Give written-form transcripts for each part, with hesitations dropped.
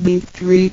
The three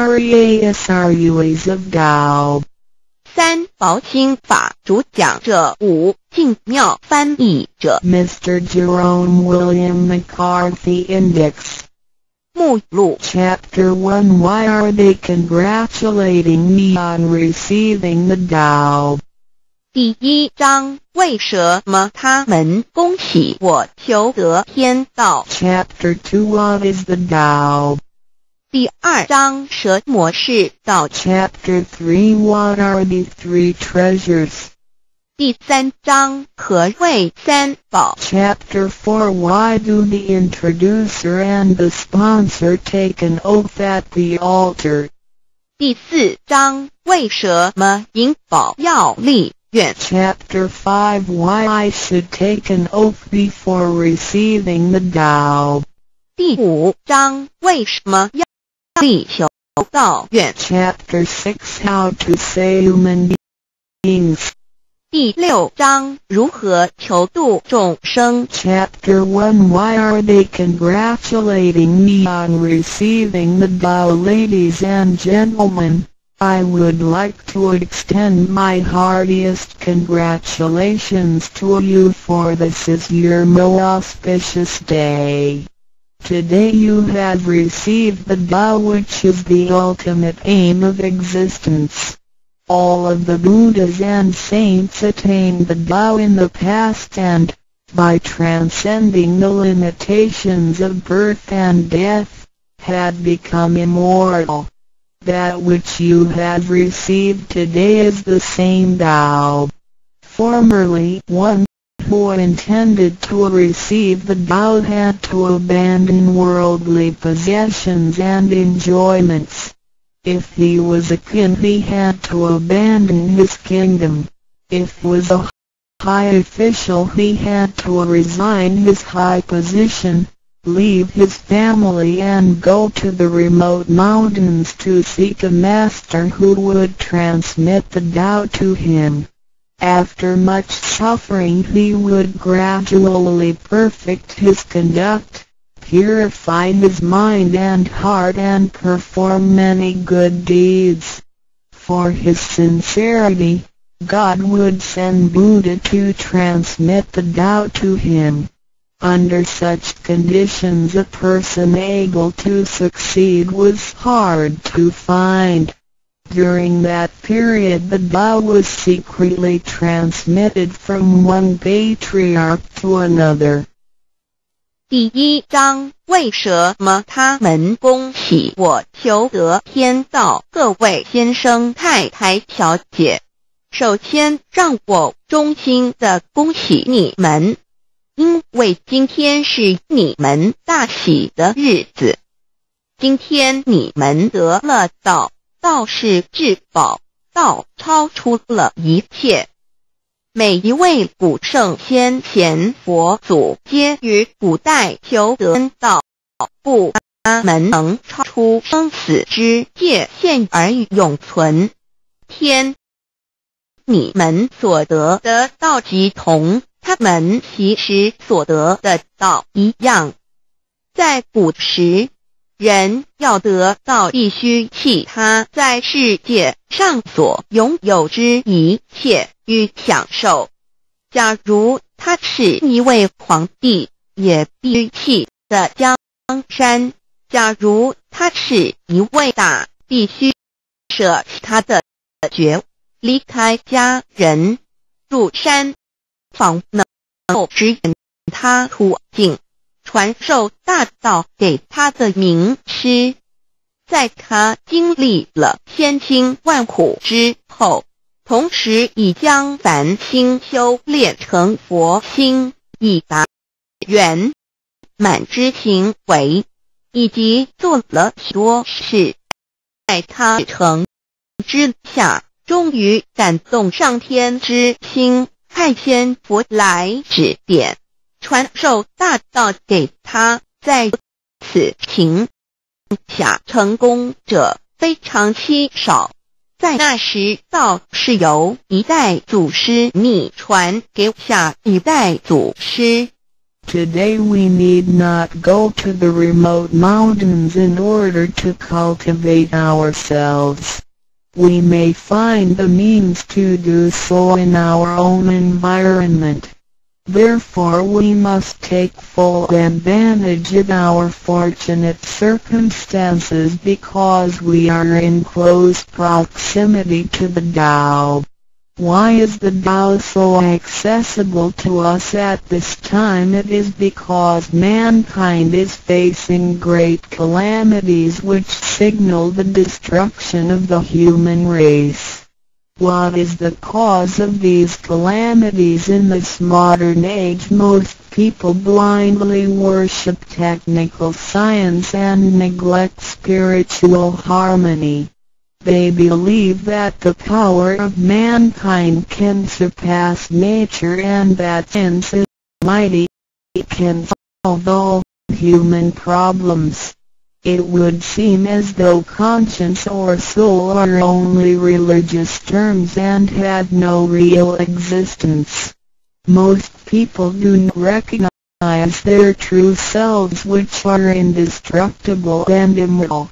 Trasruas of Tao. 三薄清法主讲者，五净妙翻译者。 Mr. Jerome William McCarthy Index. 目录 Chapter 1 Why are they congratulating me on receiving the Tao? 第一章，为什么他们恭喜我求得天道？ Chapter 2 What is the Tao? 第二章，什么是道？ Chapter 3 What are the three treasures? 第三章，何谓三宝？ Chapter 4 Why do the introducer and the sponsor take an oath at the altar? 第四章，为什么引宝要立愿？ Chapter 5 Why I should take an oath before receiving the Tao? 第五章，为什么要立求道愿？ Chapter 6 How to say human beings. 第六章，如何求度众生？ Chapter 1 Why are they congratulating me on receiving the Tao? Ladies and gentlemen, I would like to extend my heartiest congratulations to you, for this is your most auspicious day. Today you have received the Tao, which is the ultimate aim of existence. All of the Buddhas and saints attained the Tao in the past and, by transcending the limitations of birth and death, had become immortal. That which you have received today is the same Tao. Formerly, one who intended to receive the Tao had to abandon worldly possessions and enjoyments. If he was a king, he had to abandon his kingdom. If he was a high official, he had to resign his high position, leave his family and go to the remote mountains to seek a master who would transmit the Tao to him. After much suffering he would gradually perfect his conduct, purify his mind and heart and perform many good deeds. For his sincerity, God would send Buddha to transmit the Tao to him. Under such conditions a person able to succeed was hard to find. During that period the Tao was secretly transmitted from one patriarch to another. 第一章，为什么他们恭喜我求得天道？各位先生太太小姐，首先让我衷心地恭喜你们，因为今天是你们大喜的日子。今天你们得了道，道是至宝，道超出了一切。每一位古圣先贤佛祖皆于古代求得道，故他们能超出生死之界限而永存。天，你们所得的道即同他们其实所得的道一样。在古时，人要得道必须弃他在世界上所拥有之一切与享受。假如他是一位皇帝，也必弃的江山；假如他是一位大，必须舍弃他的爵，离开家人，入山访能够指引他途径，传授大道给他的名师。在他经历了千辛万苦之后，同时已将凡心修炼成佛心，以达圆满之行为，以及做了许多事。在他成之下，终于感动上天之心，派遣佛来指点，传授大道给他。在此情下成功者非常稀少。在那时，道是由一代祖师逆传给下一代祖师， Today we need not go to the remote mountains in order to cultivate ourselves. We may find the means to do so in our own environment. Therefore we must take full advantage of our fortunate circumstances because we are in close proximity to the Tao. Why is the Tao so accessible to us at this time? It is because mankind is facing great calamities which signal the destruction of the human race. What is the cause of these calamities in this modern age? Most people blindly worship technical science and neglect spiritual harmony. They believe that the power of mankind can surpass nature and that science is mighty, it can solve all human problems. It would seem as though conscience or soul are only religious terms and had no real existence. Most people do not recognize their true selves, which are indestructible and immortal.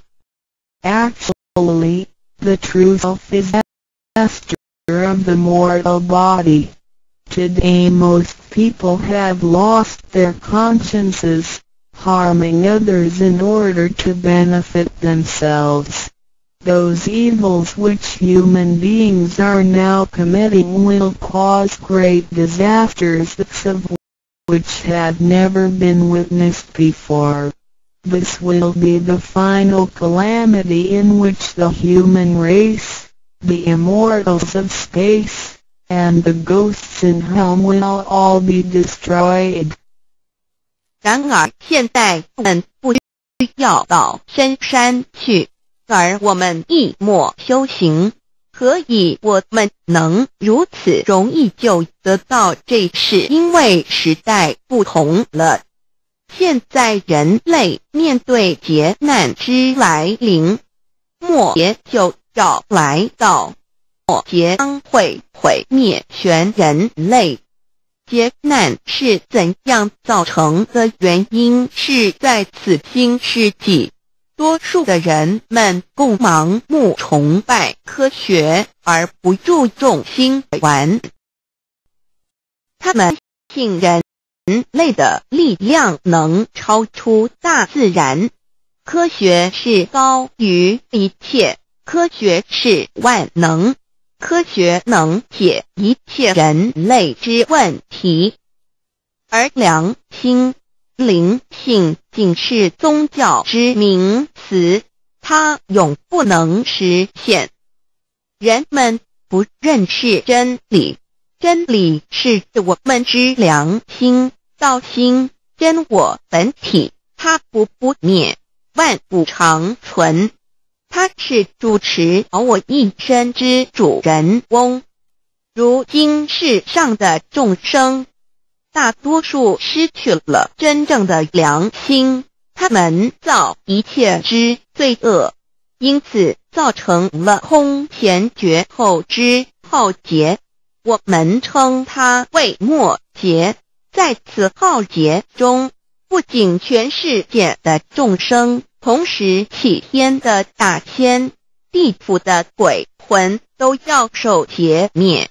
Actually, the true self is the master of the mortal body. Today most people have lost their consciences, harming others in order to benefit themselves. Those evils which human beings are now committing will cause great disasters of which had never been witnessed before. This will be the final calamity in which the human race, the immortals of space, and the ghosts in hell will all be destroyed. 然而现在我们不需要到深山去，而我们一默修行，何以我们能如此容易就得到这事？因为时代不同了。现在人类面对劫难之来临，末劫就要来到，末劫将会毁灭全人类。劫难是怎样造成的？原因是在此新世纪，多数的人们共盲目崇拜科学，而不注重心玩。他们信人类的力量能超出大自然，科学是高于一切，科学是万能，科学能解一切人类之问题，而良心、灵性仅是宗教之名词，它永不能实现。人们不认识真理，真理是我们之良心、道心、真我本体，它不灭，万物长存。它是主持我一生之主人翁。如今世上的众生，大多数失去了真正的良心，他们造一切之罪恶，因此造成了空前绝后之浩劫。我们称它为末劫。在此浩劫中，不仅全世界的众生，同时起天的大仙、地府的鬼魂都要受劫灭。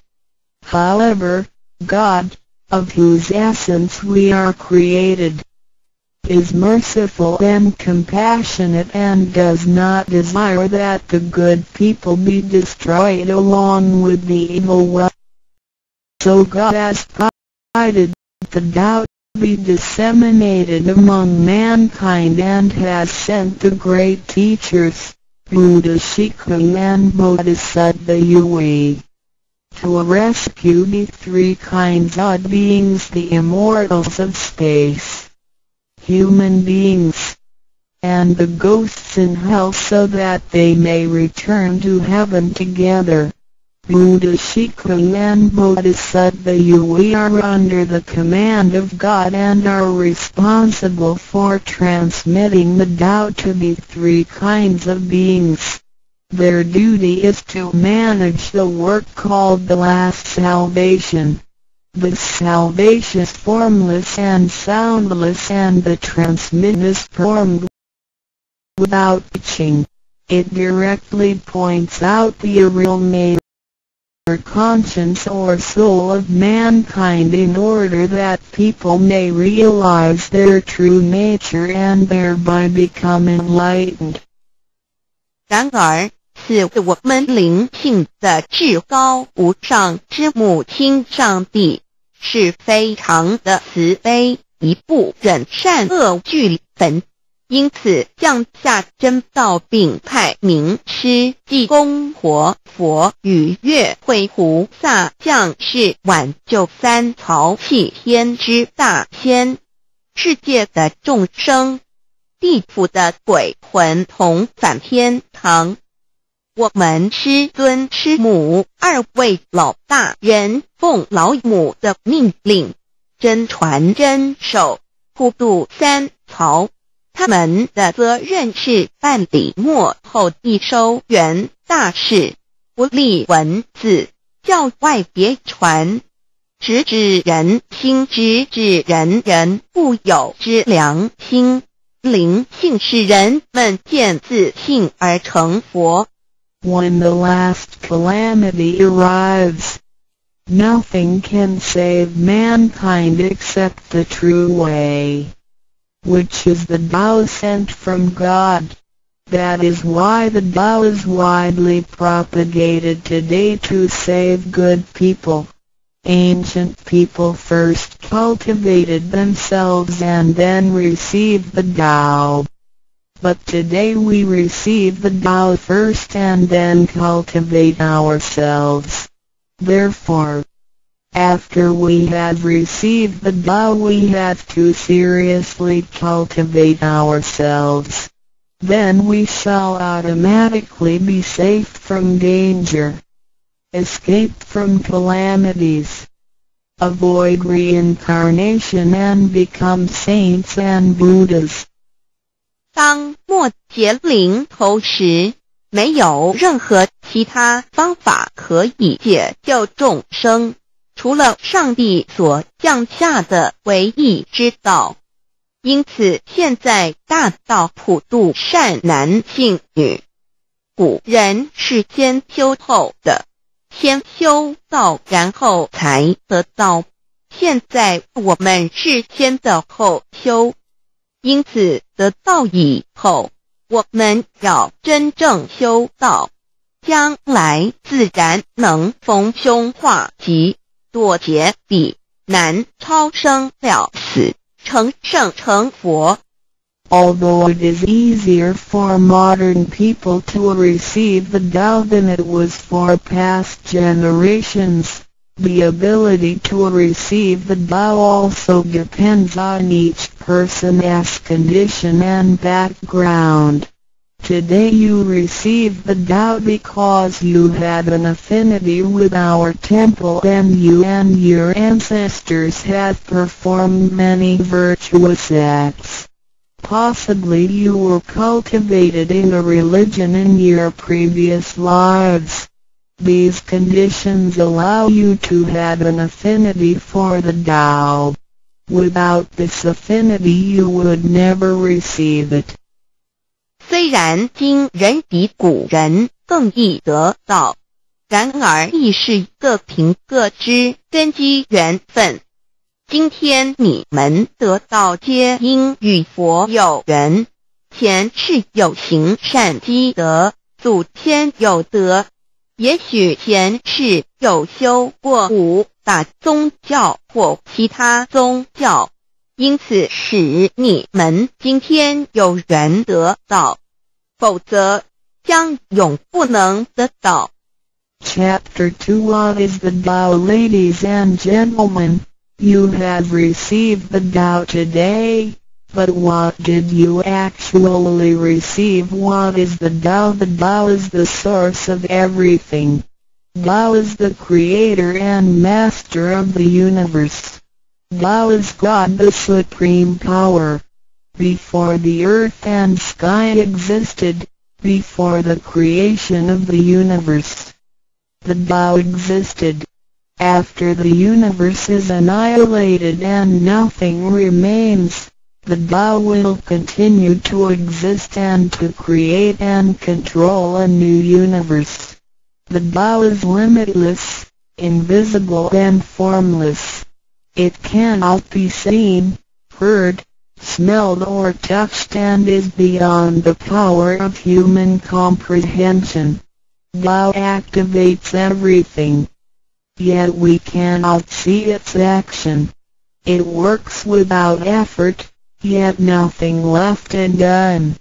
However, God, of whose essence we are created, is merciful and compassionate and does not desire that the good people be destroyed along with the evil ones. So God has provided the Tao be disseminated among mankind and has sent the great teachers, Buddha Shikha and Bodhisattva Yue, to rescue the three kinds of beings, the immortals of space, human beings, and the ghosts in hell, so that they may return to heaven together. Buddha Shikha and Bodhisattva Yue are under the command of God and are responsible for transmitting the Tao to the three kinds of beings. Their duty is to manage the work called the last salvation. The salvation is formless and soundless, and the transmission is formed without teaching. It directly points out the real nature, conscience or soul of mankind, in order that people may realize their true nature and thereby become enlightened. 然而，是我们灵性的至高无上之母亲上帝，是非常的慈悲，一不忍善恶俱焚，因此降下真道，并派名师济公活佛与月慧菩萨降世，挽救三曹弃天之大仙，世界的众生，地府的鬼魂同返天堂。我们师尊师母二位老大人奉老母的命令，真传真守，普渡三曹。他们的责任是办理末后一收圆大事，不立文字，教外别传，直指人心，直指人人固有之良心。灵性使人们见自性而成佛。 When the last calamity arrives, nothing can save mankind except the true way, which is the Tao sent from God. That is why the Tao is widely propagated today to save good people. Ancient people first cultivated themselves and then received the Tao. But today we receive the Tao first and then cultivate ourselves. Therefore, after we have received the Tao, we have to seriously cultivate ourselves. Then we shall automatically be safe from danger, escape from calamities, avoid reincarnation and become saints and Buddhas. 当末劫临头时，没有任何其他方法可以解救众生，除了上帝所降下的唯一之道。因此现在大道普渡善男信女，古人是先修后的，先修道然后才得道，现在我们是先的后修。因此得道以后，我们要真正修道，将来自然能逢凶化吉，躲劫避难，超生了死，成圣成佛。 Although it is easier for modern people to receive the Tao than it was for past generations, the ability to receive the Tao also depends on each person's condition and background. Today you receive the Tao because you had an affinity with our temple and you and your ancestors have performed many virtuous acts. Possibly you were cultivated in a religion in your previous lives. These conditions allow you to have an affinity for the Tao. Without this affinity you would never receive it. 虽然今人比古人更易得道，然而亦是各凭各知，根基缘分。今天你们得道皆因与佛有缘，前世有行善积德，祖先有德，也许前世有修过五大宗教或其他宗教，因此使你们今天有缘得道，否则将永不能得到。 Chapter 2 What is the Tao? Ladies and gentlemen, you have received the Tao today, but what did you actually receive? What is the Tao? The Tao is the source of everything. Tao is the creator and master of the universe. Tao is God, the supreme power. Before the earth and sky existed, before the creation of the universe, the Tao existed. After the universe is annihilated and nothing remains, the Tao will continue to exist and to create and control a new universe. The Tao is limitless, invisible and formless. It cannot be seen, heard, smelled or touched and is beyond the power of human comprehension. Tao activates everything. Yet we cannot see its action. It works without effort, yet nothing left undone.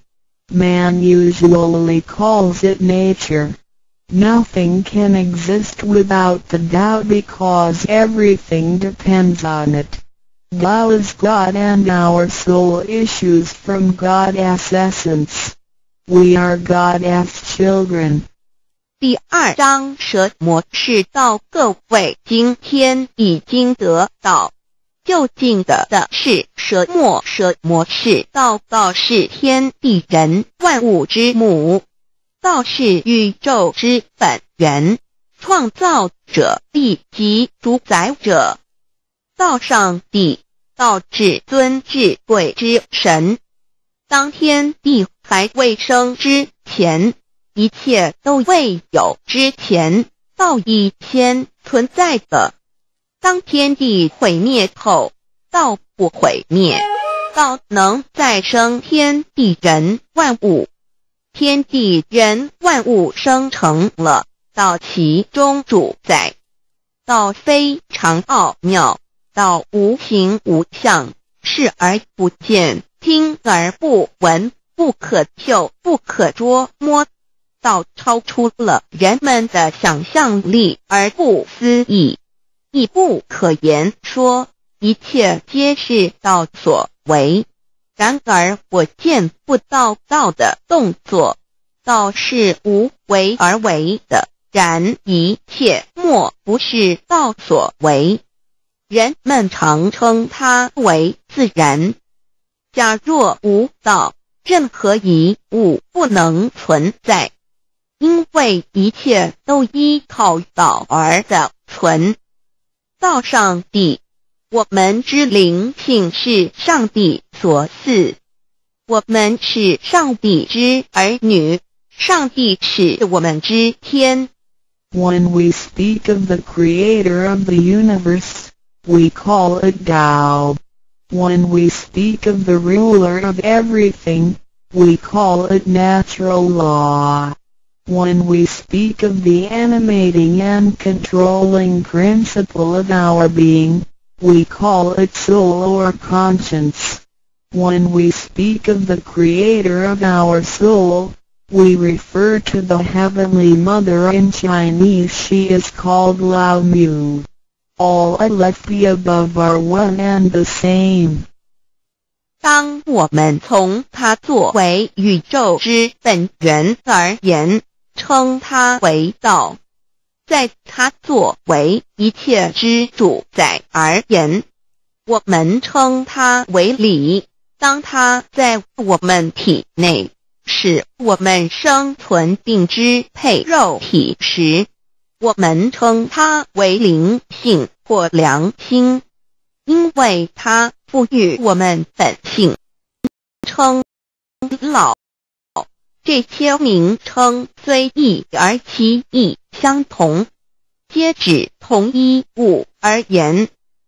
Man usually calls it nature. Nothing can exist without the Tao because everything depends on it. Tao is God and our soul issues from God's essence. We are God's children. 第2章蛇魔是道，各位今天已经得到。究竟的是蛇魔是道，道是天地人万物之母，道是宇宙之本源，创造者地及主宰者。道上帝，道至尊至贵之神。当天地还未生之前，一切都未有之前，道已先存在的。当天地毁灭后，道不毁灭，道能再生天地人万物。天地人万物生成了，道其中主宰。道非常奥妙，道无形无相，视而不见，听而不闻，不可嗅，不可捉摸。道超出了人们的想象力而不思议，亦不可言说，一切皆是道所为。然而我见不到道的动作，道是无为而为的，然一切莫不是道所为。人们常称它为自然。假若无道，任何一物不能存在。因为一切都依靠道而的存。道上帝，我们之灵性是上帝所赐，我们是上帝之儿女，上帝是我们之天。 When we speak of the creator of the universe, we call it Tao. When we speak of the ruler of everything, we call it natural law. When we speak of the animating and controlling principle of our being, we call it soul or conscience. When we speak of the creator of our soul, we refer to the Heavenly Mother. In Chinese she is called Lao Mu. All Alethi above are one and the same. 当我们从它作为宇宙之本源而言，称它为道；在它作为一切之主宰而言，我们称它为理。当它在我们体内，使我们生存并支配肉体时，我们称它为灵性或良心，因为它赋予我们本性。称老，这些名称虽异而其意相同，皆指同一物而言。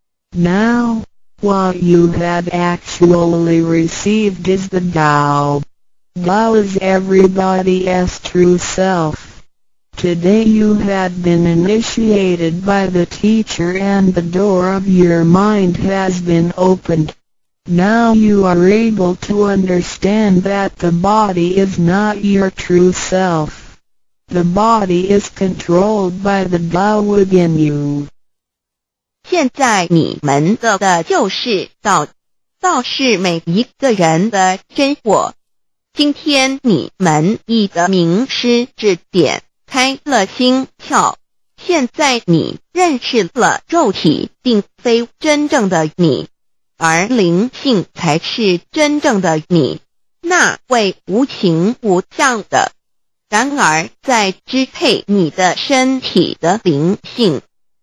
Now, what you have actually received is the Tao. Tao is everybody's true self. Today you have been initiated by the teacher and the door of your mind has been opened. Now you are able to understand that the body is not your true self. The body is controlled by the Tao within you. 现在你们得的就是道，道是每一个人的真我。今天你们已得名师指点，开了心窍。现在你认识了肉体并非真正的你，而灵性才是真正的你，那位无形无相的。然而在支配你的身体的灵性，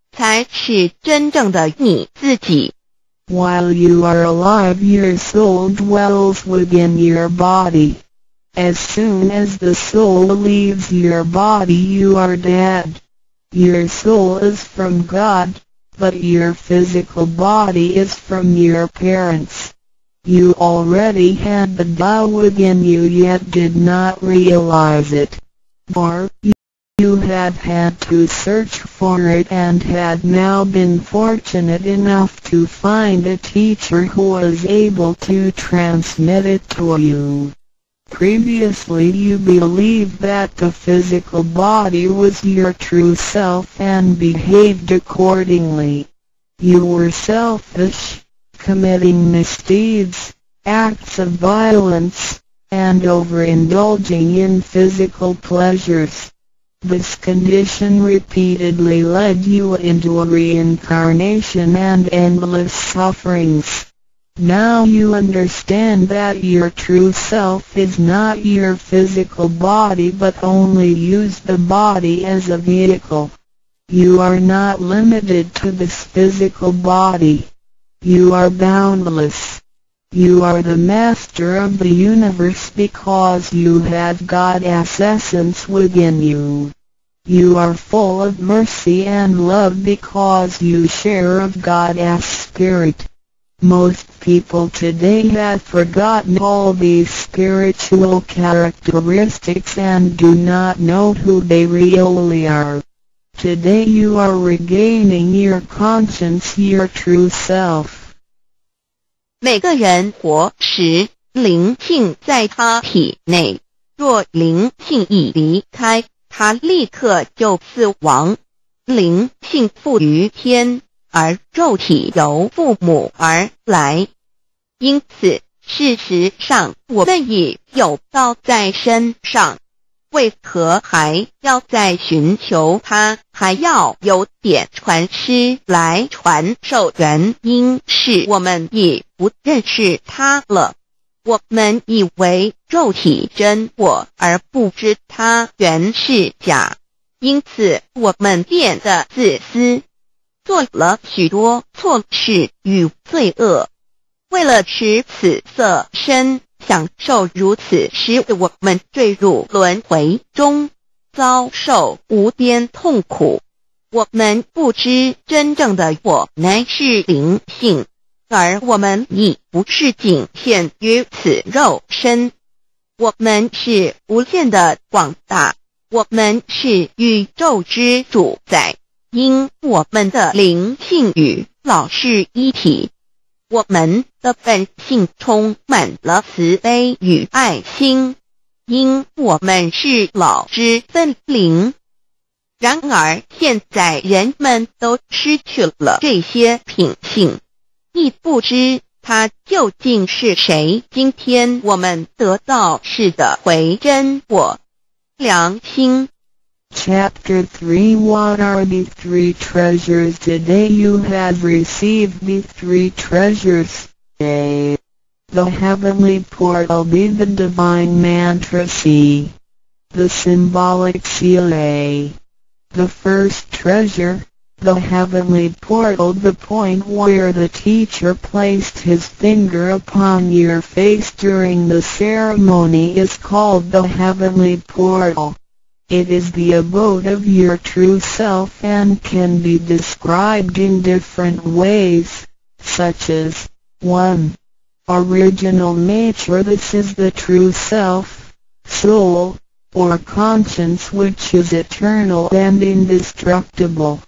才是真正的你自己。 While you are alive, your soul dwells within your body. As soon as the soul leaves your body, you are dead. Your soul is from God, but your physical body is from your parents. You already had the Tao within you, yet did not realize it. For you had to search for it, and had now been fortunate enough to find a teacher who was able to transmit it to you. Previously you believed that the physical body was your true self and behaved accordingly. You were selfish, committing misdeeds, acts of violence, and overindulging in physical pleasures. This condition repeatedly led you into a reincarnation and endless sufferings. Now you understand that your true self is not your physical body, but only use the body as a vehicle. You are not limited to this physical body. You are boundless. You are the master of the universe because you have God's essence within you. You are full of mercy and love because you share of God's spirit. Most people today have forgotten all these spiritual characteristics and do not know who they really are. Today you are regaining your conscience, your true self. 每个人活时，灵性在他体内，若灵性已离开，他立刻就死亡。灵性附于天，而肉体由父母而来。因此，事实上我们已有道在身上，为何还要再寻求它，还要有点传师来传授？原因是我们已不认识它了。我们以为肉体真我，而不知它原是假，因此我们变得自私，做了许多错事与罪恶。为了使此色身享受如此，使我们坠入轮回中，遭受无边痛苦。我们不知真正的我乃是灵性，而我们已不是仅限于此肉身。我们是无限的广大，我们是宇宙之主宰，因我们的灵性与老是一体。我们的本性充满了慈悲与爱心，因我们是老之分灵。然而现在人们都失去了这些品性，亦不知它究竟是谁。今天我们得到是的回真我良心。 Chapter 3 What are the three treasures? Today you have received the three treasures. A. The heavenly portal. B. The divine mantra. C. The symbolic seal. A. The first treasure, the heavenly portal. The point where the teacher placed his finger upon your face during the ceremony is called the heavenly portal. It is the abode of your true self and can be described in different ways, such as 1. Original nature. This is the true self, soul, or conscience which is eternal and indestructible.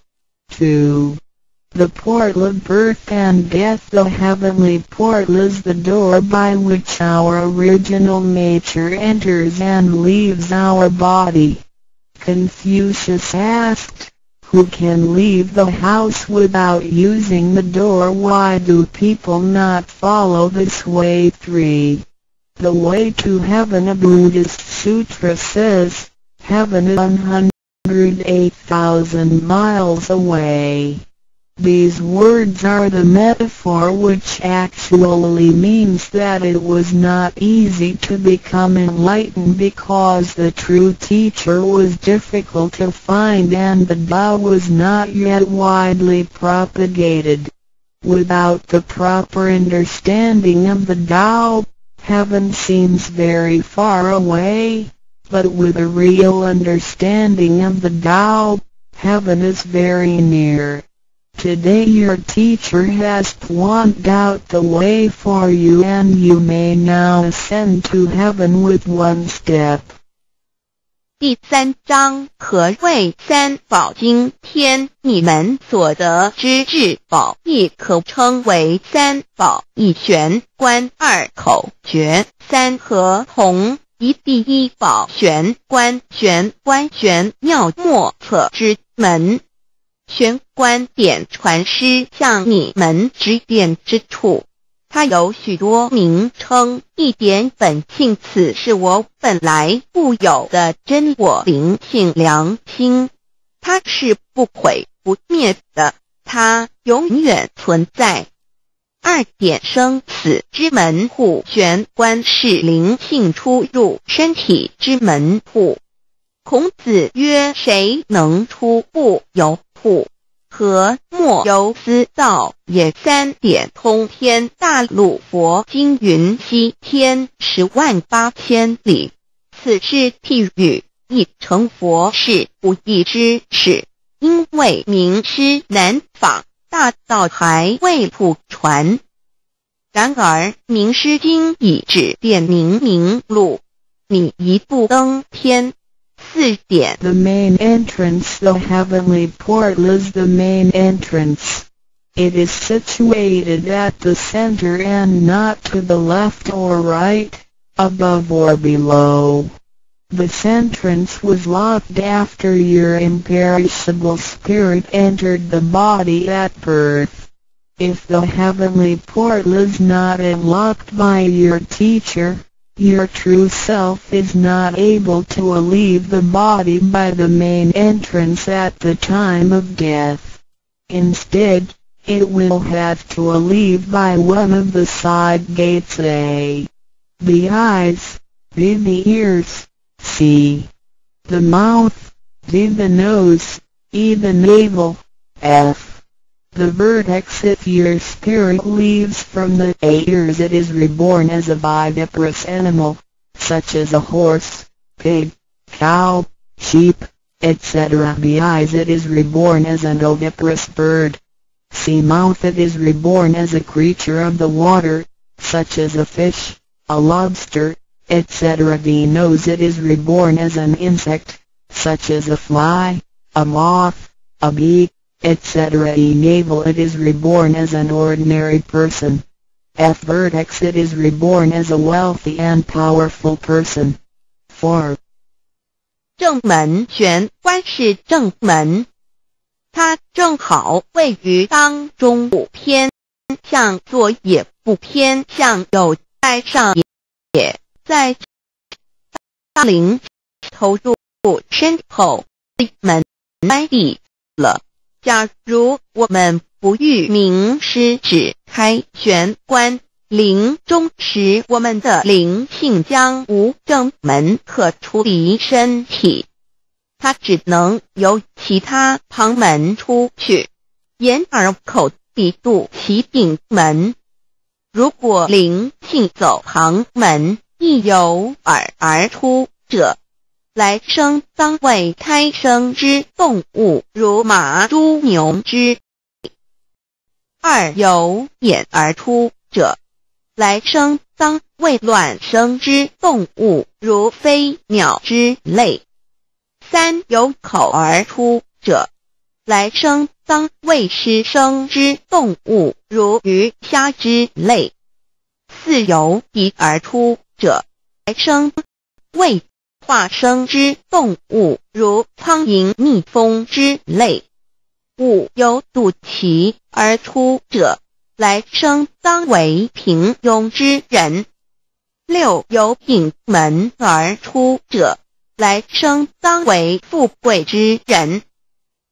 2. The portal of birth and death. The heavenly portal is the door by which our original nature enters and leaves our body. Confucius asked, who can leave the house without using the door? Why do people not follow this way? 3. The way to heaven. A Buddhist sutra says, heaven is 108,000 miles away. These words are the metaphor, which actually means that it was not easy to become enlightened because the true teacher was difficult to find and the Tao was not yet widely propagated. Without the proper understanding of the Tao, heaven seems very far away, but with a real understanding of the Tao, heaven is very near. Today your teacher has pointed out the way for you and you may now ascend to heaven with one step. 第3章，何谓三宝经天？你们所得之至宝，亦可称为三宝。一玄关，二口诀，三合同。一第一宝玄关，玄关玄妙莫测之门。玄关点传师向你们指点之处，它有许多名称，一点本性，此是我本来固有的真我灵性良心，它是不毁不灭的，它永远存在。二点生死之门户，玄关是灵性出入身体之门户。孔子曰：谁能出不由户？何莫由思道也。三点通天，大陆佛经云：西天108000里，此是譬喻，亦成佛是不易之事，因为名师难访，大道还未普传。然而名师经已指点明路，你一步登天。四点 The main entrance, the heavenly portal, is the main entrance. It is situated at the center and not to the left or right, above or below. This entrance was locked after your imperishable spirit entered the body at birth. If the heavenly portal is not unlocked by your teacher, your true self is not able to leave the body by the main entrance at the time of death. Instead, it will have to leave by one of the side gates: A. The eyes, B. The ears, C. The mouth, D. The nose, E. The navel, F. The vertex. If your spirit leaves from the ears, it is reborn as a viviparous animal, such as a horse, pig, cow, sheep, etc. B. Eyes. It is reborn as an oviparous bird. C. Mouth. It is reborn as a creature of the water, such as a fish, a lobster, etc. D. Nose. It is reborn as an insect, such as a fly, a moth, a bee, etc. E. Navel. It is reborn as an ordinary person. F. Vertex. It is reborn as a wealthy and powerful person. 4. 正门，玄关是正门，它正好位于当中，不偏向左也不偏向右，在上也在大灵投入身后，门关闭了。假如我们不欲名师指开玄关，灵中时我们的灵性将无正门可出离身体，它只能由其他旁门出去，眼耳口鼻肚脐顶门。如果灵性走旁门，亦由耳而出者，来生当为胎生之动物，如马、猪、牛之。二由眼而出者，来生当为卵生之动物，如飞鸟之类。三由口而出者，来生当为湿生之动物，如鱼虾之类。四由鼻而出者，来生为化生之动物，如苍蝇、蜜蜂之类。五由肚脐而出者，来生当为平庸之人。六由顶门而出者，来生当为富贵之人。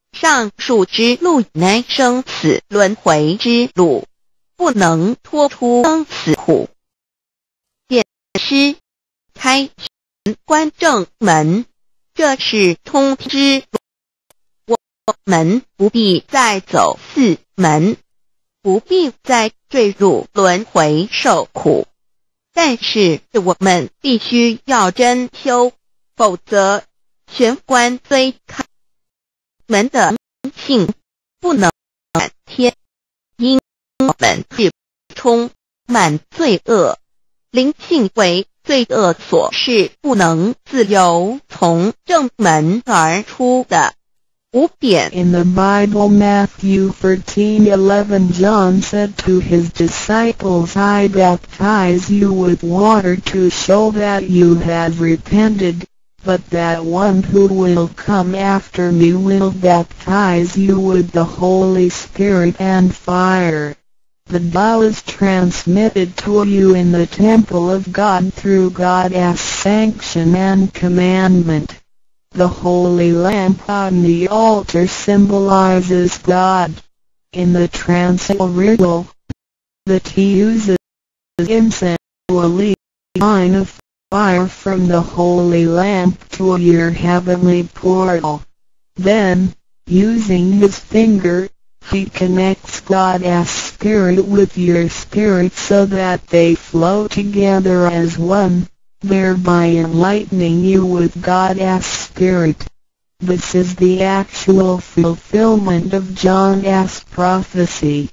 上述之路乃生死轮回之路，不能脱出生死苦。点师开玄关正门，这是通之路。我们不必再走四门，不必再坠入轮回受苦。但是我们必须要真修，否则玄关虽开，门的性不能满天，因我们是充满罪恶，灵性为罪恶所是不能自由从正门而出的。5点 In the Bible, Matthew 13:11, John said to his disciples, I baptize you with water to show that you have repented, but that one who will come after me will baptize you with the Holy Spirit and fire. The Tao is transmitted to you in the temple of God through God's sanction and commandment. The holy lamp on the altar symbolizes God. In the transcendental ritual, the tea uses incense to lead a line of fire from the holy lamp to your heavenly portal. Then, using his finger, he connects God's spirit with your spirit so that they flow together as one, thereby enlightening you with God's Spirit. This is the actual fulfillment of John's prophecy.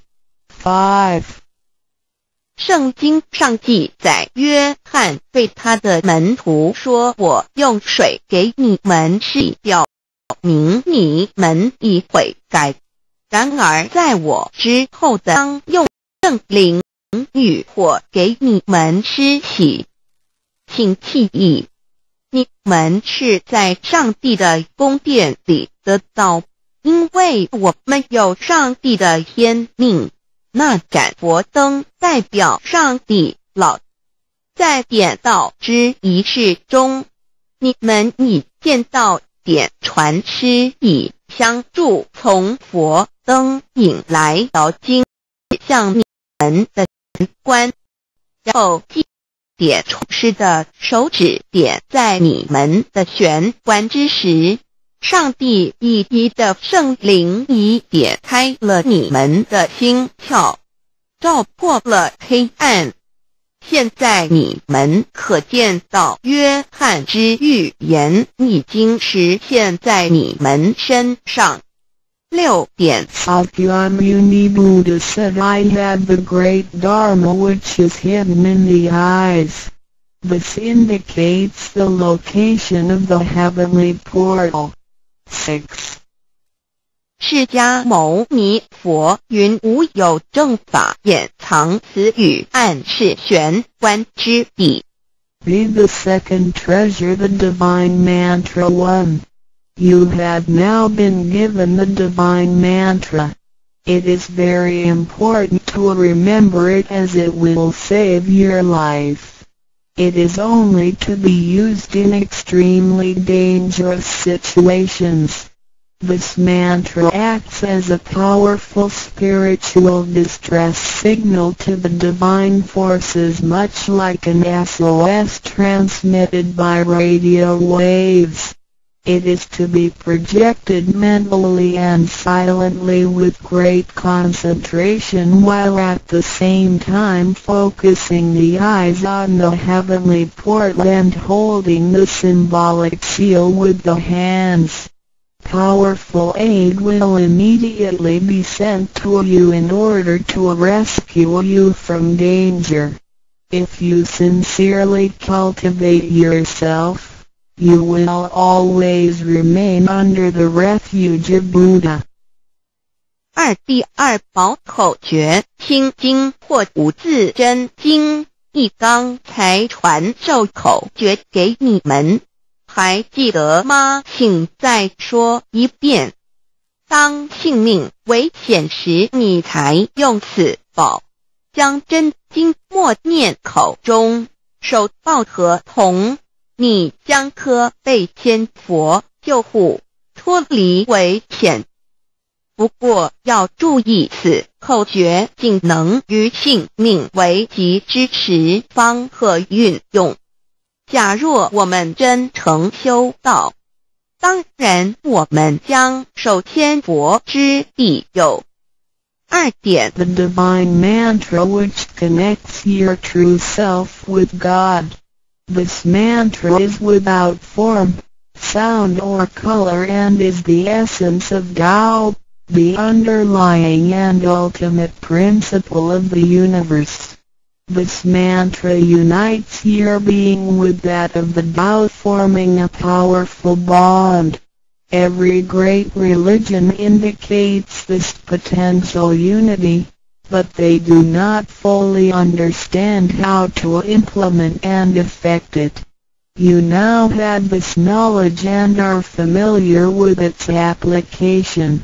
5. 圣经上记载，约翰对他的门徒说：“我用水给你们洗，表明你们已悔改。然而在我之后的当用圣灵与火给你们施洗。”请记忆，你们是在上帝的宫殿里得到，因为我们有上帝的天命。那盏佛灯代表上帝老。在点道之仪式中，你们已见到点传师以香柱从佛灯引来到经向你们的玄关，然后点出师的手指点在你们的玄关之时，上帝一一的圣灵已点开了你们的心窍，照破了黑暗。现在你们可见到约翰之预言已经实现在你们身上。6点 Sakyamuni Buddha said, I have the great Dharma which is hidden in the eyes. This indicates the location of the heavenly portal. 6. 释迦牟尼佛云：无有正法掩藏此语，暗示玄关之地。 Read the second treasure, the divine mantra 1. You have now been given the divine mantra. It is very important to remember it as it will save your life. It is only to be used in extremely dangerous situations. This mantra acts as a powerful spiritual distress signal to the divine forces, much like an SOS transmitted by radio waves. It is to be projected mentally and silently with great concentration, while at the same time focusing the eyes on the heavenly portal and holding the symbolic seal with the hands. Powerful aid will immediately be sent to you in order to rescue you from danger. If you sincerely cultivate yourself, you will always remain under the refuge of Buddha. 第二宝口诀：心经或五字真经，一刚才传授口诀给你们，还记得吗？请再说一遍。当性命危险时，你才用此宝，将真经默念口中，手抱合同。你将可被仙佛救护，脱离危险。 不过要注意，此口诀仅能于性命危急之时方可运用。假若我们真诚修道，当然我们将受千佛之庇佑。2点 The divine mantra which connects your true self with God. This mantra is without form, sound or color and is the essence of Tao, the underlying and ultimate principle of the universe. This mantra unites your being with that of the Tao, forming a powerful bond. Every great religion indicates this potential unity, but they do not fully understand how to implement and effect it. You now have this knowledge and are familiar with its application.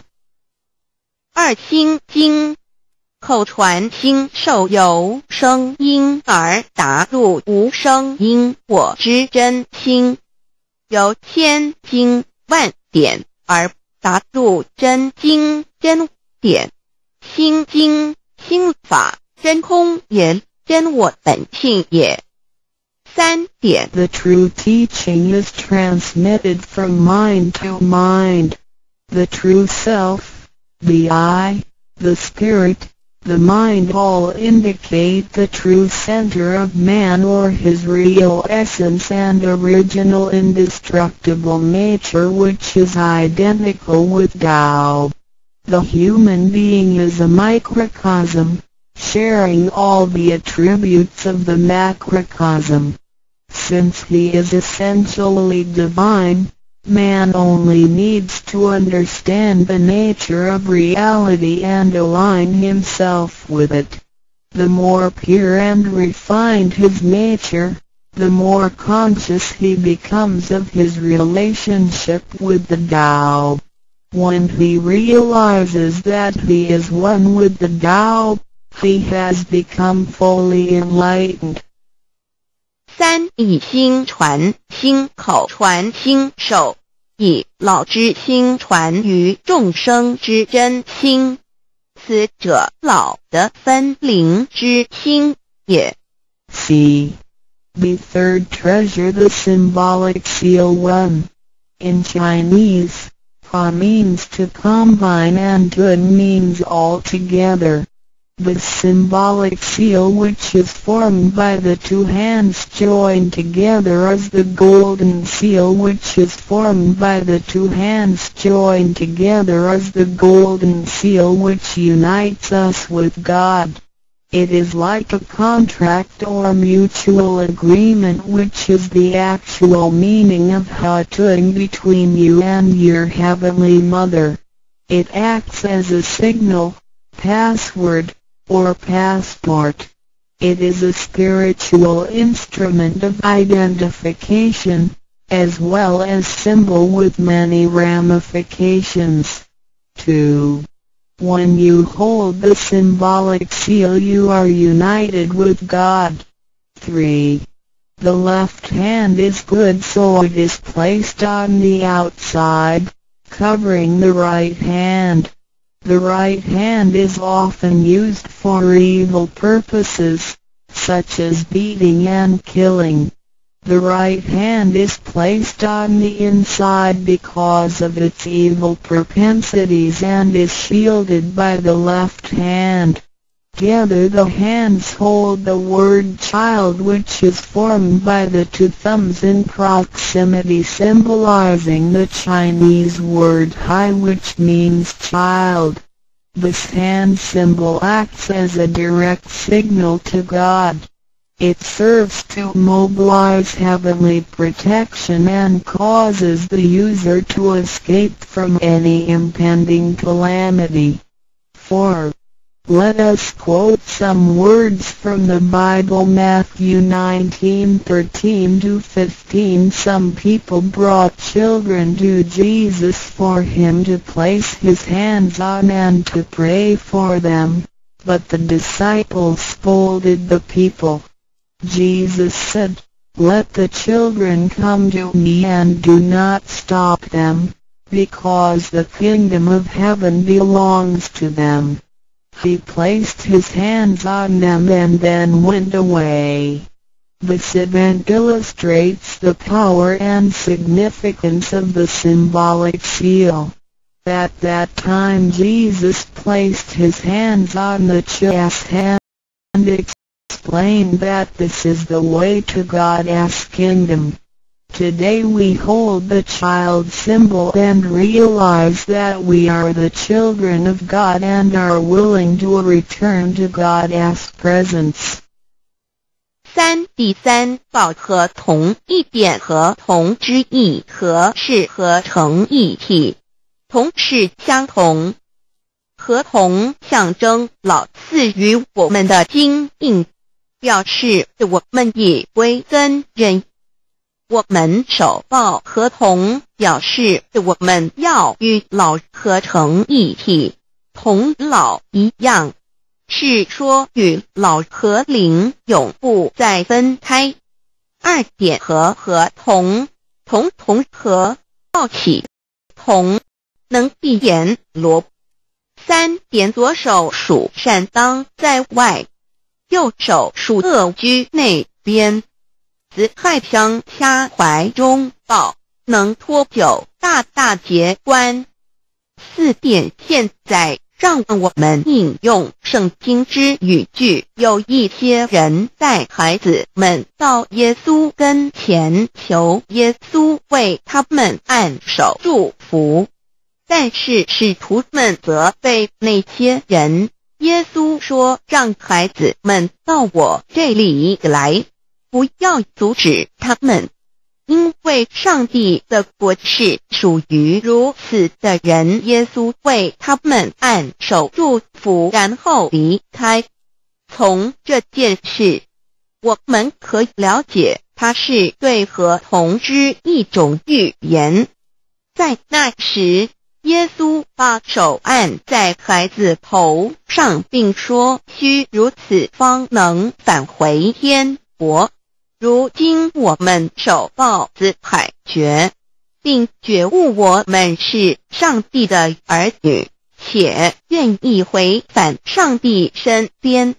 2心经，口传心授由声音而达入无声因果之真心，由千经万典而达入真经真典。心经心法真空言真我本性也。3点 The true teaching is transmitted from mind to mind. The true self, the I, the spirit, the mind all indicate the true center of man or his real essence and original indestructible nature, which is identical with Tao. The human being is a microcosm, sharing all the attributes of the macrocosm. Since he is essentially divine, man only needs to understand the nature of reality and align himself with it. The more pure and refined his nature, the more conscious he becomes of his relationship with the Tao. When he realizes that he is one with the Tao, he has become fully enlightened. 3以心传心口传心授，以老之心传于众生之真心，此者老的分灵之心也。 C. The third treasure, the symbolic seal 1. In Chinese, Pa means to combine and Tun means all together. The symbolic seal, which is formed by the two hands joined together, is the golden seal, which is formed by the two hands joined together, is the golden seal which unites us with God. It is like a contract or mutual agreement, which is the actual meaning of Hatun between you and your Heavenly Mother. It acts as a signal, password, or passport. It is a spiritual instrument of identification, as well as symbol with many ramifications. 2. When you hold the symbolic seal, you are united with God. 3. The left hand is good, so it is placed on the outside, covering the right hand. The right hand is often used for evil purposes, such as beating and killing. The right hand is placed on the inside because of its evil propensities and is shielded by the left hand. Together the hands hold the word child, which is formed by the two thumbs in proximity, symbolizing the Chinese word hai, which means child. This hand symbol acts as a direct signal to God. It serves to mobilize heavenly protection and causes the user to escape from any impending calamity. 4. Let us quote some words from the Bible. Matthew 19:13-15. Some people brought children to Jesus for him to place his hands on and to pray for them, but the disciples scolded the people. Jesus said, "Let the children come to me and do not stop them, because the kingdom of heaven belongs to them. He placed his hands on them and then went away. This event illustrates the power and significance of the symbolic seal. At that time Jesus placed his hands on the child's hand and explained that this is the way to God's kingdom. Today we hold the child symbol and realize that we are the children of God and are willing to return to God's presence. 第三，报合同一点合同之意合是合成一体，同是相同。合同象征老赐予我们的经印，表示我们已归真人。我们守抱合同，表示我们要与老合成一体，同老一样。是说与老和灵永不再分开。二点合同，同合，抱起同，能闭眼罗。三点左手属善当在外，右手属恶居内边。子亥相掐怀中抱，能托九大节关。四点现在让我们引用圣经之语句，有一些人带孩子们到耶稣跟前求耶稣为他们按手祝福，但是使徒们责备那些人。耶稣说让孩子们到我这里来，不要阻止他们，因为上帝的国是属于如此的人。耶稣为他们按手祝福，然后离开。从这件事，我们可以了解它是对合同之一种预言。在那时，耶稣把手按在孩子头上，并说须如此方能返回天国。如今我们守抱子海觉，并觉悟我们是上帝的儿女，且愿意回返上帝身边。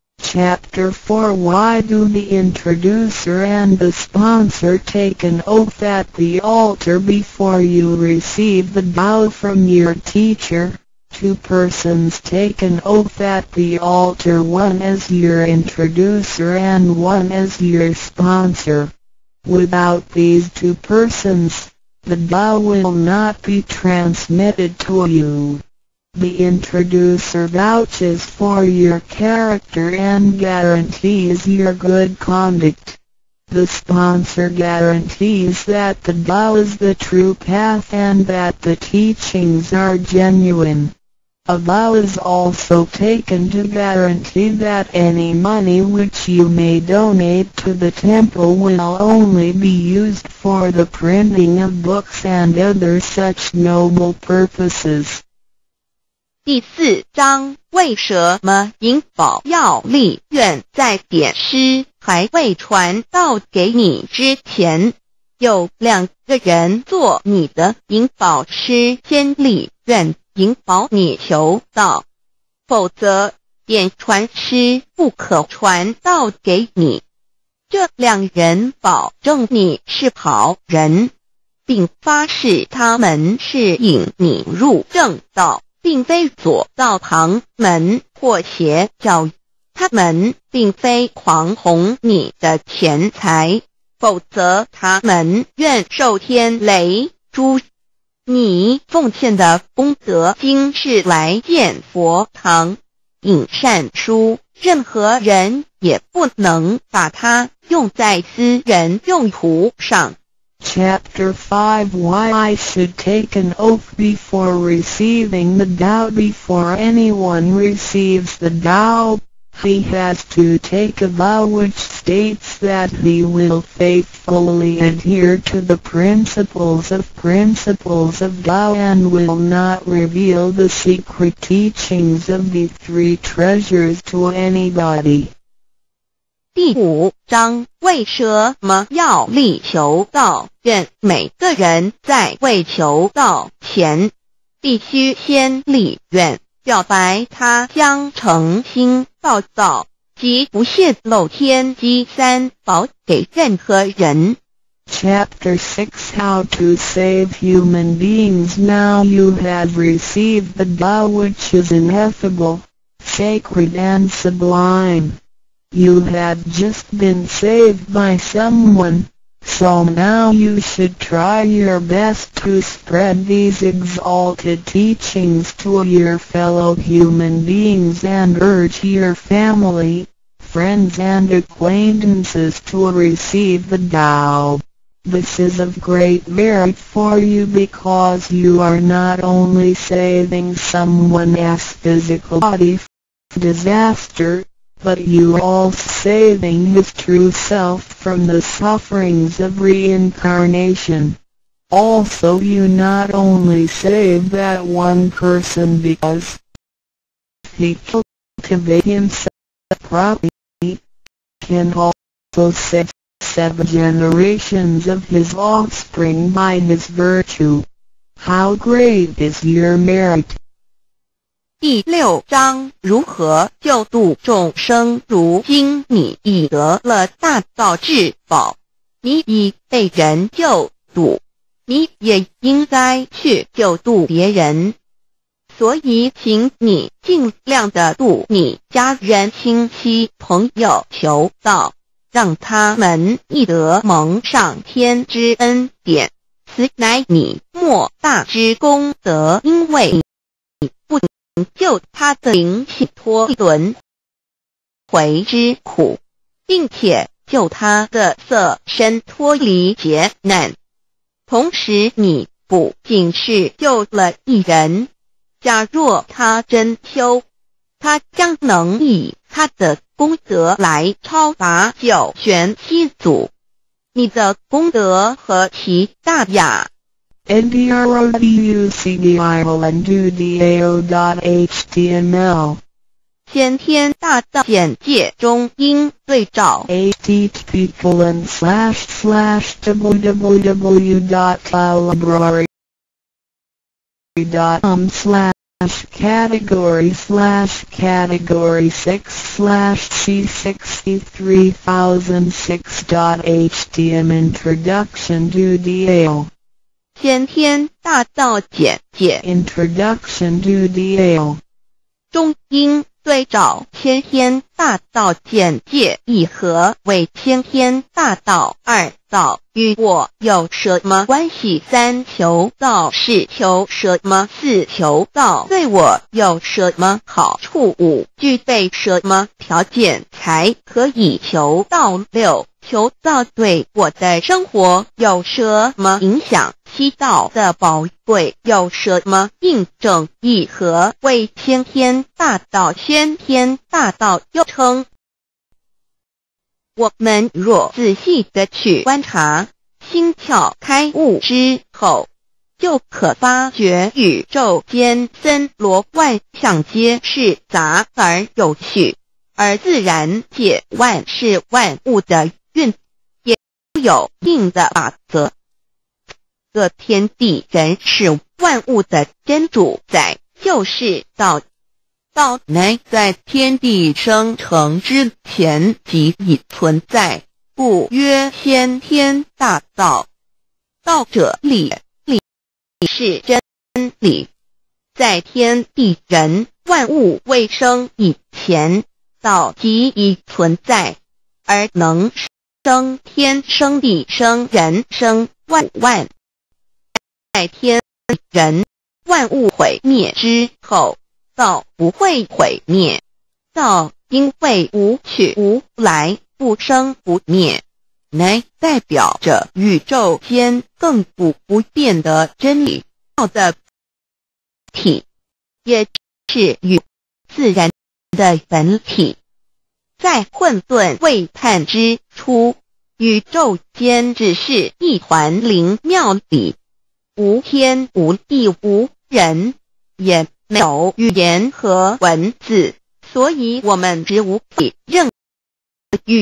Chapter 4 Why do the introducer and the sponsor take an oath at the altar before you receive the vow from your teacher? Two persons take an oath at the altar, one as your introducer and one as your sponsor. Without these two persons, the vow will not be transmitted to you. The introducer vouches for your character and guarantees your good conduct. The sponsor guarantees that the vow is the true path and that the teachings are genuine. A vow is also taken to guarantee that any money which you may donate to the temple will only be used for the printing of books and other such noble purposes. 第四章，为什么银宝要立愿在典诗还未传道给你之前，有两个人做你的银宝师先立愿引保你求道，否则典传师不可传道给你。这两人保证你是好人，并发誓他们是引你入正道，并非左道旁门或邪教。他们并非狂哄你的钱财，否则他们愿受天雷诛。你奉献的功德金是来建佛堂、引善书，任何人也不能把它用在私人用途上。 Chapter 5 Why I should take an oath before receiving the vow. Before anyone receives the vow, he has to take a vow which states that he will faithfully adhere to the principles of vow and will not reveal the secret teachings of the three treasures to anybody. 第5章为什么要力求道？愿每个人在为求道前，必须先立愿，表白他将诚心报道，即不泄露天机3宝给任何人。 Chapter 6 How to Save Human Beings. Now you have received the Tao, which is ineffable, sacred and sublime. You have just been saved by someone, so now you should try your best to spread these exalted teachings to your fellow human beings and urge your family, friends and acquaintances to receive the Tao. This is of great merit for you because you are not only saving someone's physical body from disaster, but you are also saving his true self from the sufferings of reincarnation. Also, you not only save that one person because he cultivates himself properly, can also save 7 generations of his offspring by his virtue. How great is your merit! 第6章如何救度众生。如今你已得了大道至宝，你已被人救度，你也应该去救度别人。所以请你尽量的度你家人、亲戚、朋友求道，让他们亦得蒙上天之恩典，此乃你莫大之功德。因为你不救他的灵性脱轮回之苦，并且救他的色身脱离劫难。同时你不仅是救了一人，假若他真修，他将能以他的功德来超拔9玄7祖。你的功德何其大呀 ！NDRODUCDIOLANDUDAO.html 先天大道简介中应对照 http://www.cloudlibrary.com/category/category 6/C63006.htm Introduction to DAO 先天大道简介 Introduction to DAO 中应对照先天大道简介一和为先天大道2道与我有什么关系？3求道是求什么？4求道对我有什么好处？5具备什么条件才可以求道？6求道对我的生活有什么影响？7道的宝贵有什么印证？一和为先天大道，先天大道又称。我们若仔细地去观察，心窍开悟之后，就可发觉宇宙间森罗万象皆是杂而有序，而自然界万事万物的运也有定的法则。这天地人是万物的真主宰，就是道。道乃在天地生成之前即已存在，故曰先天大道。道者理，理是真理。在天地人万物未生以前，道即已存在，而能生天生地生人生万万。在天人万物毁灭之后，道不会毁灭。道因为无去无来，不生不灭，乃代表着宇宙间亘古不变的真理。道的体，也是与自然的本体。在混沌未探之初，宇宙间只是一团灵妙理，无天无地无人，也没有语言和文字，所以我们只无比任何语言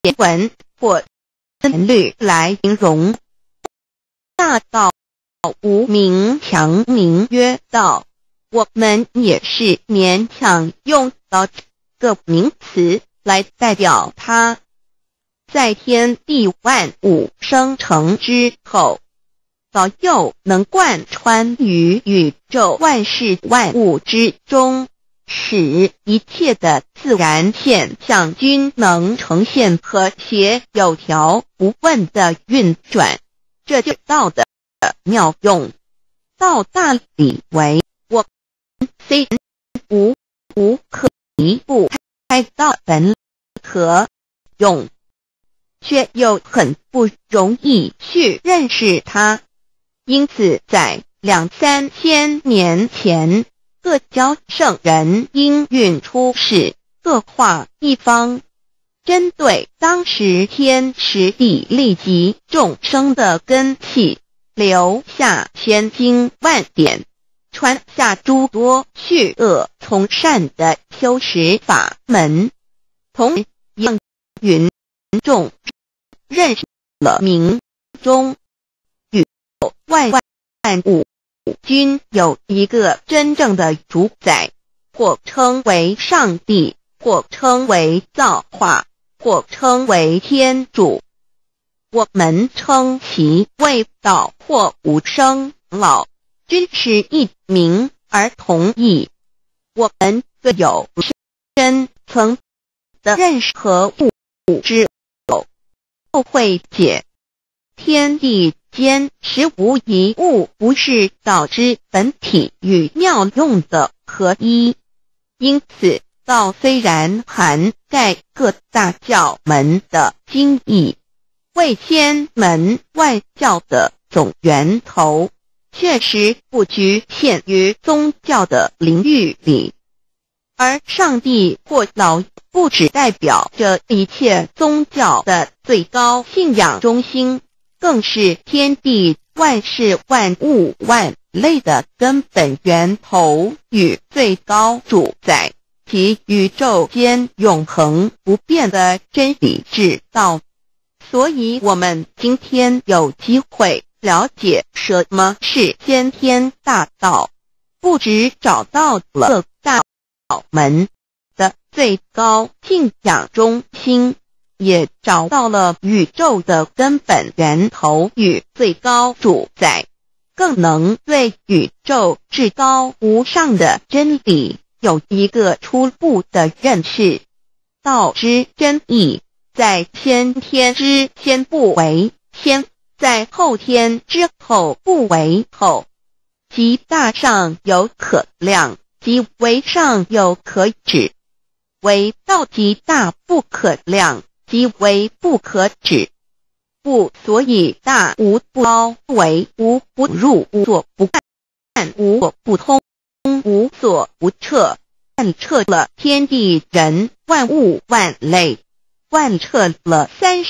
言文或旋律来形容。大道无名，强名曰道。我们也是勉强用到这个名词来代表它。在天地万物生成之后，早就能贯穿于宇宙万事万物之中，使一切的自然现象均能呈现和谐有条不紊的运转。这就道的妙用。道大理为我虽无可一不开道本可用，却又很不容易去认识它。因此在2、3千年前，各教圣人应运出世，各化一方，针对当时天时地利及众生的根器，留下千经万典，传下诸多去恶从善的修持法门，同样云众认识了明中宇宙万物均有一个真正的主宰，或称为上帝，或称为造化，或称为天主。我们称其为道或无生老，均是一名而同义。我们各有深层的认识和物之有，后会解天地间实无一物不是道之本体与妙用的合一。因此道虽然涵盖各大教门的经义，为千门万教的总源头，确实不局限于宗教的领域里。而上帝或老不只代表着一切宗教的最高信仰中心，更是天地万事万物万类的根本源头与最高主宰，及宇宙间永恒不变的真理之道。所以我们今天有机会了解什么是先天大道，不只找到了大道门的最高信仰中心，也找到了宇宙的根本源头与最高主宰，更能对宇宙至高无上的真理有一个初步的认识。道之真义，在先天之先不为先，在后天之后不为后，即大上有可量，即为上有可止，为道即大不可量，即为不可止。不所以大无不包，为无不入，无所不干，无所不通，无所不彻，贯彻了天地人万物万类，贯彻了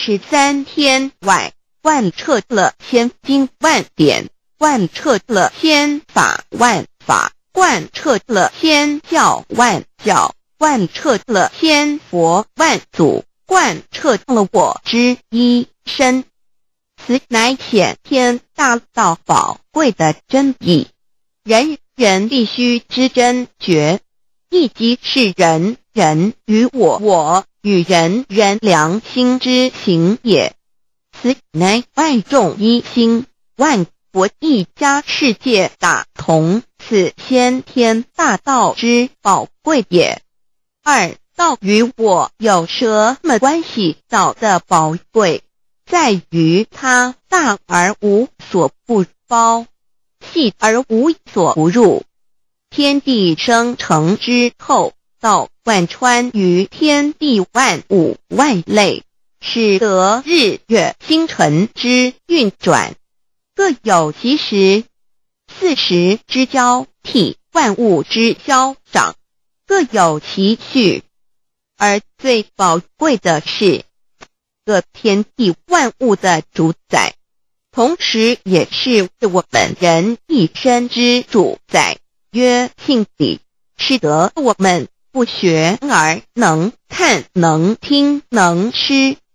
33天外，贯彻了千经万典，贯彻了千法万法，贯彻了千教万教，贯彻了千佛万祖，贯彻了我之一身。此乃显天大道宝贵的真义，人人必须知真觉，亦即是人人与我与人人良心之行也。此乃万众一心，万国一家，世界大同，此先天大道之宝贵也。二、道与我有什么关系？道的宝贵在于它大而无所不包，细而无所不入。天地生成之后，道贯穿于天地万物万类，使得日月星辰之运转各有其时，四时之交替，万物之消长各有其序。而最宝贵的是各天地万物的主宰，同时也是我们人一生之主宰，曰性理，使得我们不学而能看，能听，能吃，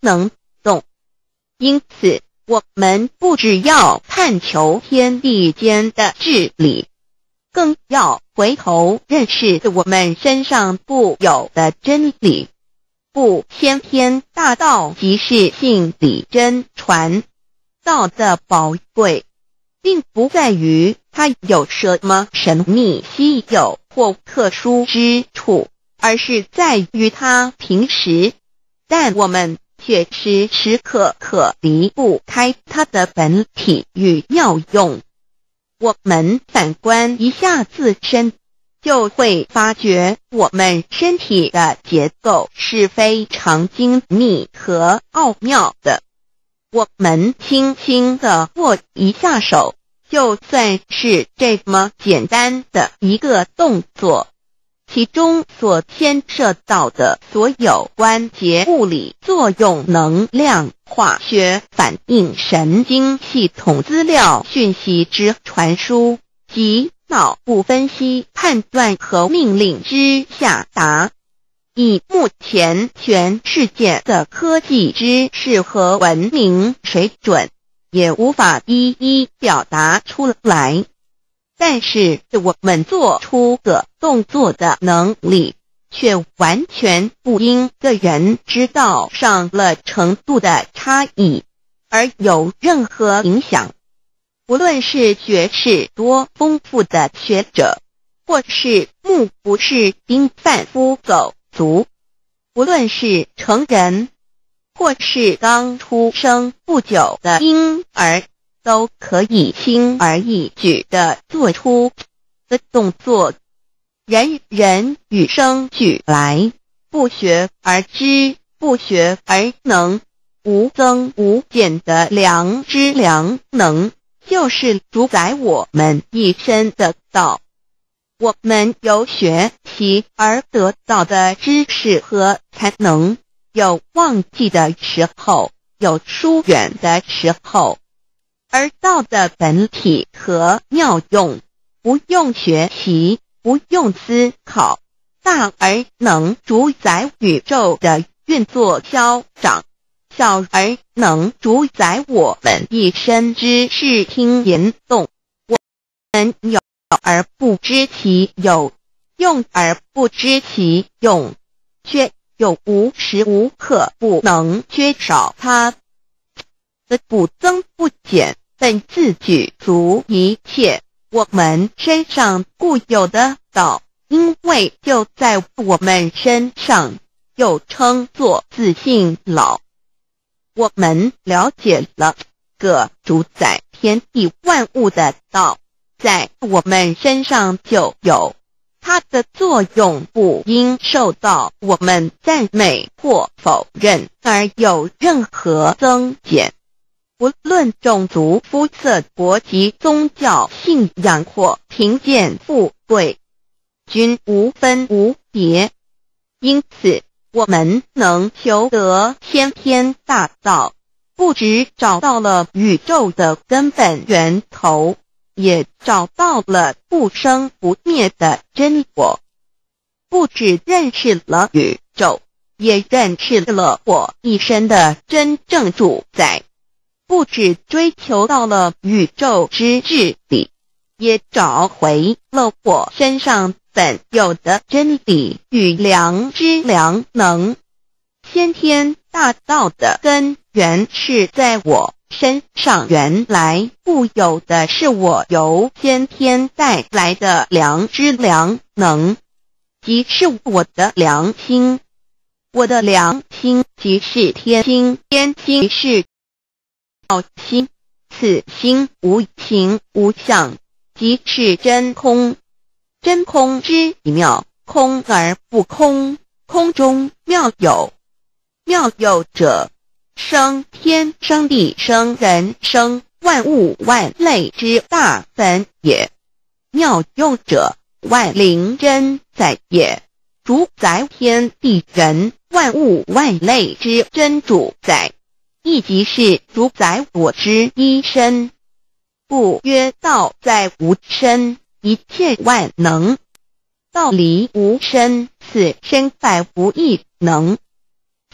能动。因此，我们不只要探求天地间的治理，更要回头认识我们身上固有的真理。不，先天大道即是性理真传。道的宝贵，并不在于它有什么神秘稀有或特殊之处，而是在于它平时，但我们却时时刻刻离不开它的本体与妙用。我们反观一下自身，就会发觉我们身体的结构是非常精密和奥妙的。我们轻轻地握一下手，就算是这么简单的一个动作，其中所牵涉到的所有关节物理作用、能量、化学反应、神经系统资料讯息之传输及脑部分析、判断和命令之下达，以目前全世界的科技知识和文明水准，也无法一一表达出来。但是我们做出的动作的能力，却完全不因个人知道上了程度的差异而有任何影响。无论是学识多丰富的学者，或是目不识丁贩夫走卒，无论是成人，或是刚出生不久的婴儿，都可以轻而易举地做出的动作。人人与生俱来，不学而知，不学而能，无增无减的良知良能，就是主宰我们一生的道。我们有学习而得到的知识和才能，有忘记的时候，有疏远的时候，而道的本体和妙用，不用学习，不用思考，大而能主宰宇宙的运作消长，小而能主宰我们一生之视听言动。我们有而不知其有，用而不知其用，却又无时无刻不能缺少它的不增不减，本自具足一切我们身上固有的道，因为就在我们身上，又称作自性老。我们了解了个主宰天地万物的道，在我们身上就有，它的作用不应受到我们赞美或否认而有任何增减。无论种族、肤色、国籍、宗教、信仰或贫贱富贵，均无分无别。因此，我们能求得先天大道，不只找到了宇宙的根本源头，也找到了不生不灭的真我。不只认识了宇宙，也认识了我一生的真正主宰。不只追求到了宇宙之治理，也找回了我身上本有的真理与良知良能。先天大道的根源是在我身上，原来固有的是我由先天带来的良知良能，即是我的良心。我的良心即是天心，天心是道心，此心无形无相，即是真空。真空之妙，空而不空，空中妙有。妙有者，生天生地生人生万物万类之大本也。妙用者，万灵真在也，主宰天地人万物万类之真主宰，亦即是主宰我之一身。故曰道在无身，一切万能。道离无身，此身在无一能。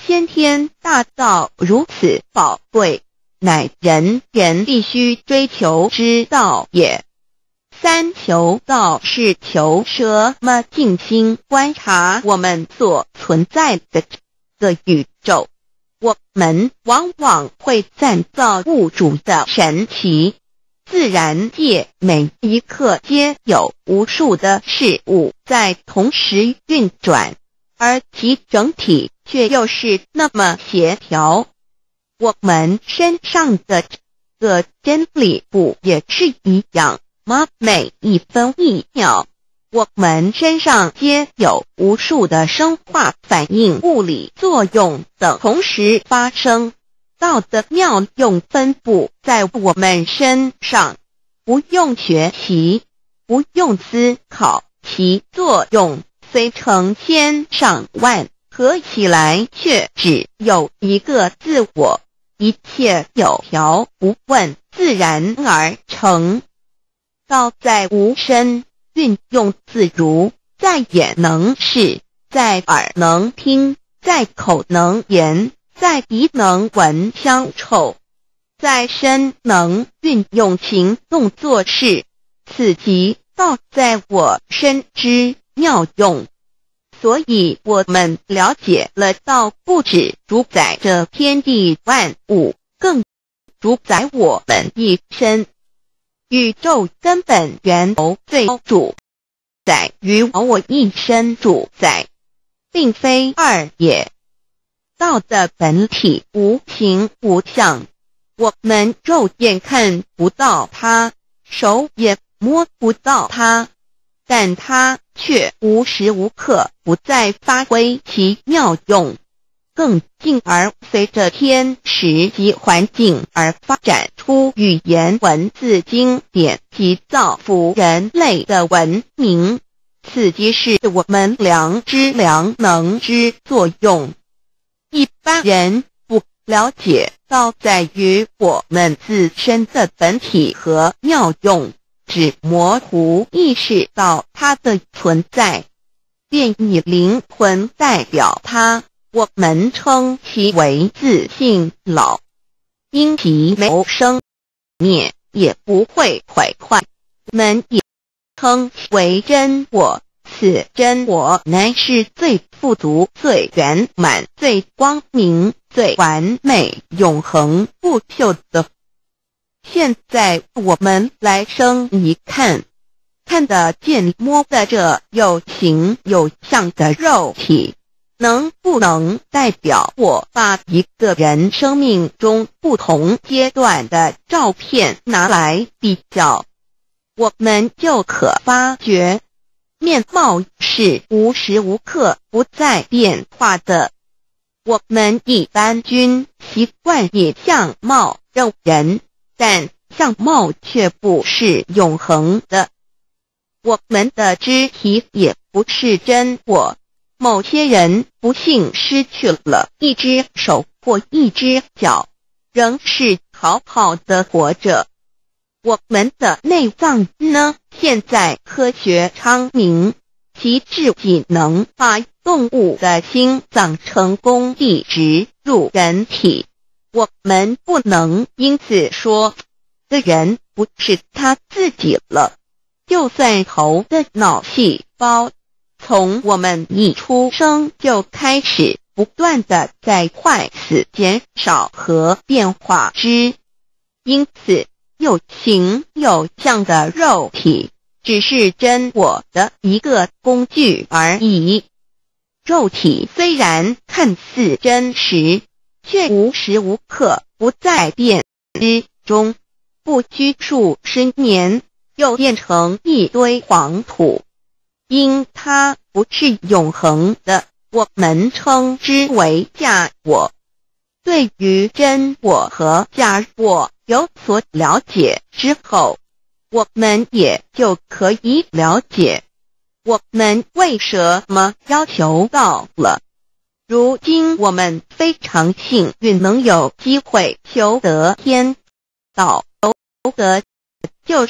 先天大道如此宝贵，乃人人必须追求之道也。三求道是求什么？静心观察我们所存在的这个宇宙，我们往往会赞造物主的神奇。自然界每一刻皆有无数的事物在同时运转，而其整体却又是那么协调。我们身上的这个真理不也是一样吗？每一分一秒，我们身上皆有无数的生化反应、物理作用等同时发生。道的妙用分布在我们身上，不用学习，不用思考，其作用虽成千上万，合起来却只有一个自我。一切有条不紊，自然而成。道在无声，运用自如，在眼能视，在耳能听，在口能言，在鼻能闻香臭，在身能运用行动做事，此即道在我身之妙用。所以我们了解了道不只主宰着天地万物，更主宰我们一身。宇宙根本源头最主宰于我一身主宰，并非二也。道的本体无形无相，我们肉眼看不到它，手也摸不到它，但它却无时无刻不在发挥其妙用，更进而随着天时及环境而发展出语言文字经典及造福人类的文明，此即是我们良知良能之作用。一般人不了解道在于我们自身的本体和妙用，只模糊意识到它的存在，便以灵魂代表它，我们称其为自性老，因其没有生灭，也不会毁坏。我们也称其为真我，此真我乃是最富足、最圆满、最光明、最完美、永恒不朽的。现在我们来生一看，看得见摸得着有形有相的肉体，能不能代表我把一个人生命中不同阶段的照片拿来比较，我们就可发觉面貌是无时无刻不在变化的。我们一般均习惯以相貌认人，但相貌却不是永恒的。我们的肢体也不是真我，某些人不幸失去了一只手或一只脚，仍是好好的活着。我们的内脏呢？现在科学昌明，其至仅能把动物的心脏成功地植入人体。我们不能因此说这人不是他自己了。就算头的脑细胞从我们一出生就开始不断地在坏死、减少和变化之，因此有形有相的肉体只是真我的一个工具而已。肉体虽然看似真实，却无时无刻不在变之中，不拘数十年又变成一堆黄土。因它不是永恒的，我们称之为假我。对于真我和假我有所了解之后，我们也就可以了解我们为什么要求道了。如今我们非常幸运能有机会求得天道，求得就是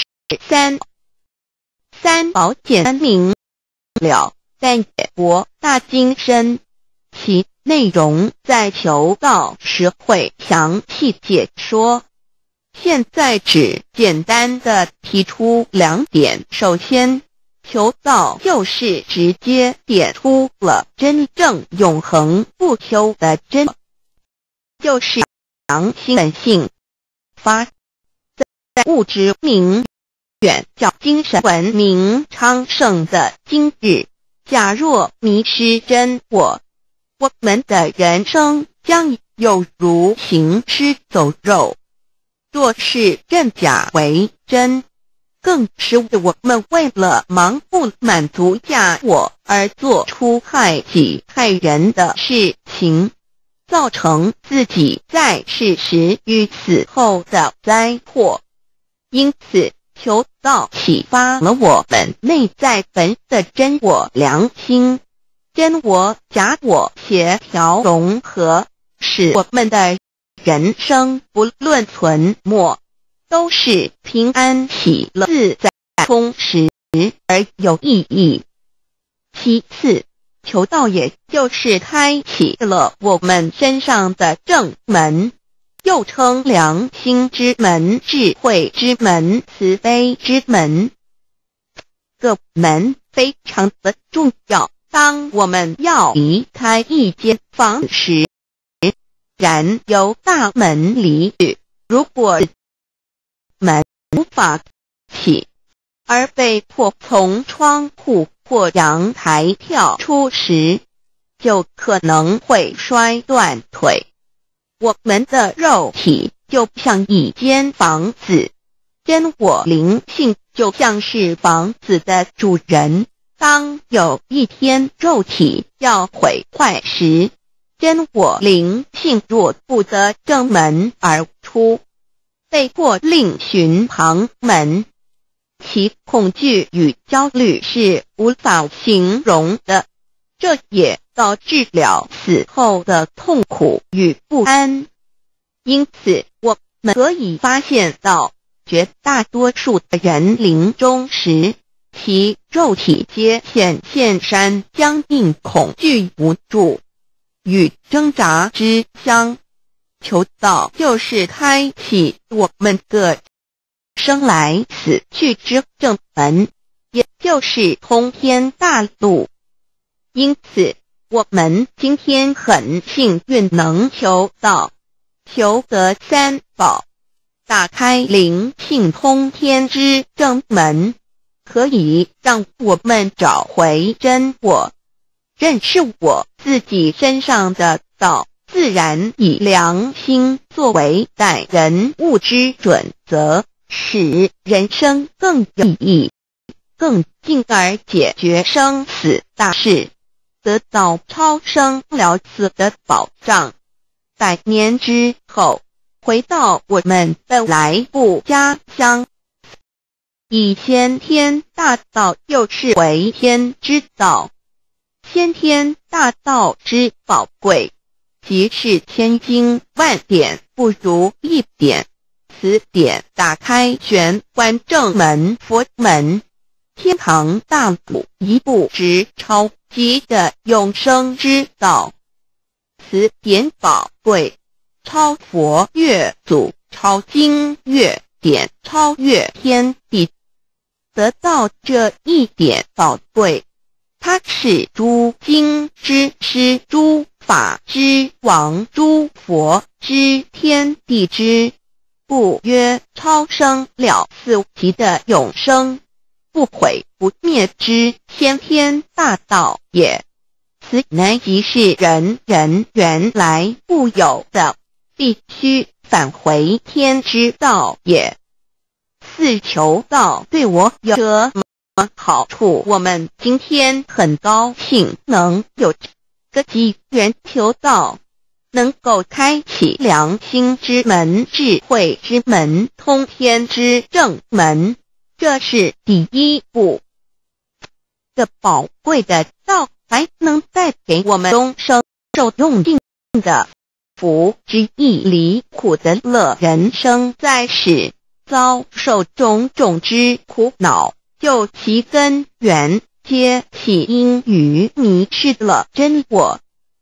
三宝简明了，但也博大精深，其内容在求道时会详细解说。现在只简单的提出2点。首先，求道就是直接点出了真正永恒不朽的真，就是良心本性。发在物质明远较精神文明昌盛的今日，假若迷失真我，我们的人生将有如行尸走肉。若是认假为真，更是我们为了盲目满足假我而做出害己害人的事情，造成自己在世时与死后的灾祸。因此，求道启发了我们内在本的真我良心，真我假我协调融合，使我们的人生不论存没，都是平安喜乐自在充实而有意义。其次，求道也就是开启了我们身上的正门，又称良心之门、智慧之门、慈悲之门。这门非常的重要。当我们要离开一间房子时，然由大门离去，如果门无法起，而被迫从窗户或阳台跳出时，就可能会摔断腿。我们的肉体就像一间房子，真我灵性就像是房子的主人。当有一天肉体要毁坏时，真我灵性若不得正门而出，被迫另寻旁门，其恐惧与焦虑是无法形容的，这也导致了死后的痛苦与不安。因此，我们可以发现到，绝大多数的人临终时，其肉体皆显现山僵硬、恐惧无助与挣扎之乡。求道就是开启我们的生来死去之正门，也就是通天大路。因此，我们今天很幸运能求道，求得三宝，打开灵性通天之正门，可以让我们找回真我，认识我自己身上的道，自然以良心作为待人物之准则，使人生更有意义，更进而解决生死大事，得到超生了死的保障。100年之后，回到我们的来部家乡，以先天大道又是为天之道，先天大道之宝贵，即是千经万典不如一点。此点打开玄关正门佛门，天堂大路一步直超级的永生之道。此点宝贵，超佛越祖，超经越典，超越天地。得到这一点宝贵，它是诸经之师，诸法之王，诸佛之天地之故曰超生了死极的永生，不毁不灭之先天大道也。此乃即是人人原来固有的，必须返回天之道也。四求道对我有什么好处？我们今天很高兴能有这个机缘求道，能够开启良心之门、智慧之门、通天之正门，这是第一步。这宝贵的道还能带给我们终生受用尽的福之意，离苦的乐。人生在世，遭受种种之苦恼，就其根源皆起因于迷失了真我。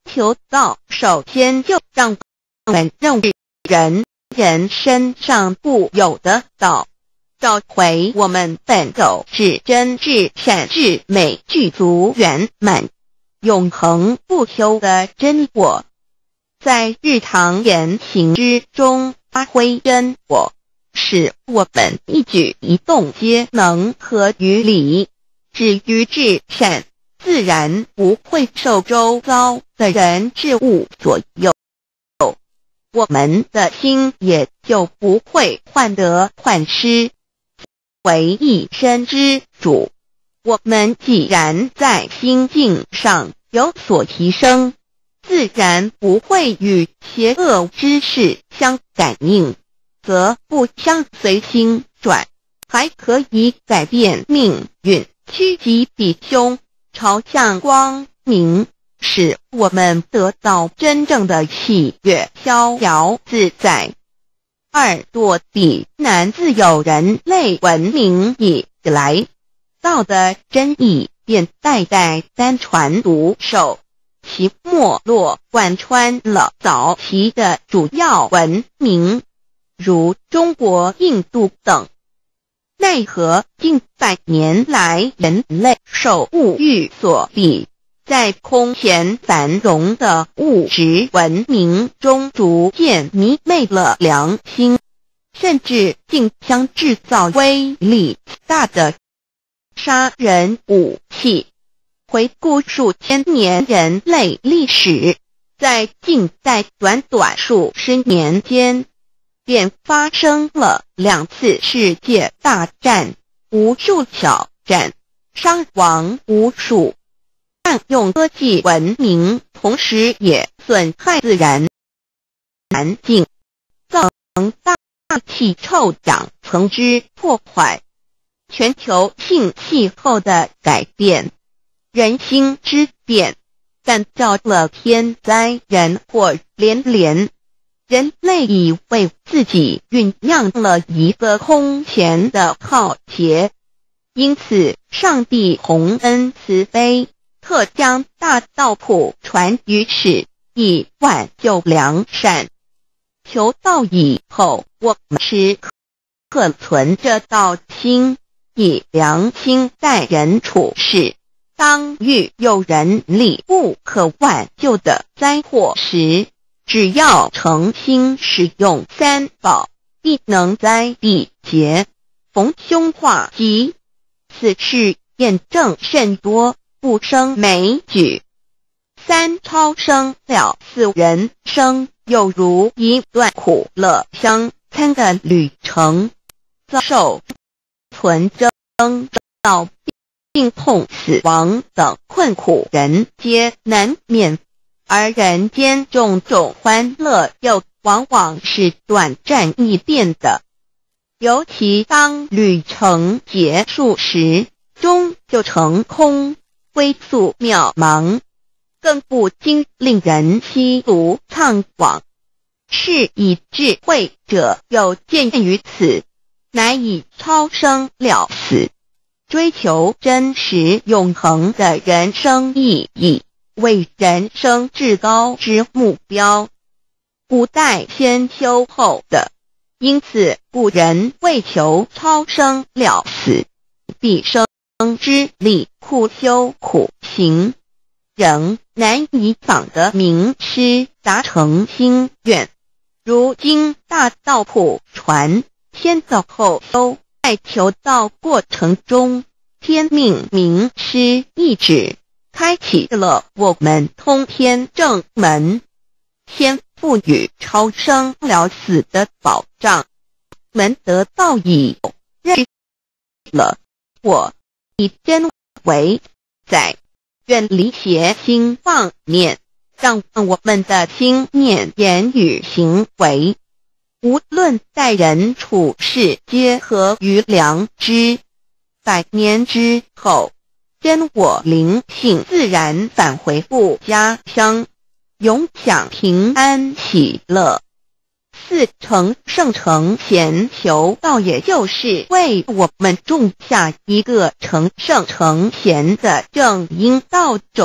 求道首先就让我们认识人身上固有的道，找回我们本有至真至善至美具足圆满永恒不朽的真我，在日常言行之中发挥真我，使我们一举一动皆能合于理，止于至善，自然不会受周遭的人事物左右，我们的心也就不会患得患失。为一身之主，我们既然在心境上有所提升，自然不会与邪恶之事相感应，则不相随心转，还可以改变命运，趋吉避凶，朝向光明，使我们得到真正的喜悦，逍遥自在。二堕地难自有人类文明以来，道的真意便代代单传独授，其没落贯穿了早期的主要文明，如中国、印度等。奈何近百年来人类受物欲所逼，在空前繁荣的物质文明中逐渐迷昧了良心，甚至竟将制造威力大的杀人武器。回顾数千年人类历史，在近代短短数十年间，便发生了2次世界大战，无数小战，伤亡无数。滥用科技文明，同时也损害自然环境，造成大气臭氧层之破坏，全球性气候的改变，人心之变，干造了天灾人祸连连。人类以为自己酝酿了一个空前的浩劫，因此上帝洪恩慈悲，特将大道谱传于世，以挽救良善。求道以后，我们时刻存着道心，以良心待人处事。当遇有人力不可挽救的灾祸时，只要诚心使用三宝，必能灾必劫，逢凶化吉。此事验证甚多，不胜枚举。三超生了4人生，有如一段苦乐相参的旅程，遭受存争、到病痛、死亡等困苦，人皆难免。而人间种种欢乐又往往是短暂易变的，尤其当旅程结束时，终就成空，归宿渺茫，更不禁令人凄独怅惘。是以智慧者有见于此，乃以超生了死，追求真实永恒的人生意义为人生至高之目标，不待先修后的。因此古人为求超生了死，毕生之力苦修苦行，仍难以访得名师达成心愿。如今大道谱传，先走后修，在求道过程中，天命名师一指，开启了我们通天正门，先赋予超生了死的保障。门得道以后，认识了我，以真为载，远离邪心妄念，让我们的心念、言语、行为，无论待人处事，皆合于良知。100年之后，真我灵性自然返回故家乡，永享平安喜乐。4成圣成贤求道，也就是为我们种下一个成圣成贤的正因道种，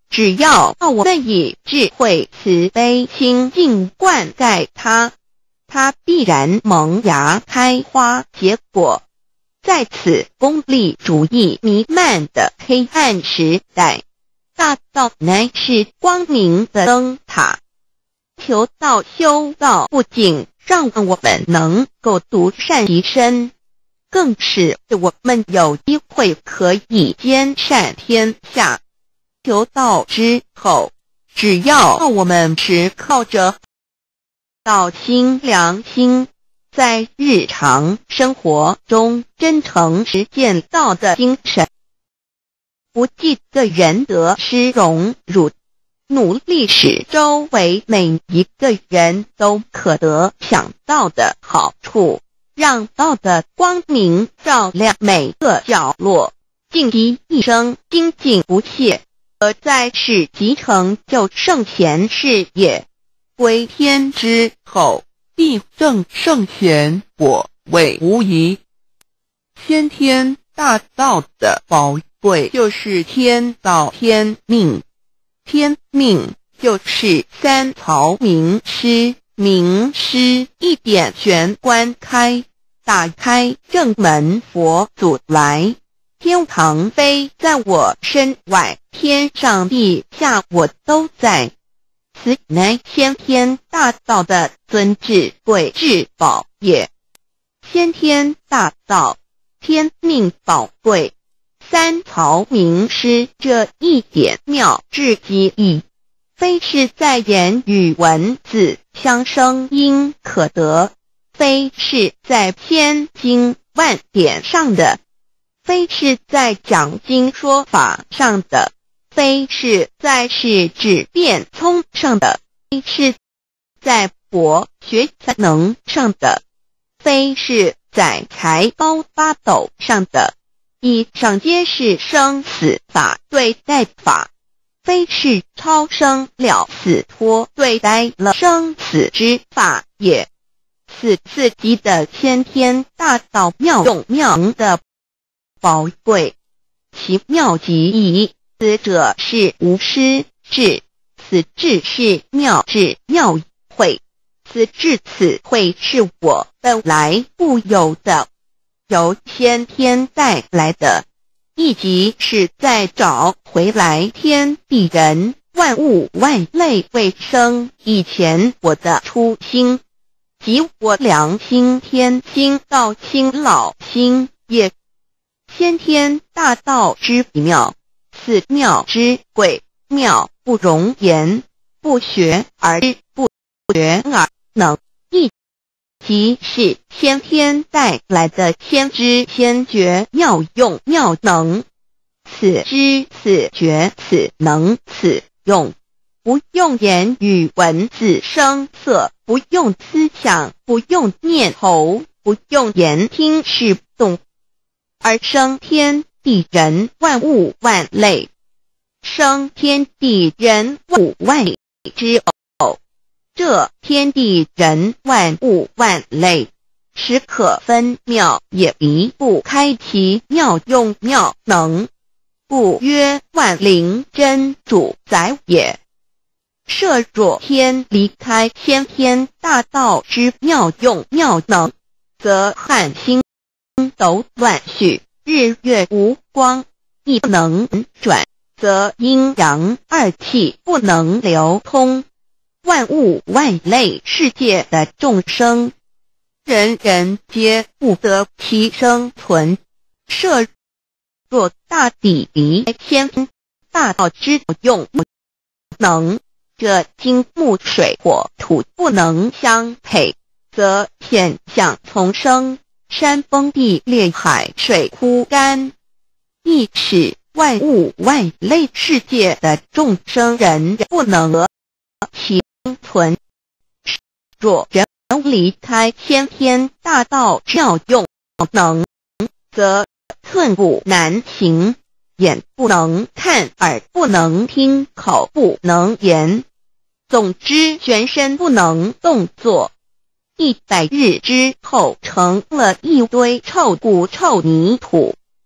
只要我们以智慧、慈悲心境灌溉它，它必然萌芽开花结果。在此功利主义弥漫的黑暗时代，大道乃是光明的灯塔。求道修道不仅让我们能够独善其身，更使我们有机会可以兼善天下。求道之后，只要我们是靠着道心良心，在日常生活中真诚实践道的精神，不计个人得失荣辱，努力使周围每一个人都可得享到的好处，让道的光明照亮每个角落，尽其一生精进不懈，而在世即成就圣贤事业。归天之后，必正圣贤果位无疑。先天大道的宝贵就是天道天命，天命就是三曹名师，名师一点玄关开，打开正门佛祖来。天堂非在我身外，天上地下我都在。此乃先天大道的尊至贵至宝也。先天大道，天命宝贵，三曹名师这一点妙至极意，非是在言语文字相生音可得，非是在千经万典上的，非是在讲经说法上的，非是在是智辩聪上的，非是在博学才能上的，非是在才高八斗上的。以上皆是生死法对待法，非是超生了死脱对待了生死之法也。此次级的先天大道妙用妙的宝贵，其妙极矣。此者是无师智，此智是妙智妙慧，此智此慧是我本来固有的，由先天带来的，亦即是在找回来天地人万物万类未生以前我的初心，即我良心天心道心老心也。先天大道之妙，此妙之贵，妙不容言，不学而知，不学而能，亦即是先天带来的先知先觉妙用妙能。此知此觉此能此用，不用言语文字声色，不用思想，不用念头，不用言听是动，而生天地人万物万类，生天地人物万类之偶。这天地人万物万类，实可分妙，也离不开其妙用妙能，故曰万灵真主宰也。设若天离开先天大道之妙用妙能，则汉星斗乱序，日月无光，亦不能转，则阴阳二气不能流通，万物万类世界的众生，人人皆不得其生存。设若大地离先天大道之用能，这金木水火土不能相配，则现象丛生，山崩地裂，海水枯干，亦使万物万类世界的众生人不能得其生存。若人离开先天大道妙用能，则寸步难行，眼不能看，耳不能听，口不能言，总之全身不能动作。100日之后成了一堆臭骨臭泥土。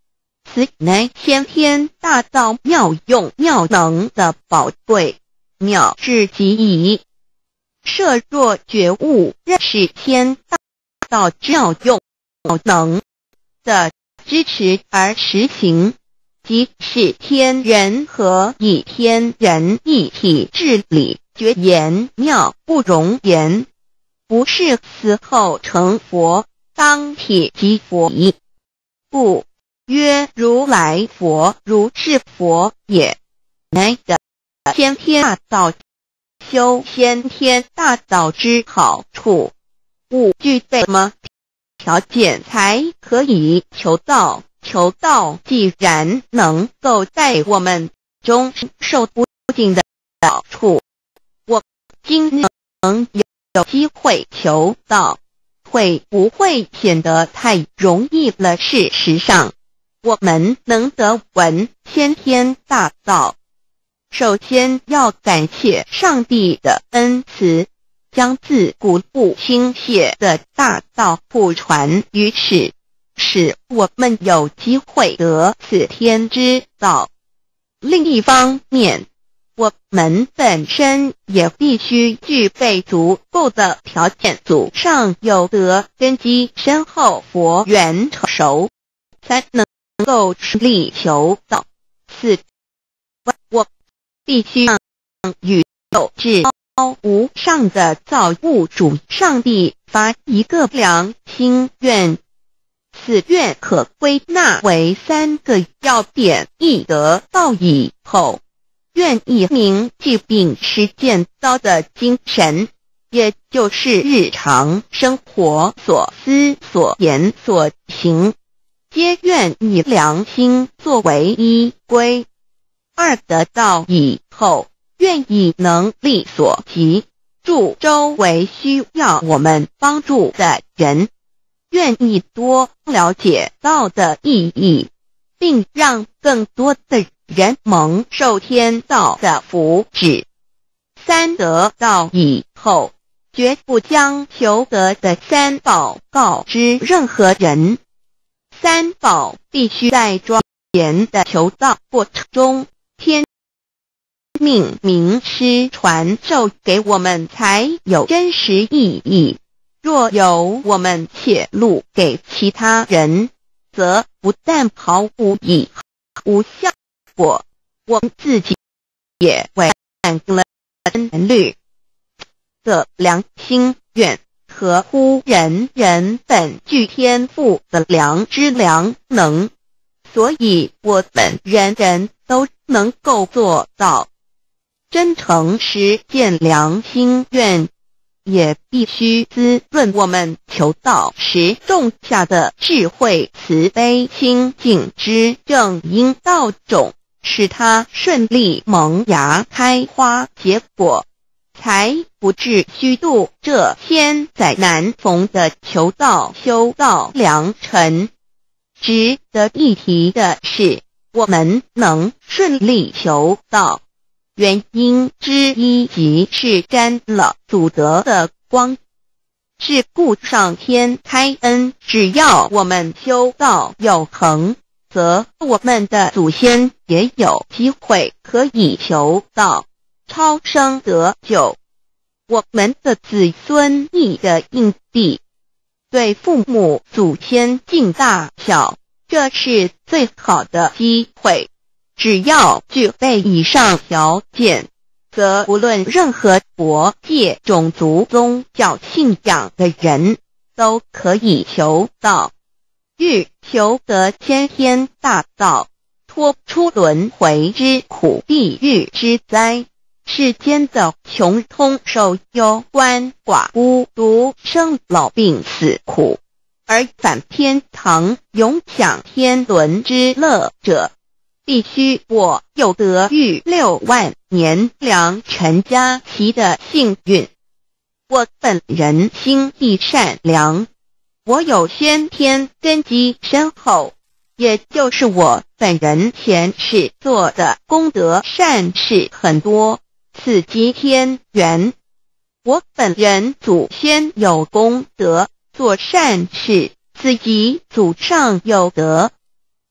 此乃先天大道妙用妙能的宝贵，妙至极矣。设若觉悟认识天大道之妙用妙能的支持而实行，即是天人合一，天人一体治理，绝言妙不容言，不是死后成佛，当体即佛矣。故曰如来佛，如是佛也。乃得先天大道，修先天大道之好处，勿具备什么条件才可以求道？求道既然能够在我们中受不尽的好处，我今能有机会求道，会不会显得太容易了？事实上，我们能得闻先天大道，首先要感谢上帝的恩慈，将自古不倾泻的大道普传于世，使我们有机会得此天之道。另一方面，我们本身也必须具备足够的条件，祖上有德，根基深厚，佛缘成熟，才能够顺利求道。此外，我必须向宇宙至高无上的造物主上帝发一个良心愿，此愿可归纳为3个要点：一得道以后，愿以明既并实践道的精神，也就是日常生活所思所言所行，皆愿以良心作为依归。二得道以后，愿以能力所及，助周围需要我们帮助的人，愿意多了解道的意义，并让更多的人蒙受天道的福祉。三得道以后，绝不将求得的3宝告知任何人。3宝必须在庄严的求道过程中，天命名师传授给我们，才有真实意义。若由我们泄露给其他人，则不但毫无意义、无效果，我们自己也违反了人律的良心愿，合乎人人本具天赋的良知良能。所以我们人人都能够做到真诚实践良心愿，也必须滋润我们求道时种下的智慧、慈悲、清净之正因道种，使它顺利萌芽开花结果，才不至虚度这千载难逢的求道修道良辰。值得一提的是，我们能顺利求道，原因之一即是沾了祖德的光。是故上天开恩，只要我们修道有恒，则我们的祖先也有机会可以求道超生得救。我们的子孙亦的印地，对父母祖先尽大孝，这是最好的机会。只要具备以上条件，则无论任何国界、种族、宗教信仰的人都可以求道。欲求得先天大道，脱出轮回之苦、地狱之灾，世间的穷通受忧、鳏寡孤独、生老病死苦，而返天堂永享天伦之乐者，必须我有得遇6万年良辰佳期的幸运。我本人心地善良，我有先天根基深厚，也就是我本人前世做的功德善事很多，此即天缘。我本人祖先有功德，做善事，此即祖上有德。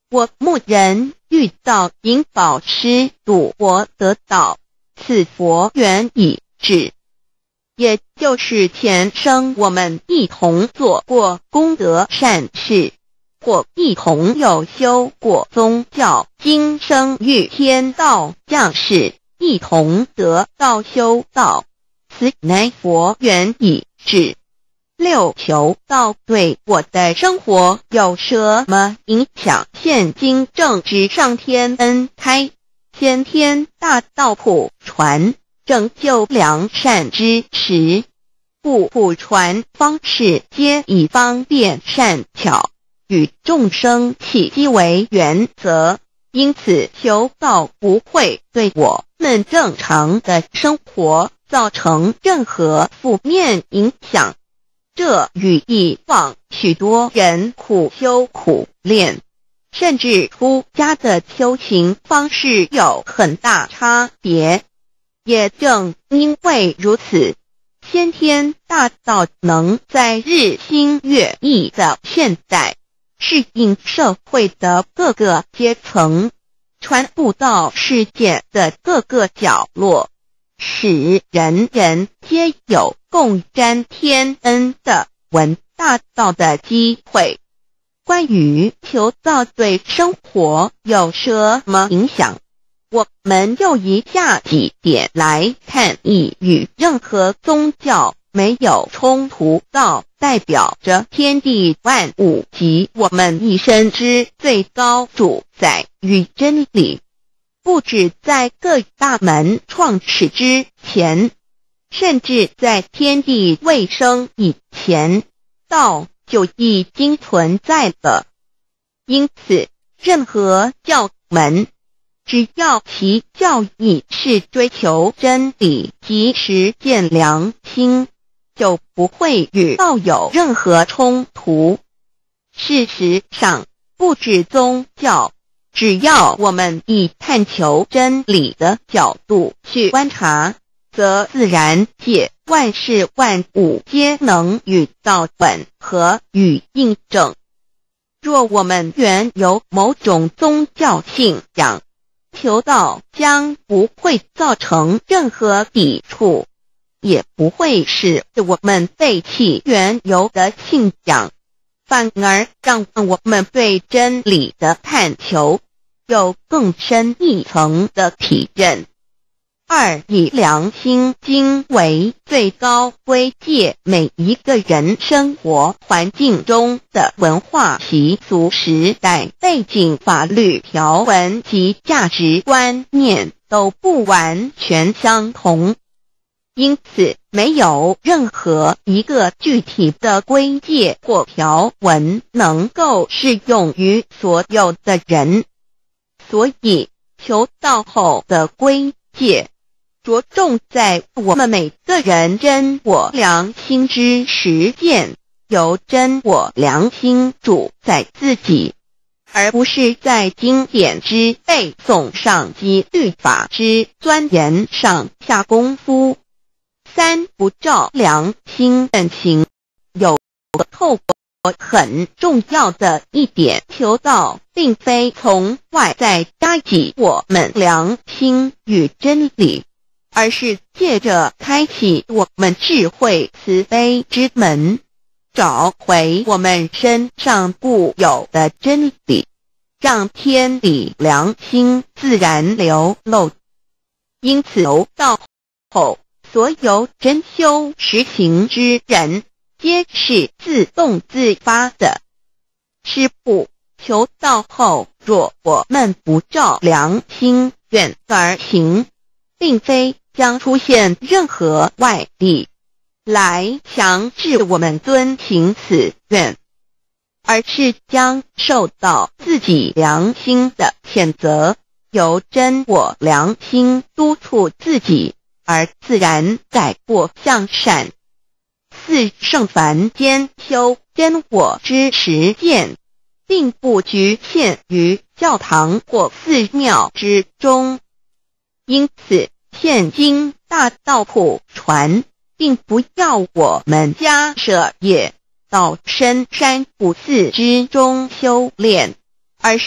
我牧人遇到引导师度我得道，此佛缘已至。也就是前生我们一同做过功德善事，或一同有修过宗教，今生遇天道降世，一同得道修道，此乃佛缘已至。六求道对我的生活有什么影响？现今正值上天恩开，先天大道普传，拯救良善之时，故普传方式皆以方便善巧，与众生契机为原则，因此求道不会对我们正常的生活造成任何负面影响。这与以往许多人苦修苦练，甚至出家的修行方式有很大差别。也正因为如此，先天大道能在日新月异的现代，适应社会的各个阶层，传布到世界的各个角落，使人人皆有共沾天恩的闻大道的机会。关于求道对生活有什么影响，我们就以下几点来看。一、与任何宗教没有冲突，道代表着天地万物及我们一生之最高主宰与真理。不止在各大门创始之前，甚至在天地未生以前，道就已经存在了。因此，任何教门，只要其教义是追求真理及实践良心，就不会与道有任何冲突。事实上，不止宗教，只要我们以探求真理的角度去观察，则自然界万事万物皆能与道吻合与印证。若我们原有某种宗教信仰，求道将不会造成任何抵触，也不会使我们背弃原有的信仰，反而让我们对真理的探求有更深一层的体认。二、以良心经为最高规戒每一个人生活环境中的文化习俗、时代背景、法律条文及价值观念都不完全相同，因此没有任何一个具体的规戒或条文能够适用于所有的人。所以求道后的规戒着重在我们每个人真我良心之实践，由真我良心主宰自己，而不是在经典之背诵上及律法之钻研上下功夫。三、不照良心本行。有透过很重要的一点，求道并非从外在加给我们良心与真理，而是借着开启我们智慧慈悲之门，找回我们身上固有的真理，让天理良心自然流露。因此求道后，所有真修实行之人皆是自动自发的。师父，求道后若我们不照良心愿而行，并非将出现任何外力来强制我们遵行此愿，而是将受到自己良心的谴责，由真我良心督促自己，而自然改过向善。四、圣凡间修真我之实践，并不局限于教堂或寺庙之中，因此现今大道普传，并不要我们家舍业到深山古寺之中修炼，而是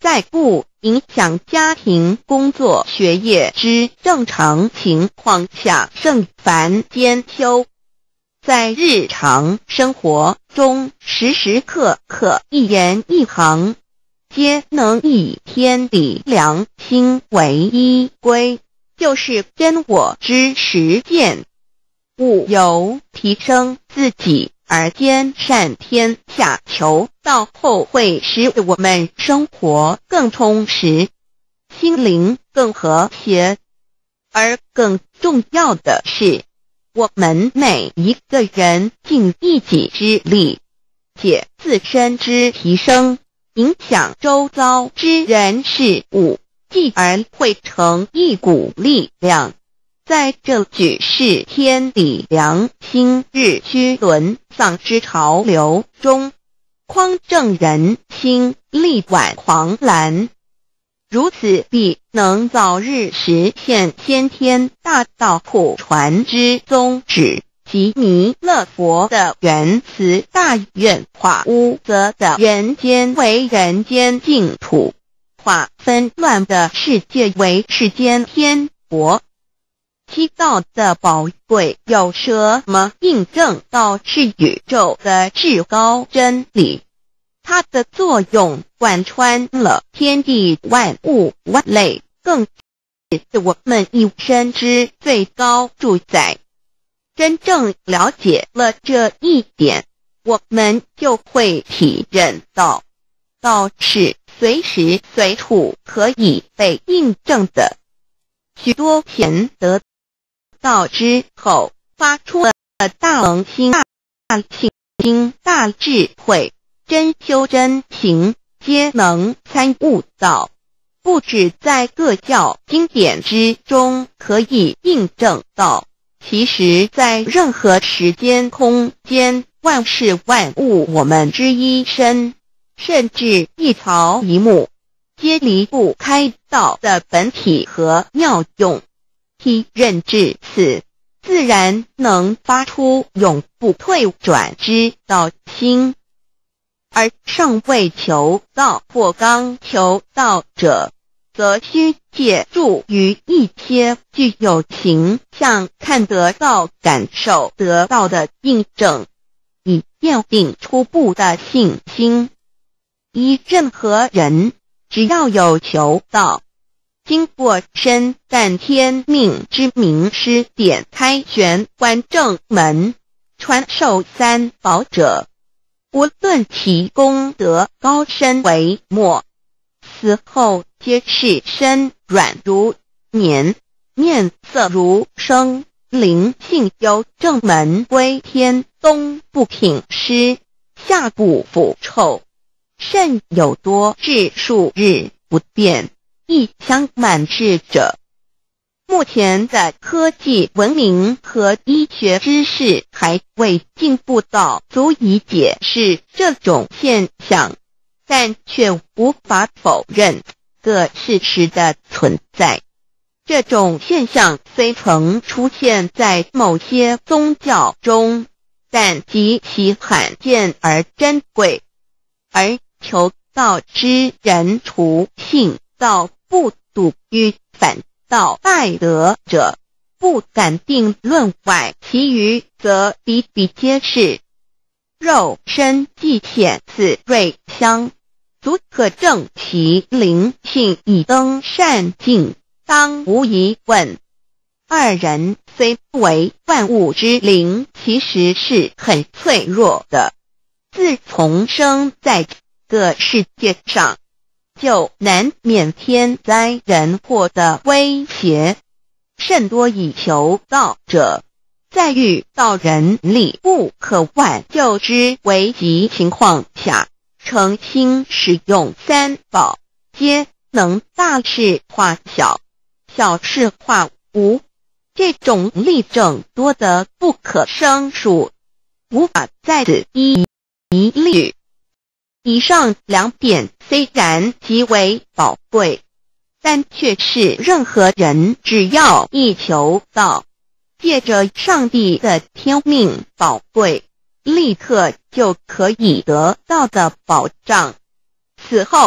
在不影响家庭、工作、学业之正常情况下慎繁兼修。在日常生活中，时时刻刻一言一行，皆能以天理良心为依归，就是真我之实践。务由提升自己而兼善天下，求到后会使我们生活更充实，心灵更和谐。而更重要的是，我们每一个人尽一己之力，且自身之提升，影响周遭之人事物，继而汇成一股力量。在这举世天理良心日趋沦丧之潮流中，匡正人心，力挽狂澜。如此必能早日实现先天大道普传之宗旨，即弥勒佛的原慈大愿，化污浊的人间为人间净土，化纷乱的世界为世间天国。七道的宝贵有什么印证道是宇宙的至高真理？它的作用贯穿了天地万物万类，更是我们一生之最高主宰。真正了解了这一点，我们就会体认到，道是随时随处可以被印证的。许多贤得道之后，发出了大恒心、大信心、大智慧，真修真行，皆能参悟到，不止在各教经典之中可以印证到，其实在任何时间空间、万事万物我们之一身，甚至一草一木，皆离不开道的本体和妙用。体认至此，自然能发出永不退转之道心。而尚未求道或刚求道者，则需借助于一些具有形象看得到、感受得到的印证，以奠定初步的信心。依任何人，只要有求道，经过身占天命之名师点开玄关正门，传授三宝者，无论其功德高深为末，死后皆是身软如棉，面色如生，灵性由正门归天，东不品湿，下不腐臭，甚有多至数日不变，一腔满志者。目前的科技文明和医学知识还未进步到足以解释这种现象，但却无法否认个事实的存在。这种现象虽曾出现在某些宗教中，但极其罕见而珍贵，而求道之人除信道不笃于反道败德者，不敢定论外，其余则比比皆是。肉身既显似瑞香，足可证其灵性已登善境，当无疑问。二人虽不为万物之灵，其实是很脆弱的。自从生在这世界上，就难免天灾人祸的威胁，甚多以求道者，在遇到人力不可挽救之危急情况下，诚心使用三宝，皆能大事化小，小事化无。这种例证多得不可胜数，无法在此一一例。以上两点虽然极为宝贵，但却是任何人只要一求道，借着上帝的天命宝贵，立刻就可以得到的保障。此后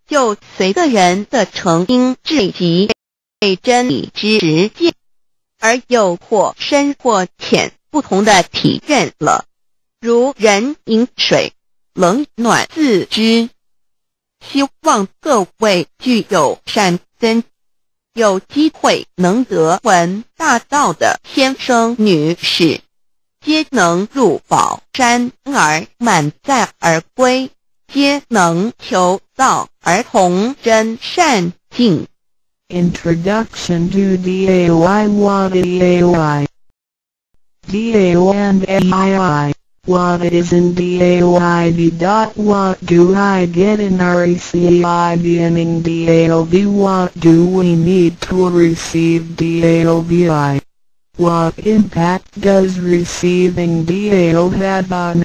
就随个人的成因质及对真理之实践，而有或深或浅不同的体认了。如人饮水，冷暖自知。希望各位具有善根，有机会能得闻大道的先生女士，皆能入宝山而满载而归，皆能求道而同真善境。 Introduction to DAY. What is DAY? DAY and AII. What is in DAYD? What do I get in RECI beginning DAOB? What do we need to receive DAOBI? What impact does receiving DAO have on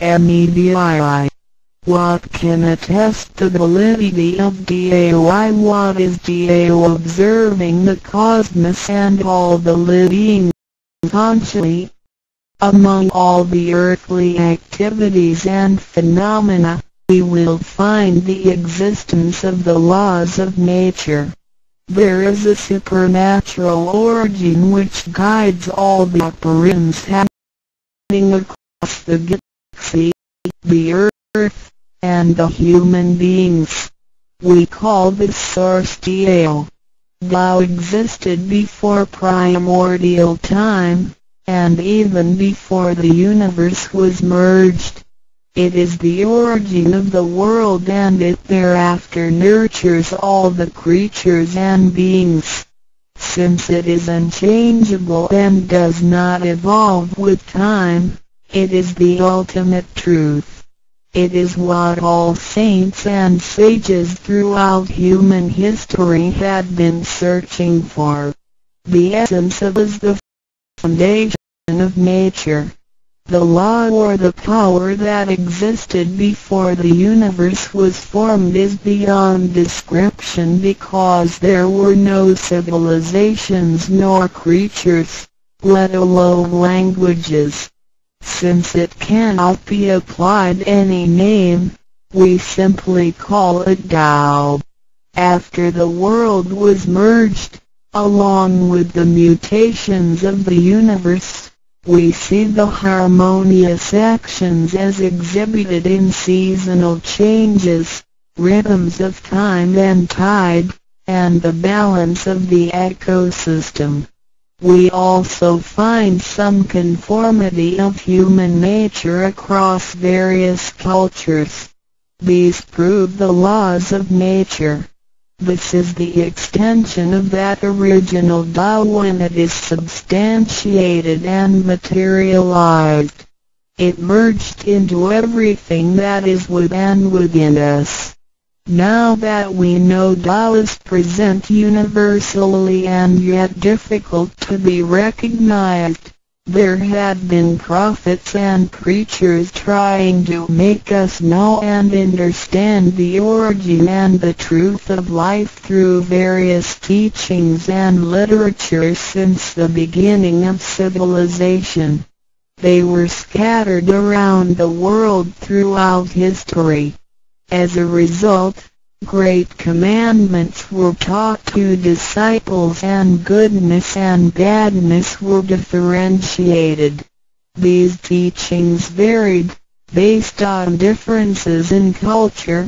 MEDII? What can attest the validity of DAOI? What is DAO? Observing the cosmos and all the living consciously. Among all the earthly activities and phenomena, we will find the existence of the laws of nature. There is a supernatural origin which guides all the operations happening across the galaxy, the earth, and the human beings. We call this source DAO. DAO existed before primordial time, and even before the universe was merged. It is the origin of the world, and it thereafter nurtures all the creatures and beings. Since it is unchangeable and does not evolve with time, it is the ultimate truth. It is what all saints and sages throughout human history had been searching for. The essence of it is the foundation of nature. The law or the power that existed before the universe was formed is beyond description, because there were no civilizations nor creatures, let alone languages. Since it cannot be applied any name, we simply call it Tao. After the world was merged, along with the mutations of the universe, we see the harmonious actions as exhibited in seasonal changes, rhythms of time and tide, and the balance of the ecosystem. We also find some conformity of human nature across various cultures. These prove the laws of nature. This is the extension of that original Tao when it is substantiated and materialized. It merged into everything that is with and within us. Now that we know Tao is present universally and yet difficult to be recognized, there had been prophets and preachers trying to make us know and understand the origin and the truth of life through various teachings and literature since the beginning of civilization. They were scattered around the world throughout history. As a result, great commandments were taught to disciples and goodness and badness were differentiated. These teachings varied, based on differences in culture,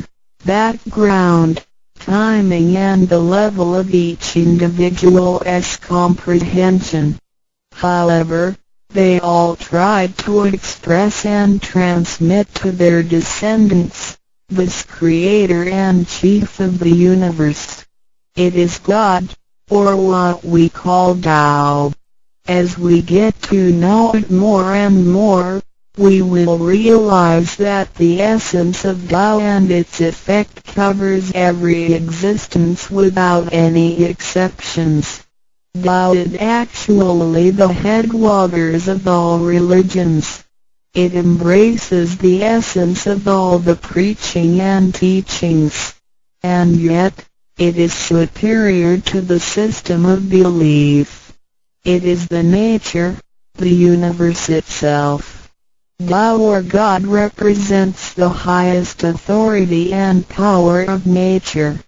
background, timing and the level of each individual's comprehension. However, they all tried to express and transmit to their descendants this creator and chief of the universe. It is God, or what we call Tao. As we get to know it more and more, we will realize that the essence of Tao and its effect covers every existence without any exceptions. Tao is actually the headwaters of all religions. It embraces the essence of all the preaching and teachings, and yet, it is superior to the system of belief. It is the nature, the universe itself. Tao or God represents the highest authority and power of nature.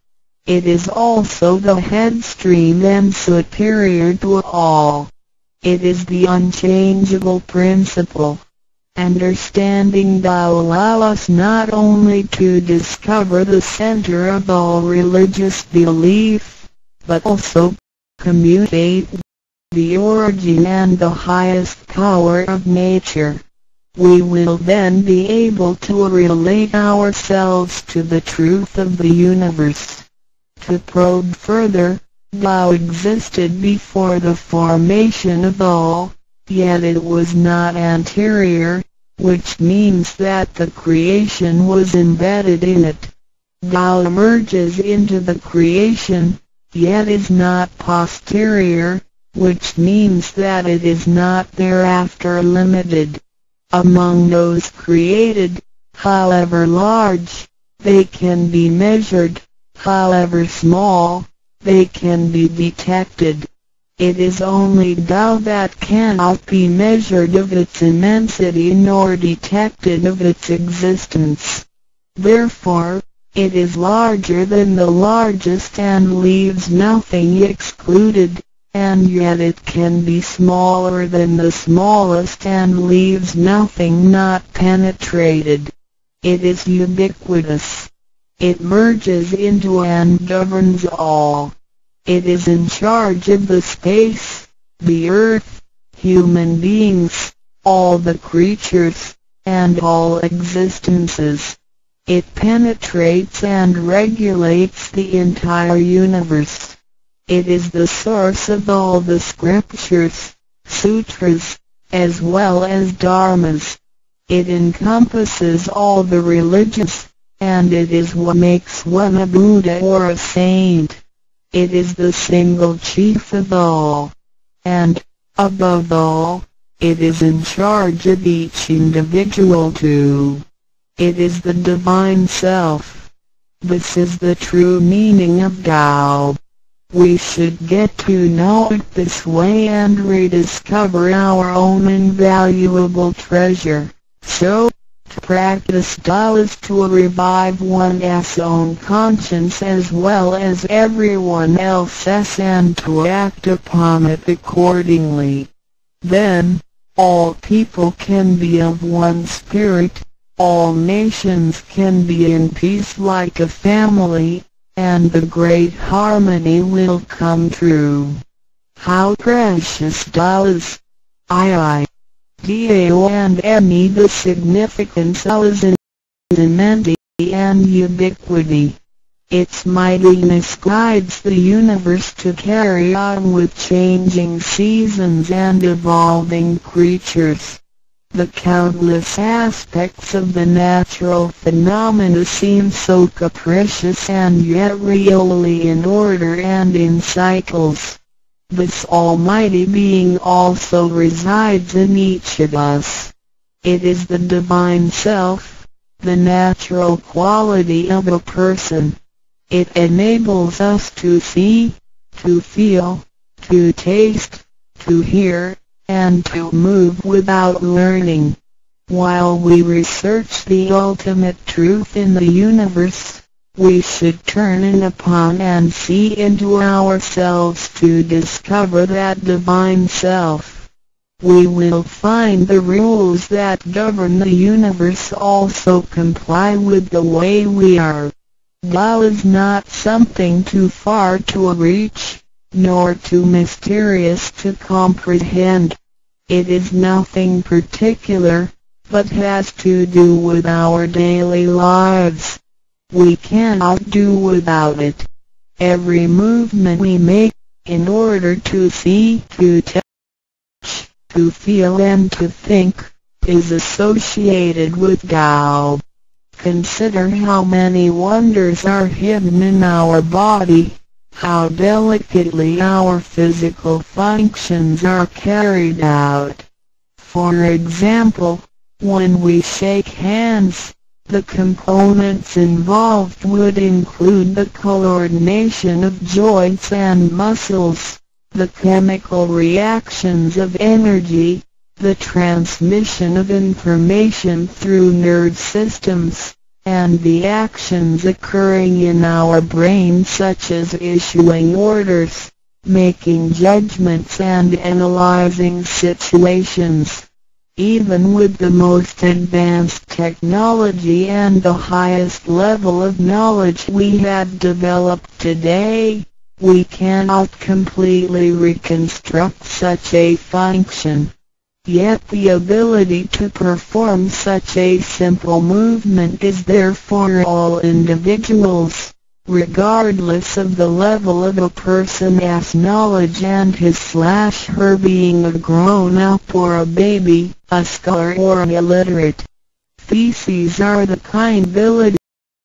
It is also the headstream and superior to all. It is the unchangeable principle. Understanding Tao allows us not only to discover the center of all religious belief, but also communicate the origin and the highest power of nature. We will then be able to relate ourselves to the truth of the universe. To probe further, Tao existed before the formation of all, yet it was not anterior, which means that the creation was embedded in it. Tao emerges into the creation, yet is not posterior, which means that it is not thereafter limited. Among those created, however large, they can be measured, however small, they can be detected. It is only Tao that cannot be measured of its immensity nor detected of its existence. Therefore, it is larger than the largest and leaves nothing excluded, and yet it can be smaller than the smallest and leaves nothing not penetrated. It is ubiquitous. It merges into and governs all. It is in charge of the space, the earth, human beings, all the creatures, and all existences. It penetrates and regulates the entire universe. It is the source of all the scriptures, sutras, as well as dharmas. It encompasses all the religions, and it is what makes one a Buddha or a saint. It is the single chief of all. And, above all, it is in charge of each individual too. It is the Divine Self. This is the true meaning of Tao. We should get to know it this way and rediscover our own invaluable treasure. So, to practice Tao is to revive one's own conscience as well as everyone else's and to act upon it accordingly. Then, all people can be of one spirit, all nations can be in peace like a family, and the great harmony will come true. How precious Tao is! Tao and me. The significance is in immensity and ubiquity. Its mightiness guides the universe to carry on with changing seasons and evolving creatures. The countless aspects of the natural phenomena seem so capricious and yet really in order and in cycles. This almighty being also resides in each of us. It is the Divine Self, the natural quality of a person. It enables us to see, to feel, to taste, to hear, and to move without learning. While we research the ultimate truth in the universe, we should turn in upon and see into ourselves to discover that Divine Self. We will find the rules that govern the universe also comply with the way we are. Tao is not something too far to reach, nor too mysterious to comprehend. It is nothing particular, but has to do with our daily lives. We cannot do without it. Every movement we make, in order to see, to touch, to feel and to think, is associated with Tao. Consider how many wonders are hidden in our body, how delicately our physical functions are carried out. For example, when we shake hands, the components involved would include the coordination of joints and muscles, the chemical reactions of energy, the transmission of information through nerve systems, and the actions occurring in our brain, such as issuing orders, making judgments and analyzing situations. Even with the most advanced technology and the highest level of knowledge we have developed today, we cannot completely reconstruct such a function. Yet the ability to perform such a simple movement is there for all individuals, regardless of the level of a person's knowledge and his/her being a grown-up or a baby, a scholar or illiterate. These are the kind of abilities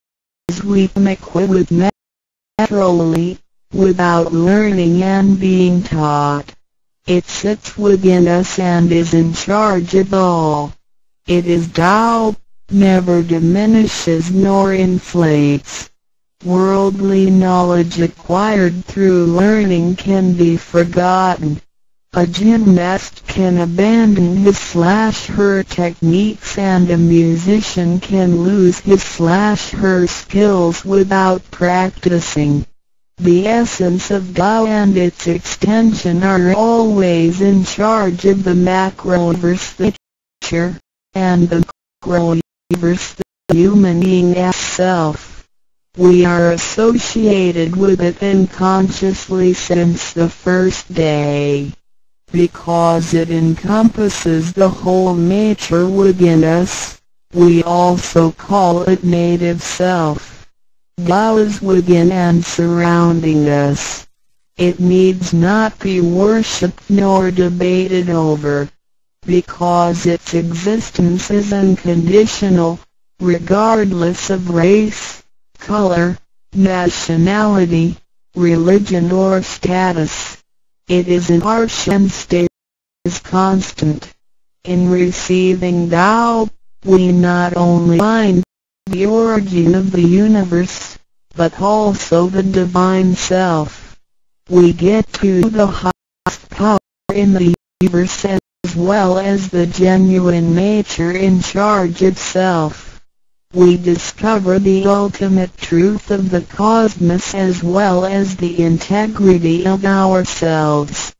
we make with naturally, without learning and being taught. It sits within us and is in charge of all. It is Tao, never diminishes nor inflates. Worldly knowledge acquired through learning can be forgotten. A gymnast can abandon his/her techniques and a musician can lose his/her skills without practicing. The essence of Tao and its extension are always in charge of the macroverse, the nature, and the microverse, the human being as self. We are associated with it unconsciously since the first day. Because it encompasses the whole nature within us, we also call it native self. Tao is within and surrounding us. It needs not be worshipped nor debated over, because its existence is unconditional, regardless of race, color, nationality, religion or status. It is in our and stays constant. In receiving Tao, we not only find the origin of the universe, but also the divine self. We get to the highest power in the universe as well as the genuine nature in charge of self. We discover the ultimate truth of the cosmos as well as the integrity of ourselves.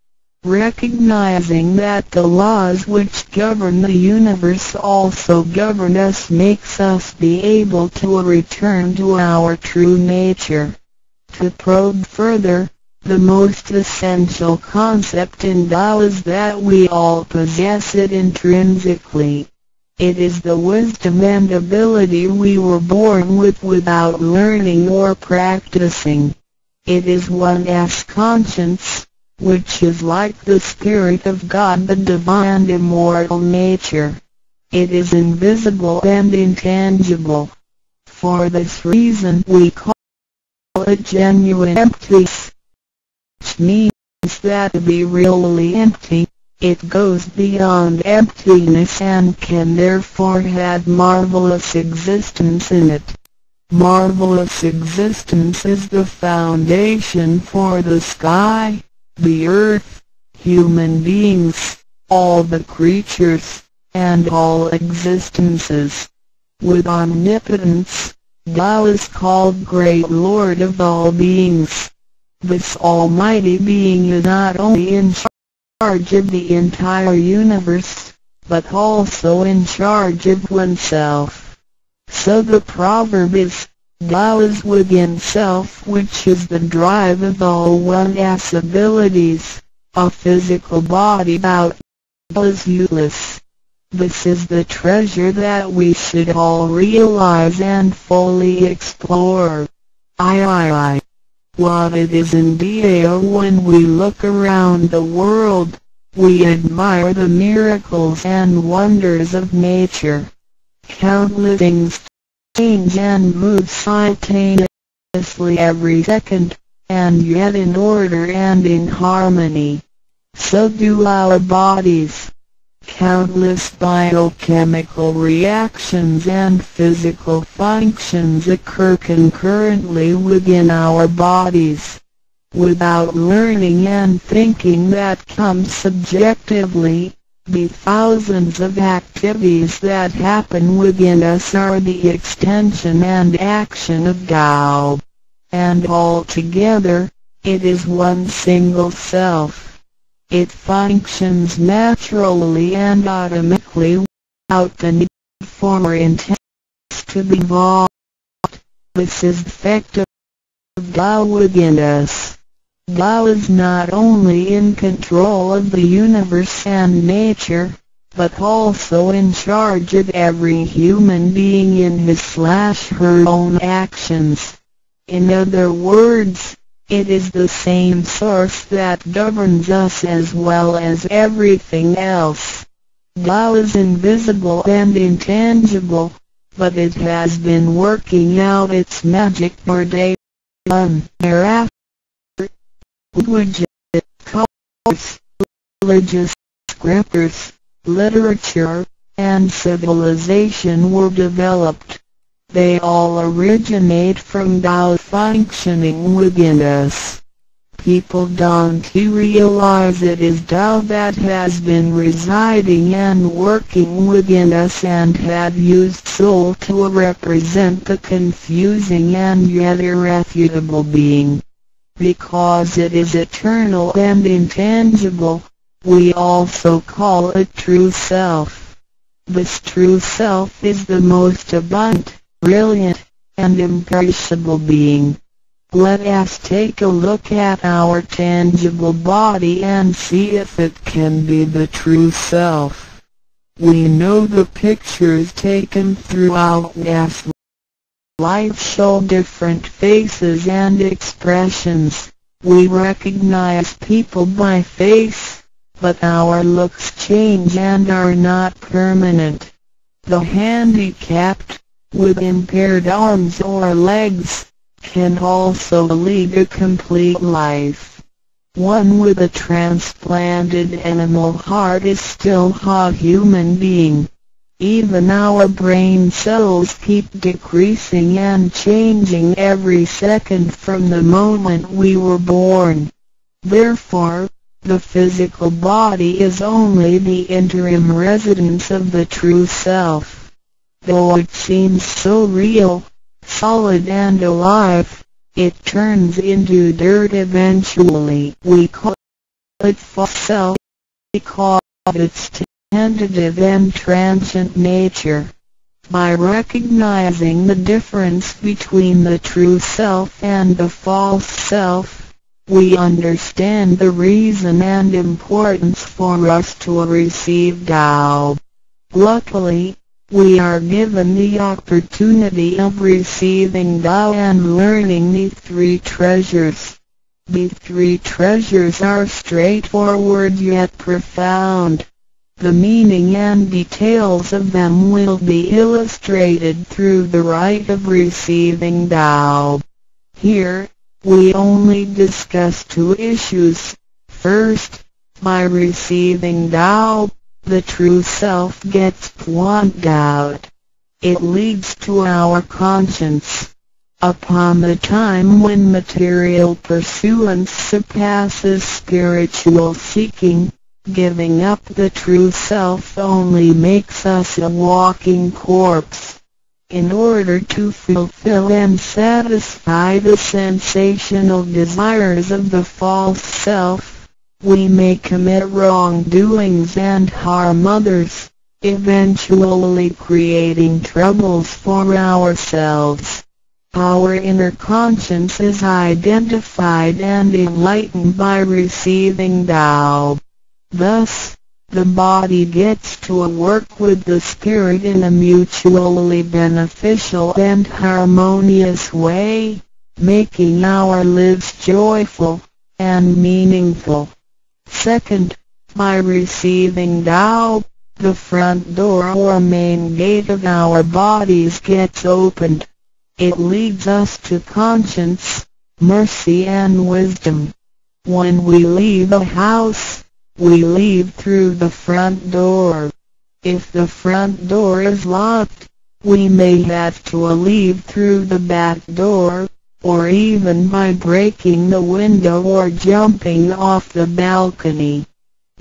Recognizing that the laws which govern the universe also govern us makes us be able to return to our true nature. To probe further, the most essential concept in Tao is that we all possess it intrinsically. It is the wisdom and ability we were born with without learning or practicing. It is one's conscience, which is like the Spirit of God, the divine and immortal nature. It is invisible and intangible. For this reason we call it genuine emptiness, which means that to be really empty, it goes beyond emptiness and can therefore have marvelous existence in it. Marvelous existence is the foundation for the sky, the earth, human beings, all the creatures, and all existences. With omnipotence, Tao is called Great Lord of all beings. This almighty being is not only in charge of the entire universe, but also in charge of oneself. So the proverb is, Tao is within self, which is the drive of all one's abilities. A physical body without Tao is useless. This is the treasure that we should all realize and fully explore. What it is indeed when we look around the world, we admire the miracles and wonders of nature. Countless things change and move simultaneously every second, and yet in order and in harmony. So do our bodies. Countless biochemical reactions and physical functions occur concurrently within our bodies. Without learning and thinking that comes subjectively, The thousands of activities that happen within us are the extension and action of Tao. And altogether, it is one single self. It functions naturally and automatically without the need for intent to be involved. This is the effect of Tao within us. Tao is not only in control of the universe and nature, but also in charge of every human being in his/her own actions. In other words, it is the same source that governs us as well as everything else. Tao is invisible and intangible, but it has been working out its magic for day one thereafter. Language, colors, religious scriptures, literature, and civilization were developed. They all originate from Tao functioning within us. People don't realize it is Tao that has been residing and working within us and had used soul to represent the confusing and yet irrefutable being. Because it is eternal and intangible, we also call it true self. This true self is the most abundant, brilliant, and imperishable being. Let us take a look at our tangible body and see if it can be the true self. We know the pictures taken throughout past life show different faces and expressions. We recognize people by face, but our looks change and are not permanent. The handicapped, with impaired arms or legs, can also lead a complete life. One with a transplanted animal heart is still a human being. Even our brain cells keep decreasing and changing every second from the moment we were born. Therefore, the physical body is only the interim residence of the true self. Though it seems so real, solid and alive, it turns into dirt eventually. We call it false self because of its tentative and transient nature. By recognizing the difference between the true self and the false self, we understand the reason and importance for us to receive Tao. Luckily, we are given the opportunity of receiving Tao and learning the three treasures. The three treasures are straightforward yet profound. The meaning and details of them will be illustrated through the rite of receiving Tao. Here, we only discuss two issues. First, by receiving Tao, the true self gets plucked out. It leads to our conscience. Upon the time when material pursuance surpasses spiritual seeking, giving up the true self only makes us a walking corpse. In order to fulfill and satisfy the sensational desires of the false self, we may commit wrongdoings and harm others, eventually creating troubles for ourselves. Our inner conscience is identified and enlightened by receiving Tao. Thus, the body gets to work with the spirit in a mutually beneficial and harmonious way, making our lives joyful and meaningful. Second, by receiving Tao, the front door or main gate of our bodies gets opened. It leads us to conscience, mercy and wisdom. When we leave a house, we leave through the front door. If the front door is locked, we may have to leave through the back door, or even by breaking the window or jumping off the balcony.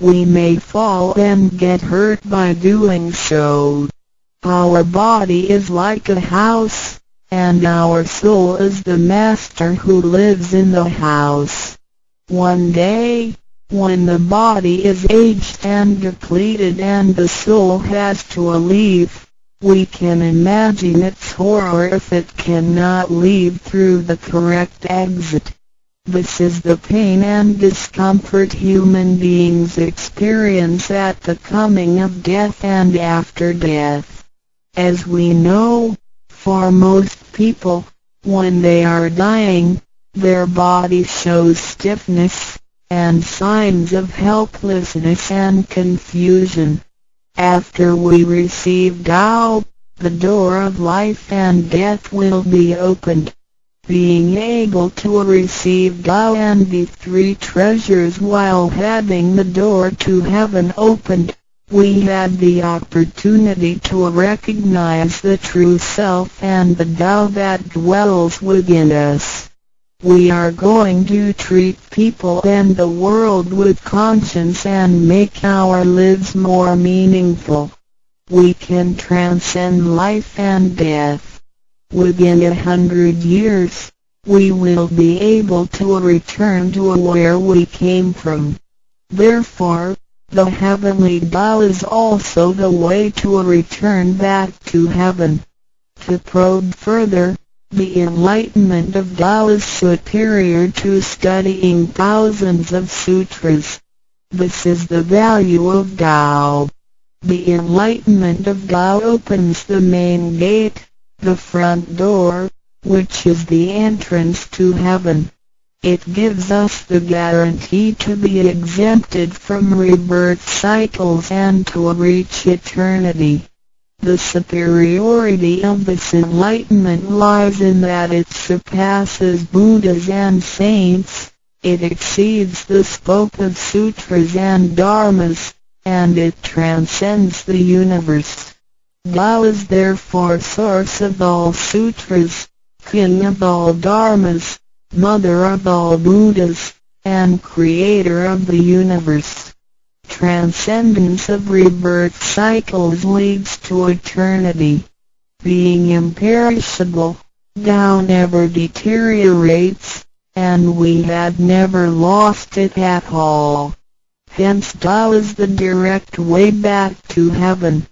We may fall and get hurt by doing so. Our body is like a house, and our soul is the master who lives in the house. One day, when the body is aged and depleted and the soul has to leave, we can imagine its horror if it cannot leave through the correct exit. This is the pain and discomfort human beings experience at the coming of death and after death. As we know, for most people, when they are dying, their body shows stiffness, and signs of helplessness and confusion. After we receive Tao, the door of life and death will be opened. Being able to receive Tao and the three treasures while having the door to heaven opened, we had the opportunity to recognize the true self and the Tao that dwells within us. We are going to treat people and the world with conscience and make our lives more meaningful. We can transcend life and death. Within 100 years, we will be able to return to where we came from. Therefore, the heavenly Tao is also the way to return back to heaven. To probe further, the enlightenment of Tao is superior to studying thousands of sutras. This is the value of Tao. The enlightenment of Tao opens the main gate, the front door, which is the entrance to heaven. It gives us the guarantee to be exempted from rebirth cycles and to reach eternity. The superiority of this enlightenment lies in that it surpasses Buddhas and saints, it exceeds the scope of sutras and dharmas, and it transcends the universe. Tao is therefore source of all sutras, king of all dharmas, mother of all Buddhas, and creator of the universe. Transcendence of rebirth cycles leads to eternity. Being imperishable, Tao never deteriorates, and we had never lost it at all. Hence Tao is the direct way back to heaven.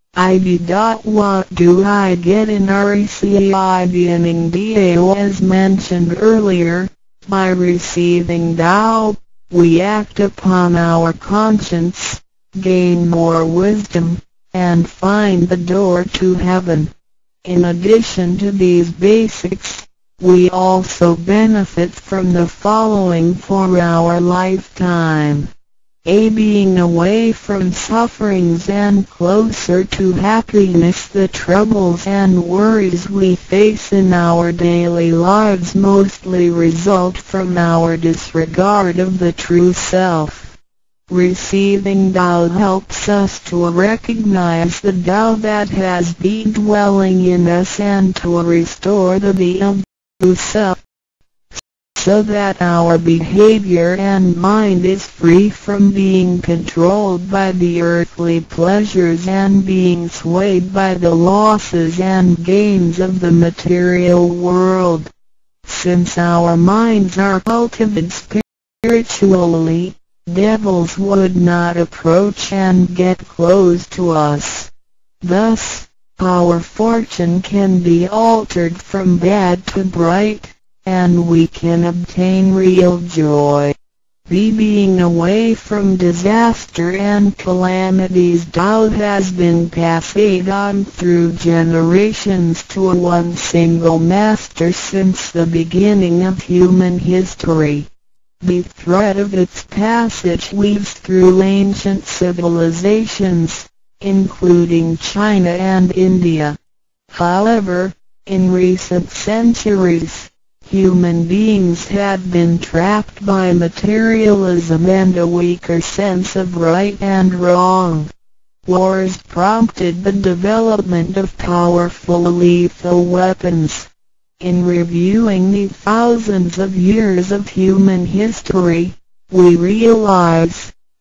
What do I get in RECI beginning DAO? As mentioned earlier, by receiving Tao, we act upon our conscience, gain more wisdom, and find the door to heaven. In addition to these basics, we also benefit from the following for our lifetime. Being away from sufferings and closer to happiness. The troubles and worries we face in our daily lives mostly result from our disregard of the true self. Receiving Tao helps us to recognize the Tao that has been dwelling in us and to restore the being true self, so that our behavior and mind is free from being controlled by the earthly pleasures and being swayed by the losses and gains of the material world. Since our minds are cultivated spiritually, devils would not approach and get close to us. Thus, our fortune can be altered from bad to bright, and we can obtain real joy. Being away from disaster and calamities. Tao has been passed on through generations to one single master since the beginning of human history. The thread of its passage weaves through ancient civilizations, including China and India. However, in recent centuries, human beings have been trapped by materialism and a weaker sense of right and wrong. Wars prompted the development of powerful lethal weapons. In reviewing the thousands of years of human history, we realize,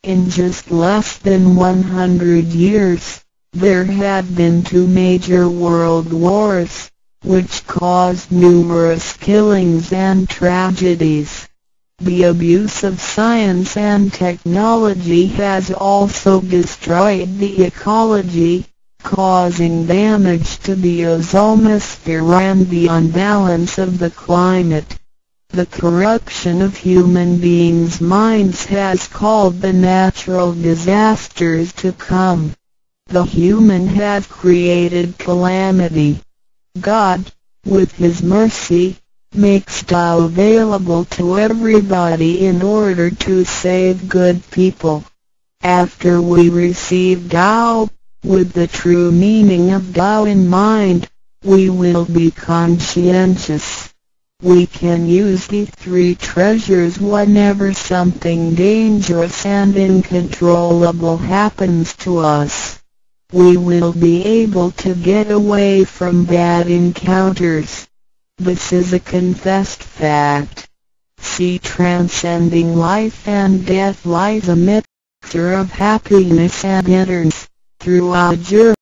In just less than 100 years, there had been 2 major world wars, which caused numerous killings and tragedies. The abuse of science and technology has also destroyed the ecology, causing damage to the ozonosphere and the unbalance of the climate. The corruption of human beings' minds has called the natural disasters to come. The human has created calamity. God, with His mercy, makes Tao available to everybody in order to save good people. After we receive Tao, with the true meaning of Tao in mind, we will be conscientious. We can use the 3 treasures whenever something dangerous and uncontrollable happens to us. We will be able to get away from bad encounters. This is a confessed fact. See, transcending life and death lies a mixture of happiness and bitterness. Throughout the journey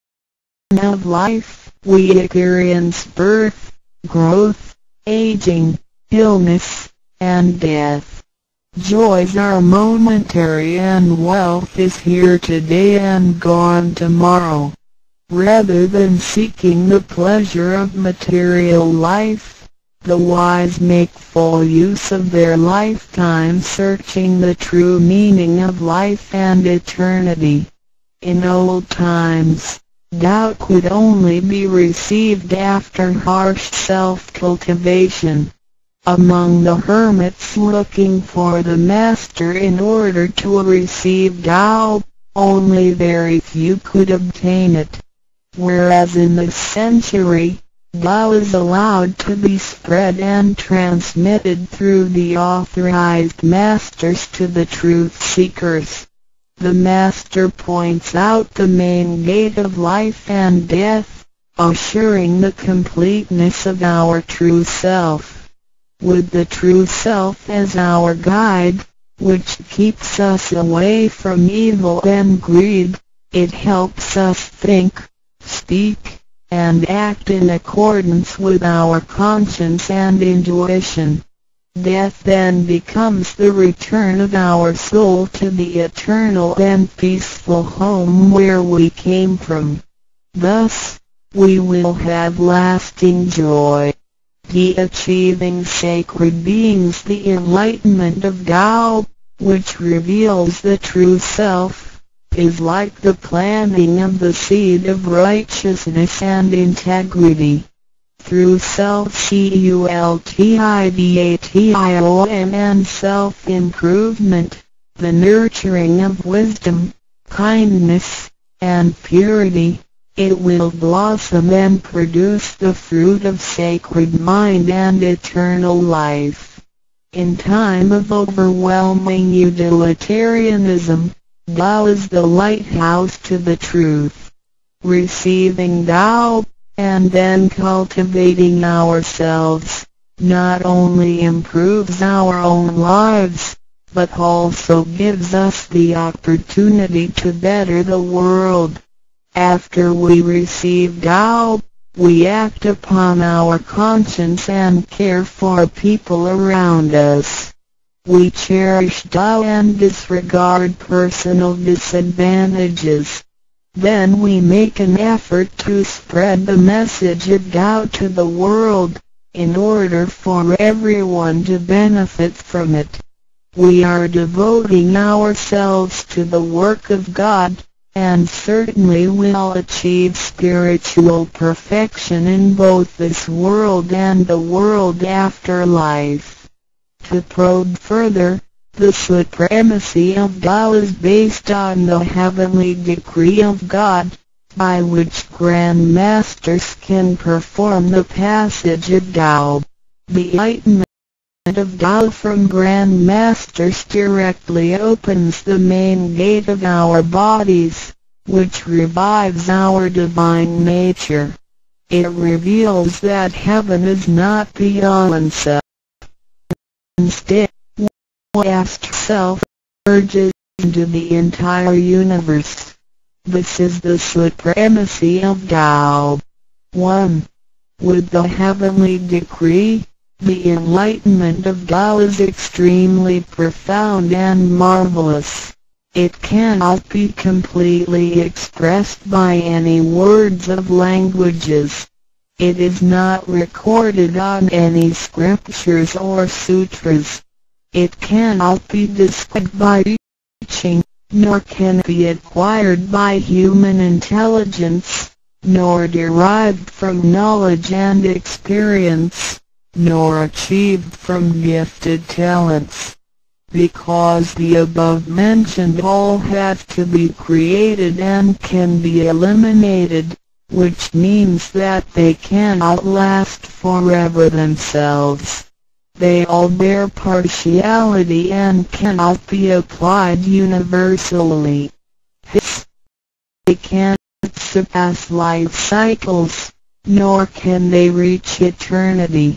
of life, we experience birth, growth, aging, illness, and death. Joys are momentary and wealth is here today and gone tomorrow. Rather than seeking the pleasure of material life, the wise make full use of their lifetime searching the true meaning of life and eternity. In old times, Tao could only be received after harsh self-cultivation. Among the hermits looking for the master in order to receive Tao, only very few could obtain it. Whereas in this century, Tao is allowed to be spread and transmitted through the authorized masters to the truth seekers. The master points out the main gate of life and death, assuring the completeness of our true self. With the true self as our guide, which keeps us away from evil and greed, it helps us think, speak, and act in accordance with our conscience and intuition. Death then becomes the return of our soul to the eternal and peaceful home where we came from. Thus, we will have lasting joy. The achieving sacred beings the enlightenment of Tao, which reveals the true self, is like the planting of the seed of righteousness and integrity. Through self-cultivation and self-improvement, the nurturing of wisdom, kindness, and purity, it will blossom and produce the fruit of sacred mind and eternal life. In time of overwhelming utilitarianism, Tao is the lighthouse to the truth. Receiving Tao, and then cultivating ourselves, not only improves our own lives, but also gives us the opportunity to better the world. After we receive Tao, we act upon our conscience and care for people around us. We cherish Tao and disregard personal disadvantages. Then we make an effort to spread the message of Tao to the world, in order for everyone to benefit from it. We are devoting ourselves to the work of God, and certainly will achieve spiritual perfection in both this world and the world after life. To probe further, the supremacy of Tao is based on the heavenly decree of God, by which Grand Masters can perform the passage of Tao. The enlightenment of Tao from Grand Masters directly opens the main gate of our bodies, which revives our divine nature. It reveals that heaven is not beyond self. Instead, vast self urges into the entire universe. This is the supremacy of Tao. 1. With the heavenly decree, the enlightenment of Tao is extremely profound and marvelous. It cannot be completely expressed by any words of languages. It is not recorded on any scriptures or sutras. It cannot be described by teaching, nor can be acquired by human intelligence, nor derived from knowledge and experience, nor achieved from gifted talents. Because the above-mentioned all have to be created and can be eliminated, which means that they cannot last forever themselves. They all bear partiality and cannot be applied universally. They can't surpass life cycles, nor can they reach eternity.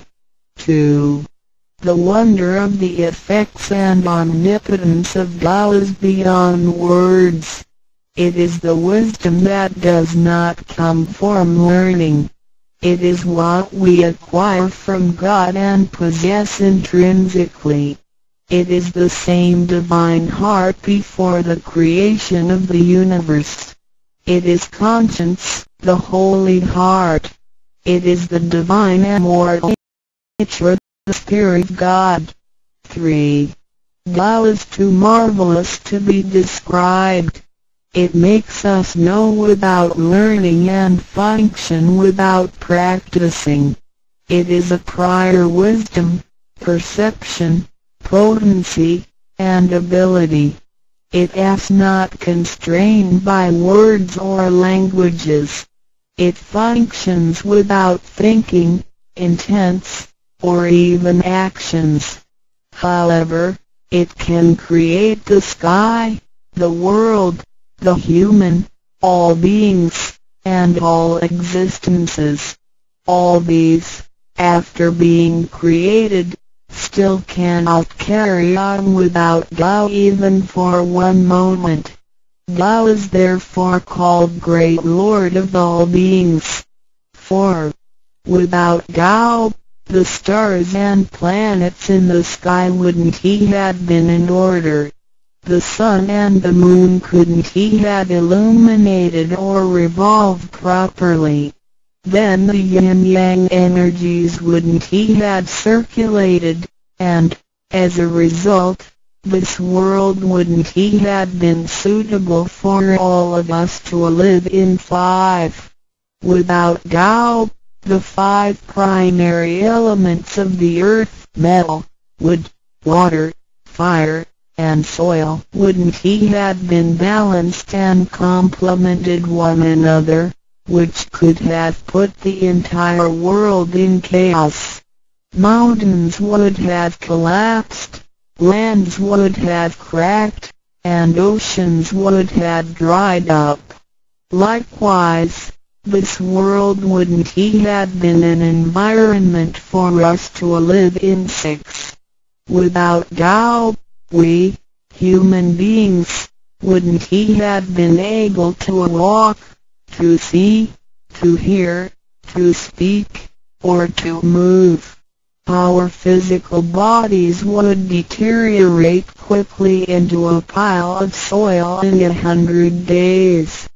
2. The wonder of the effects and omnipotence of Tao is beyond words. It is the wisdom that does not come from learning. It is what we acquire from God and possess intrinsically. It is the same divine heart before the creation of the universe. It is conscience, the holy heart. It is the divine immortal nature, the Spirit of God. 3. Tao is too marvelous to be described. It makes us know without learning and function without practicing. It is a prior wisdom, perception, potency, and ability. It is not constrained by words or languages. It functions without thinking, intents, or even actions. However, it can create the sky, the world, the human, all beings, and all existences. All these, after being created, still cannot carry on without Tao even for one moment. Tao is therefore called Great Lord of all beings. 4. Without Tao, the stars and planets in the sky wouldn't have been in order. The sun and the moon couldn't have illuminated or revolved properly. Then the yin-yang energies wouldn't have circulated, and, as a result, this world wouldn't have been suitable for all of us to live in. 5. Without Tao, the 5 primary elements of the earth, metal, wood, water, fire, and soil, wouldn't have been balanced and complemented one another, which could have put the entire world in chaos. Mountains would have collapsed, lands would have cracked, and oceans would have dried up. Likewise, this world wouldn't have been an environment for us to live in. 6. Without Tao, we, human beings, wouldn't have been able to walk, to see, to hear, to speak, or to move. Our physical bodies would deteriorate quickly into a pile of soil in 100 days.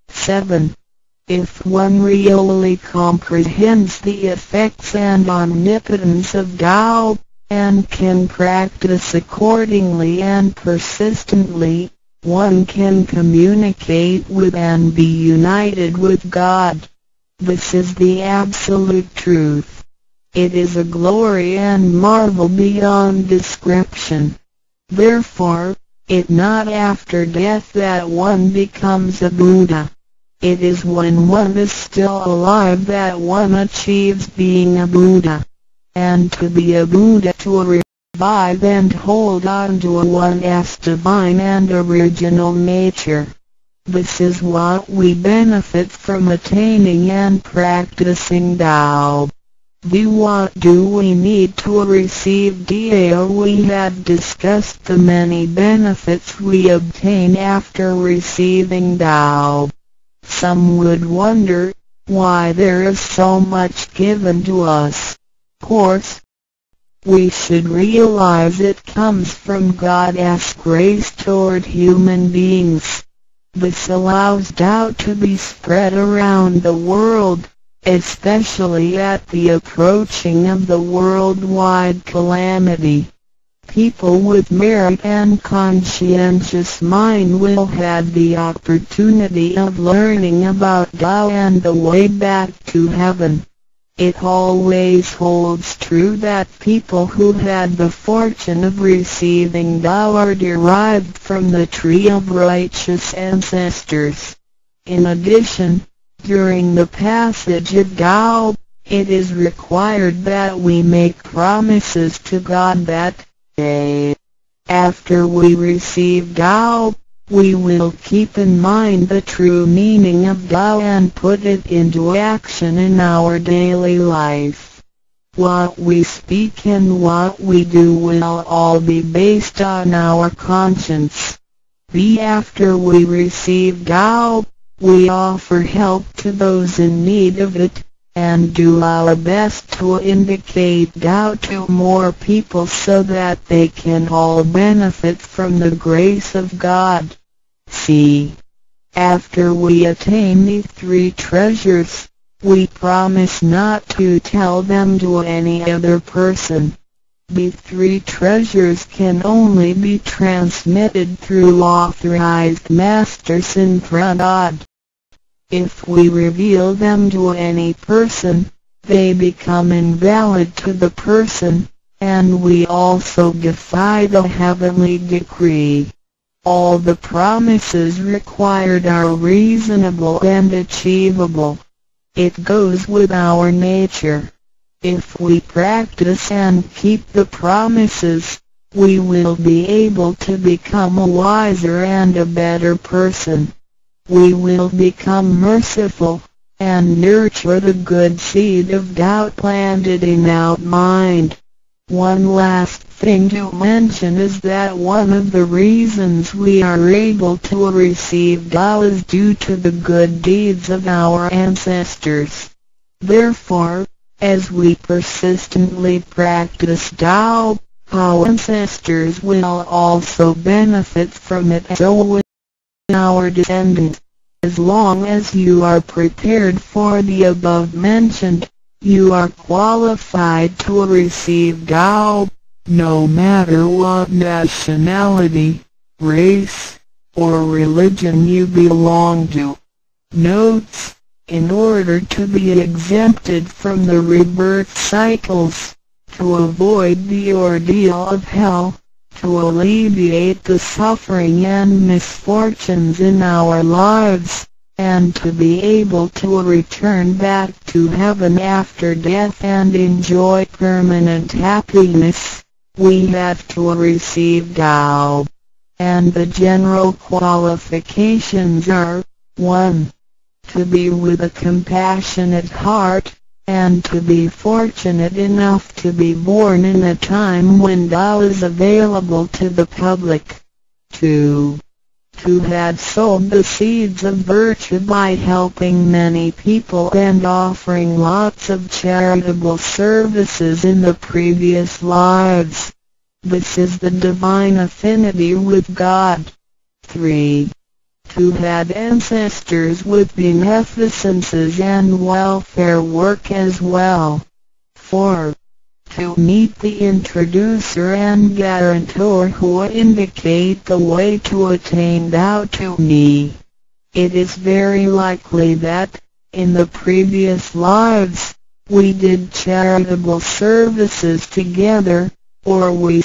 7. If one really comprehends the effects and omnipotence of Tao, and can practice accordingly and persistently, one can communicate with and be united with God. This is the absolute truth. It is a glory and marvel beyond description. Therefore, it is not after death that one becomes a Buddha. It is when one is still alive that one achieves being a Buddha. And to be a Buddha, to revive and hold on to one's divine and original nature. This is what we benefit from attaining and practicing Tao. What do we need to receive Tao? We had discussed the many benefits we obtain after receiving Tao. Some would wonder why there is so much given to us. Of course, we should realize it comes from God's grace toward human beings. This allows Tao to be spread around the world, especially at the approaching of the worldwide calamity. People with merit and conscientious mind will have the opportunity of learning about Tao and the way back to heaven. It always holds true that people who had the fortune of receiving Tao are derived from the tree of righteous ancestors. In addition, during the passage of Tao, it is required that we make promises to God that, after we receive Tao, we will keep in mind the true meaning of Tao and put it into action in our daily life. What we speak and what we do will all be based on our conscience. After we receive Tao, we offer help to those in need of it, and do our best to indicate Tao to more people so that they can all benefit from the grace of God. After we attain these three treasures, we promise not to tell them to any other person. These three treasures can only be transmitted through authorized masters in Pradad. If we reveal them to any person, they become invalid to the person, and we also defy the heavenly decree. All the promises required are reasonable and achievable. It goes with our nature. If we practice and keep the promises, we will be able to become a wiser and a better person. We will become merciful, and nurture the good seed of doubt planted in our mind. One last thing to mention is that one of the reasons we are able to receive Tao is due to the good deeds of our ancestors. Therefore, as we persistently practice Tao, our ancestors will also benefit from it, so will our descendants. As long as you are prepared for the above mentioned, you are qualified to receive Tao, no matter what nationality, race, or religion you belong to. Notes: in order to be exempted from the rebirth cycles, to avoid the ordeal of hell, to alleviate the suffering and misfortunes in our lives, and to be able to return back to heaven after death and enjoy permanent happiness, we have to receive Tao. And the general qualifications are: 1. To be with a compassionate heart, and to be fortunate enough to be born in a time when Tao is available to the public. 2. To have sown the seeds of virtue by helping many people and offering lots of charitable services in the previous lives. This is the divine affinity with God. 3. To have ancestors with beneficences and welfare work as well. 4. To meet the introducer and guarantor who indicate the way to attain Tao to me. It is very likely that, in the previous lives, we did charitable services together, or we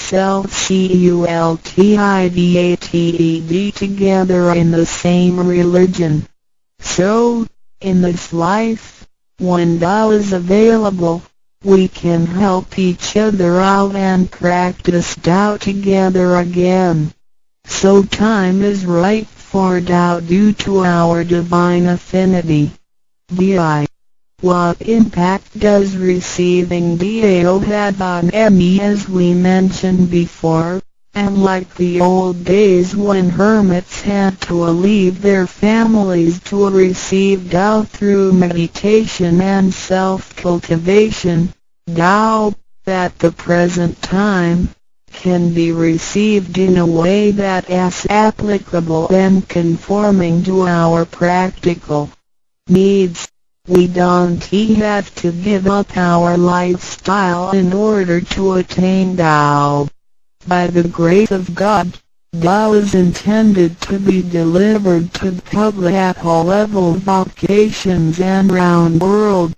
cultivated together in the same religion. So, in this life, when Tao is available, we can help each other out and practice Tao together again. So time is right for Tao due to our divine affinity. What impact does receiving Dao have on me? As we mentioned before, and like the old days when hermits had to leave their families to receive Dao through meditation and self-cultivation, Dao, at the present time, can be received in a way that is applicable and conforming to our practical needs. We don't have to give up our lifestyle in order to attain Tao. By the grace of God, Tao is intended to be delivered to the public at all level vocations and round world,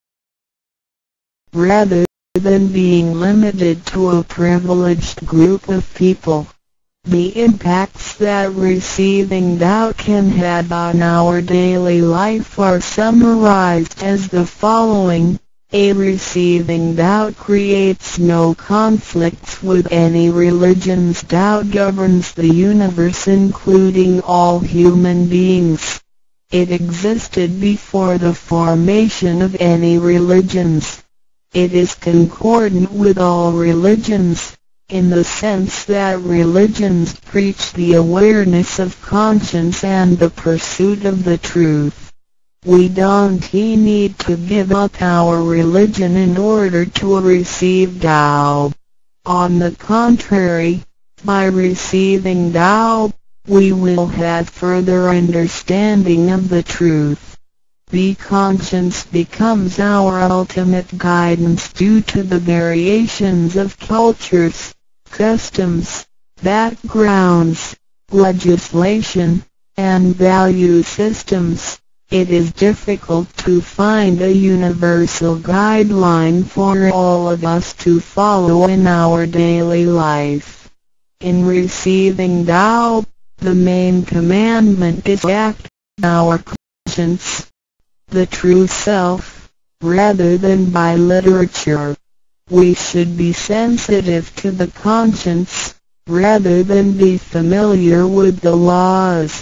rather than being limited to a privileged group of people. The impacts that receiving Tao can have on our daily life are summarized as the following. Receiving Tao creates no conflicts with any religions. Tao governs the universe, including all human beings. It existed before the formation of any religions. It is concordant with all religions, in the sense that religions preach the awareness of conscience and the pursuit of the truth. We don't need to give up our religion in order to receive Tao. On the contrary, by receiving Tao, we will have further understanding of the truth. The conscience becomes our ultimate guidance due to the variations of cultures, customs, backgrounds, legislation, and value systems. It is difficult to find a universal guideline for all of us to follow in our daily life. In receiving Tao, the main commandment is to act our conscience, the true self, rather than by literature. We should be sensitive to the conscience, rather than be familiar with the laws.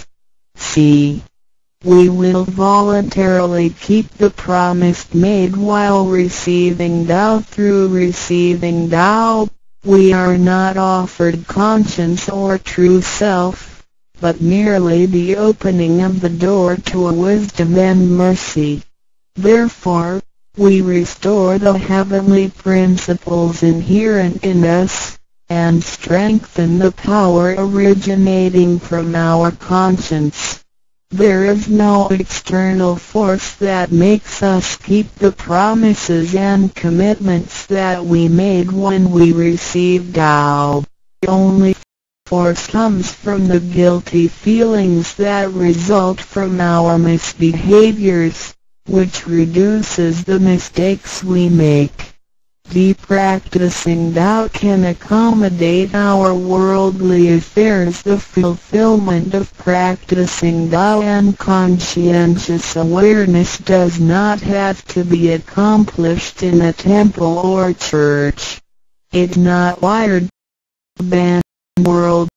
C. We will voluntarily keep the promise made while receiving Tao. Through receiving Tao, we are not offered conscience or true self, but merely the opening of the door to a wisdom and mercy. Therefore, we restore the heavenly principles inherent in us, and strengthen the power originating from our conscience. There is no external force that makes us keep the promises and commitments that we made when we received Tao. The only force comes from the guilty feelings that result from our misbehaviors, which reduces the mistakes we make. The practicing Tao can accommodate our worldly affairs. The fulfillment of practicing Tao and conscientious awareness does not have to be accomplished in a temple or church. It's not wired to ban world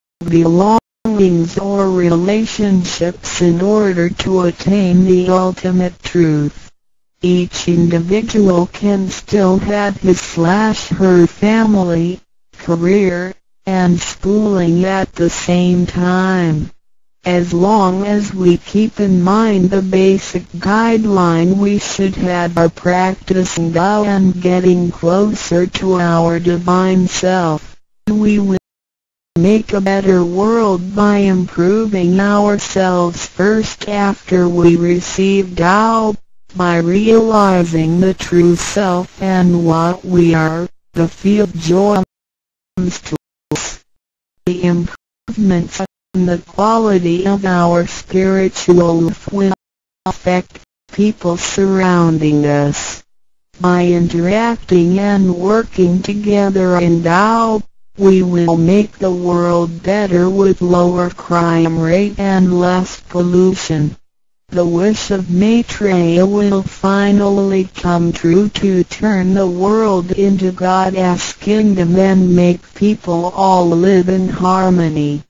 belongings or relationships in order to attain the ultimate truth. Each individual can still have his/her family, career, and schooling at the same time. As long as we keep in mind the basic guideline, we should have our practicing Tao and getting closer to our divine self. We will make a better world by improving ourselves first after we receive Tao. By realizing the true self and what we are, the field joy comes to us. The improvements in the quality of our spiritual life will affect people surrounding us. By interacting and working together in Tao, we will make the world better with lower crime rate and less pollution. The wish of Maitreya will finally come true to turn the world into God's kingdom and make people all live in harmony.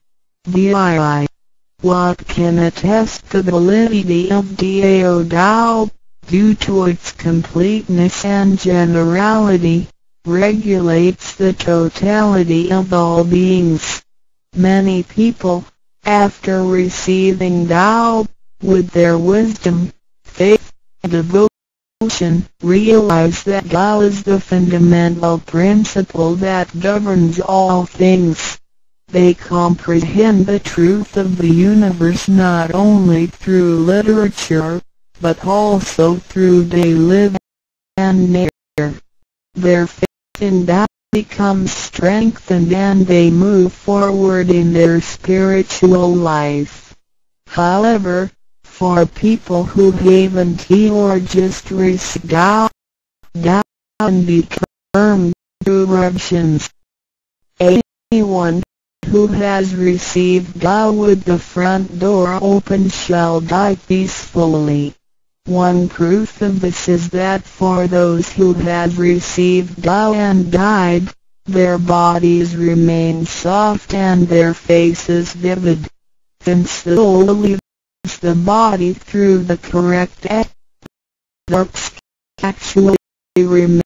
VII. What can attest the validity of Dao Tao? due to its completeness and generality, regulates the totality of all beings. Many people, after receiving Tao, with their wisdom, faith, and devotion, realize that Tao is the fundamental principle that governs all things. They comprehend the truth of the universe not only through literature, but also through daily living and nature. Their faith in Tao becomes strengthened and they move forward in their spiritual life. However, for people who haven't or just received Tao can become eruptions. Anyone who has received Tao with the front door open shall die peacefully. One proof of this is that for those who have received Tao and died, their bodies remain soft and their faces vivid. Since the soul leaves the body through the correct ethics, actually remain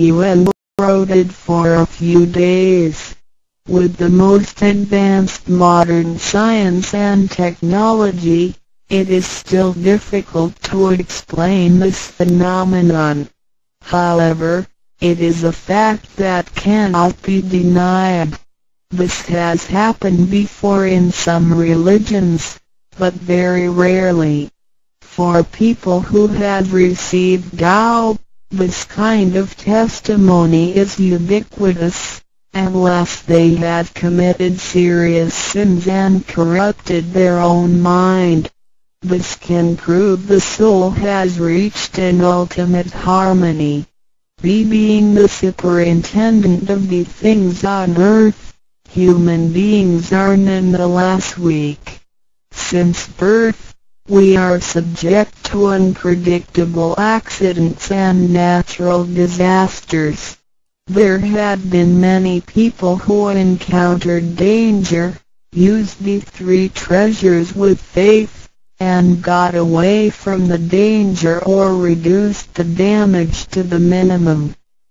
eroded for a few days. With the most advanced modern science and technology, it is still difficult to explain this phenomenon. However, it is a fact that cannot be denied. This has happened before in some religions, but very rarely. For people who have received Tao, this kind of testimony is ubiquitous, unless they have committed serious sins and corrupted their own mind. This can prove the soul has reached an ultimate harmony. Being the superintendent of the things on earth, human beings are nonetheless weak. Since birth, we are subject to unpredictable accidents and natural disasters. There have been many people who encountered danger, used the three treasures with faith, and got away from the danger or reduced the damage to the minimum.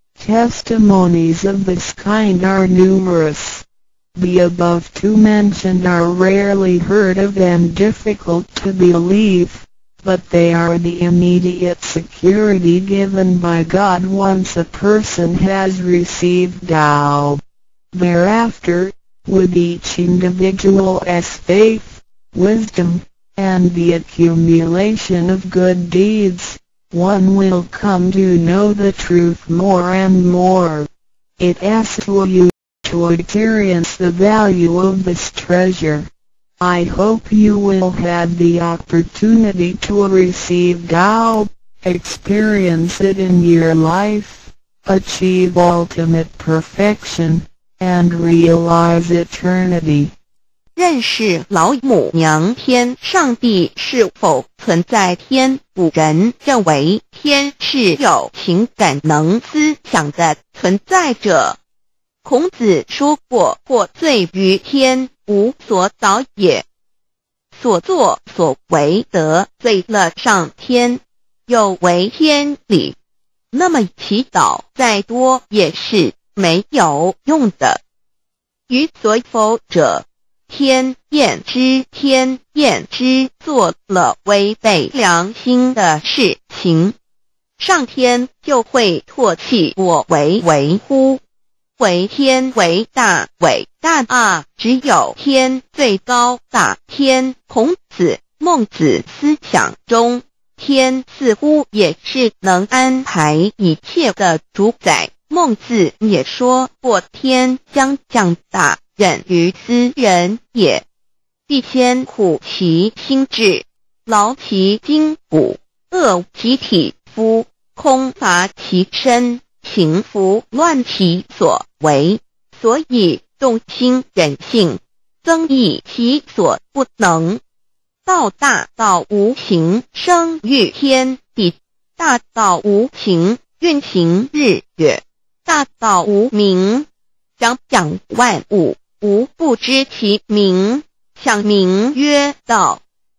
Testimonies of this kind are numerous. The above two mentioned are rarely heard of and difficult to believe, but they are the immediate security given by God once a person has received Tao. Thereafter, with each individual's faith, wisdom, and the accumulation of good deeds, one will come to know the truth more and more. It asks you to experience the value of this treasure. I hope you will have the opportunity to receive Tao, experience it in your life, achieve ultimate perfection, and realize eternity. 认识老母娘篇。上帝是否存在？天古人认为天是有情感能思想的存在者。孔子说过，或罪于天，无所导也。所作所为得罪了上天，有违天理，那么祈祷再多也是没有用的。于所否者，天厌之，做了违背良心的事情，上天就会唾弃我为乎？为天为大，伟大啊！只有天最高大。天，孔子、孟子思想中，天似乎也是能安排一切的主宰。孟子也说过，天将降大任于斯人也，必先苦其心志，劳其筋骨，饿其体肤，空乏其身，行拂乱其所为，所以动心忍性，增益其所不能。道大道无形，生育天地；大道无形，运行日月；大道无名，掌养万物，无不知其名，象名曰道。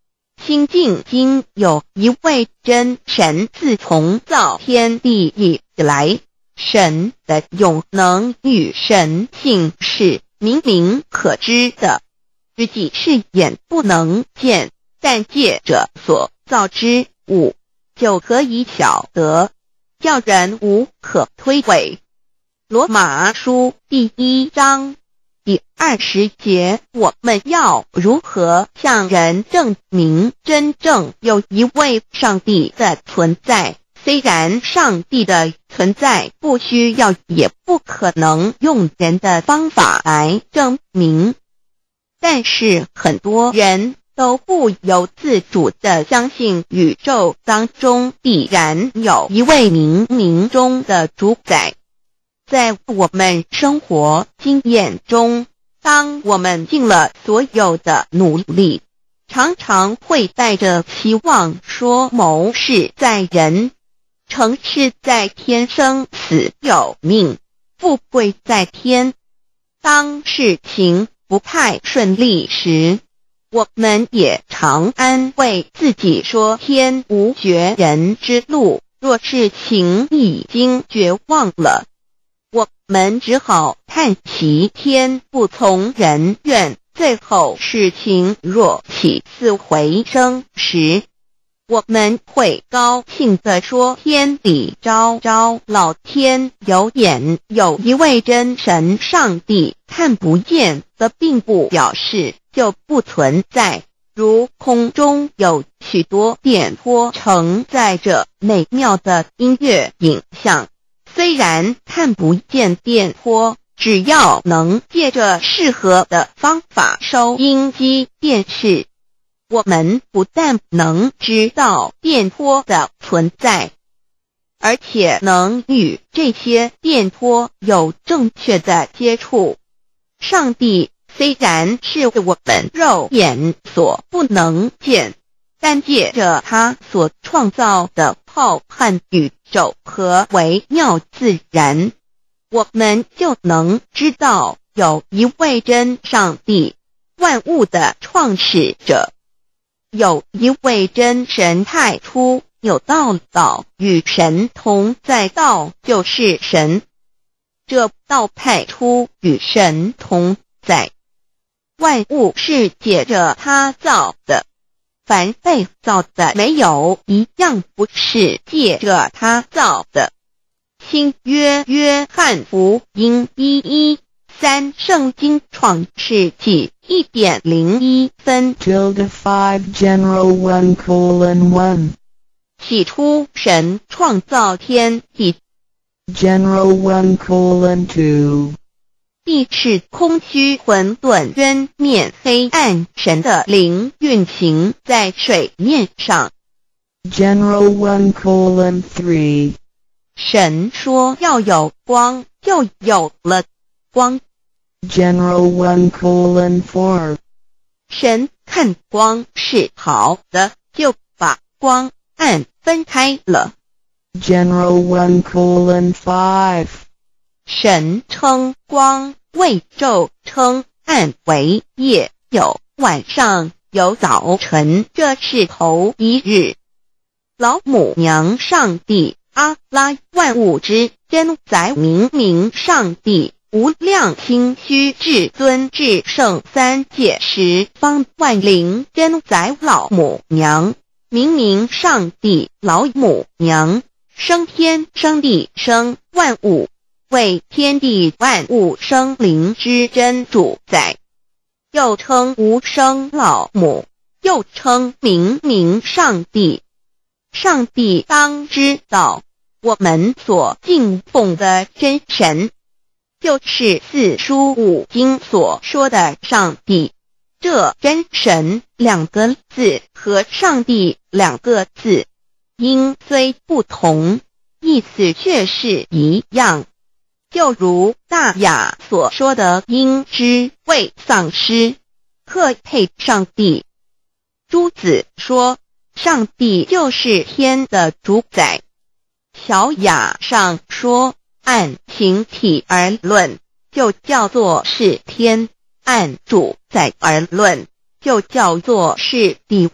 心境经有一位真神，自从造天地以来，神的永能与神性是明明可知的，自己是眼不能见，但借着所造之物，就可以晓得，叫人无可推诿。罗马书第1章第20节，我们要如何向人证明真正有一位上帝的存在？虽然上帝的存在不需要也不可能用人的方法来证明，但是很多人都不由自主地相信宇宙当中必然有一位冥冥中的主宰。在我们生活经验中，当我们尽了所有的努力，常常会带着期望说谋事在人，成事在天，生死有命，富贵在天。当事情不太顺利时，我们也常安慰自己说天无绝人之路，若事情已经绝望了，我们只好叹息天不从人愿。最后事情若起死回生时，我们会高兴地说天理昭昭，老天有眼，有一位真神上帝，看不见的并不表示就不存在，如空中有许多电波承载着美妙的音乐影像，虽然看不见电波，只要能借着适合的方法收音机电视，我们不但能知道电波的存在，而且能与这些电波有正确的接触。上帝虽然是我们肉眼所不能见，但借着他所创造的浩瀚宇宙和微妙自然，我们就能知道有一位真上帝，万物的创始者，有一位真神太初有道，道与神同在，道就是神，这道太初与神同在。万物是借着他造的，凡被造的没有一样不是借着他造的。新约约翰福音1:13，圣经创世纪1.01分 5 General 1:1 起初神创造天地， General 1:2 地是空虚混沌渊面黑暗，神的灵运行在水面上。 General 1:3 神说要有光，就有了光。 General 1:4 神看光是好的，就把光暗分开了。 General 1:5 神称光为昼，称暗为夜，有晚上，有早晨，这是头一日。老母娘上帝阿拉，万物之真宰，明明上帝，无量清虚至尊至圣三界十方万灵真宰，老母娘，明明上帝，老母娘，生天生地生万物，为天地万物生灵之真主宰，又称无生老母，又称明明上帝。上帝当知道，我们所敬奉的真神，就是四书五经所说的上帝。这真神两个字和上帝两个字，音虽不同，意思却是一样。就如大雅所说的鹰之谓丧尸，可配上帝。朱子说上帝就是天的主宰。小雅上说按形体而论，就叫做是天；按主宰而论，就叫做是地。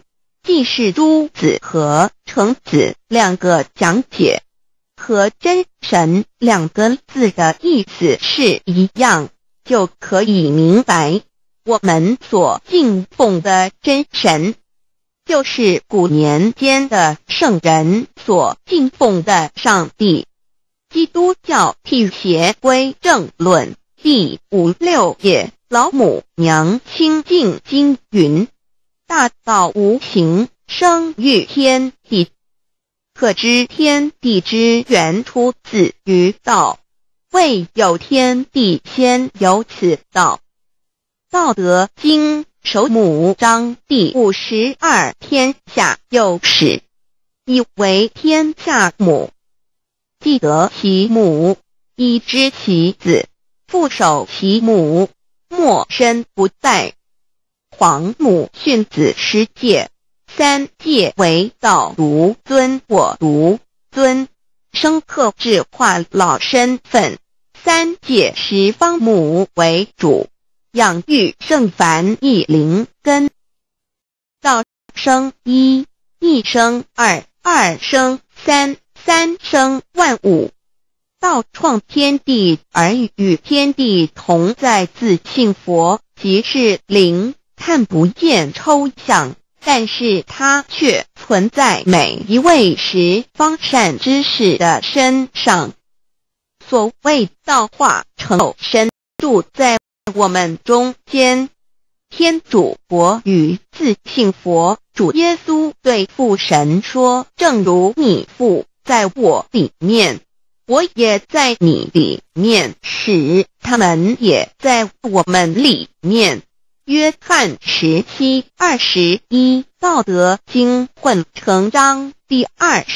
既是诸子和程子两个讲解，和真神两个字的意思是一样，就可以明白我们所敬奉的真神，就是古年间的圣人所敬奉的上帝。基督教辟邪归正论第56页，老母娘清净经云：大道无形，生育天地，可知天地之源出自于道，未有天地，先有此道。道德经首母章第52，天下有始，以为天下母。既得其母，以知其子，父守其母，莫身不在。皇母训子十戒，三戒为道如尊，我如尊，生克制化老身份。三戒十方母为主，养育圣凡一灵根。道生一，一生二，二生三，三生万物。道创天地而与天地同在，自性佛，即是灵，看不见抽象，但是它却存在每一位十方善知识的身上。所谓道化成肉身，住在我们中间。天主佛与自性佛主耶稣对父神说：正如你父在我里面，我也在你里面，使他们也在我们里面。约翰17:21，道德经混成章第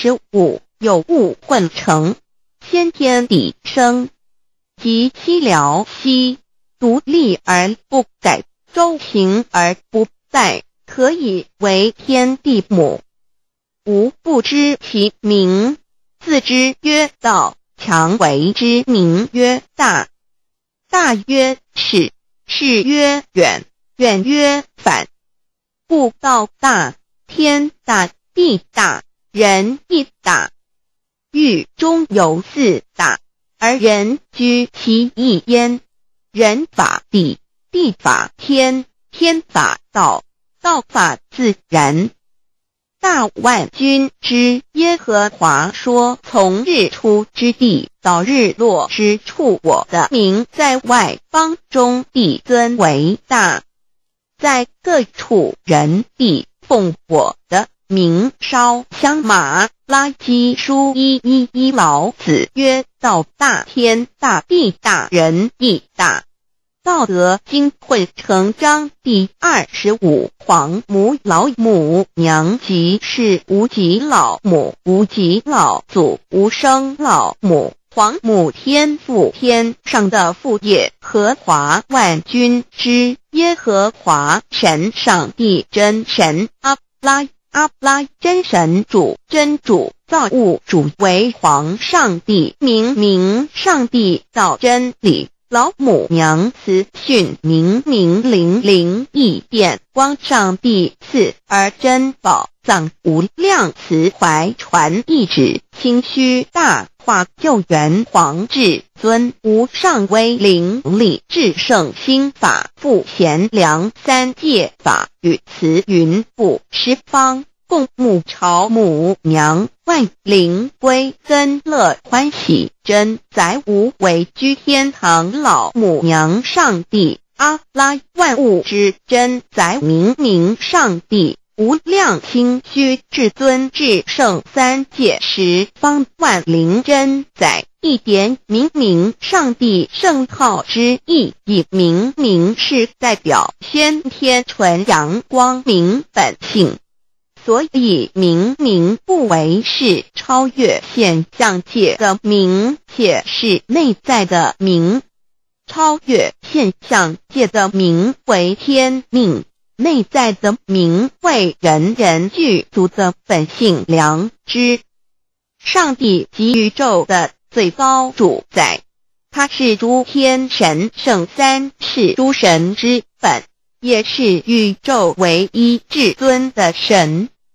25，有物混成，先天地生，即其辽息，独立而不改，周行而不殆，可以为天地母。吾不知其名，自之曰道，强为之名曰大。大曰始，始曰远，远曰反。故道大，天大，地大，人亦大。域中有四大，而人居其一焉。人法地，地法天，天法道，道法自然。大万军之耶和华说：从日出之地到日落之处，我的名在外邦中必尊为大。在各处人必奉我的名烧香。马拉基书1:11，老子曰：道大，天大，地大，人亦大。道德经混成章第25，皇母老母娘，即是无极老母，无极老祖，无生老母。皇母天父，天上的父，耶和华万军之耶和华神，上帝真神，阿拉真神主，真主造物主，为皇上帝，明上帝造真理。老母娘慈训明灵异变光，上帝赐而真宝藏无量，慈怀传一指，清虚大化，救援皇至尊，无上威灵力，至圣心法，复贤良，三界法与慈云布十方，共母朝母娘，万灵归真乐欢喜，真载无为居天堂，老母娘上帝，阿拉万物之真载，明上帝，无量清虚至尊至圣，三界十方万灵真载，一点明上帝圣号之意，以明是代表先天纯阳光明本性。所以明不为是超越现象界的明，且是内在的明。超越现象界的明为天命，内在的明为人人具足的本性良知。上帝即宇宙的最高主宰，他是诸天神圣三世诸神之本，也是宇宙唯一至尊的神。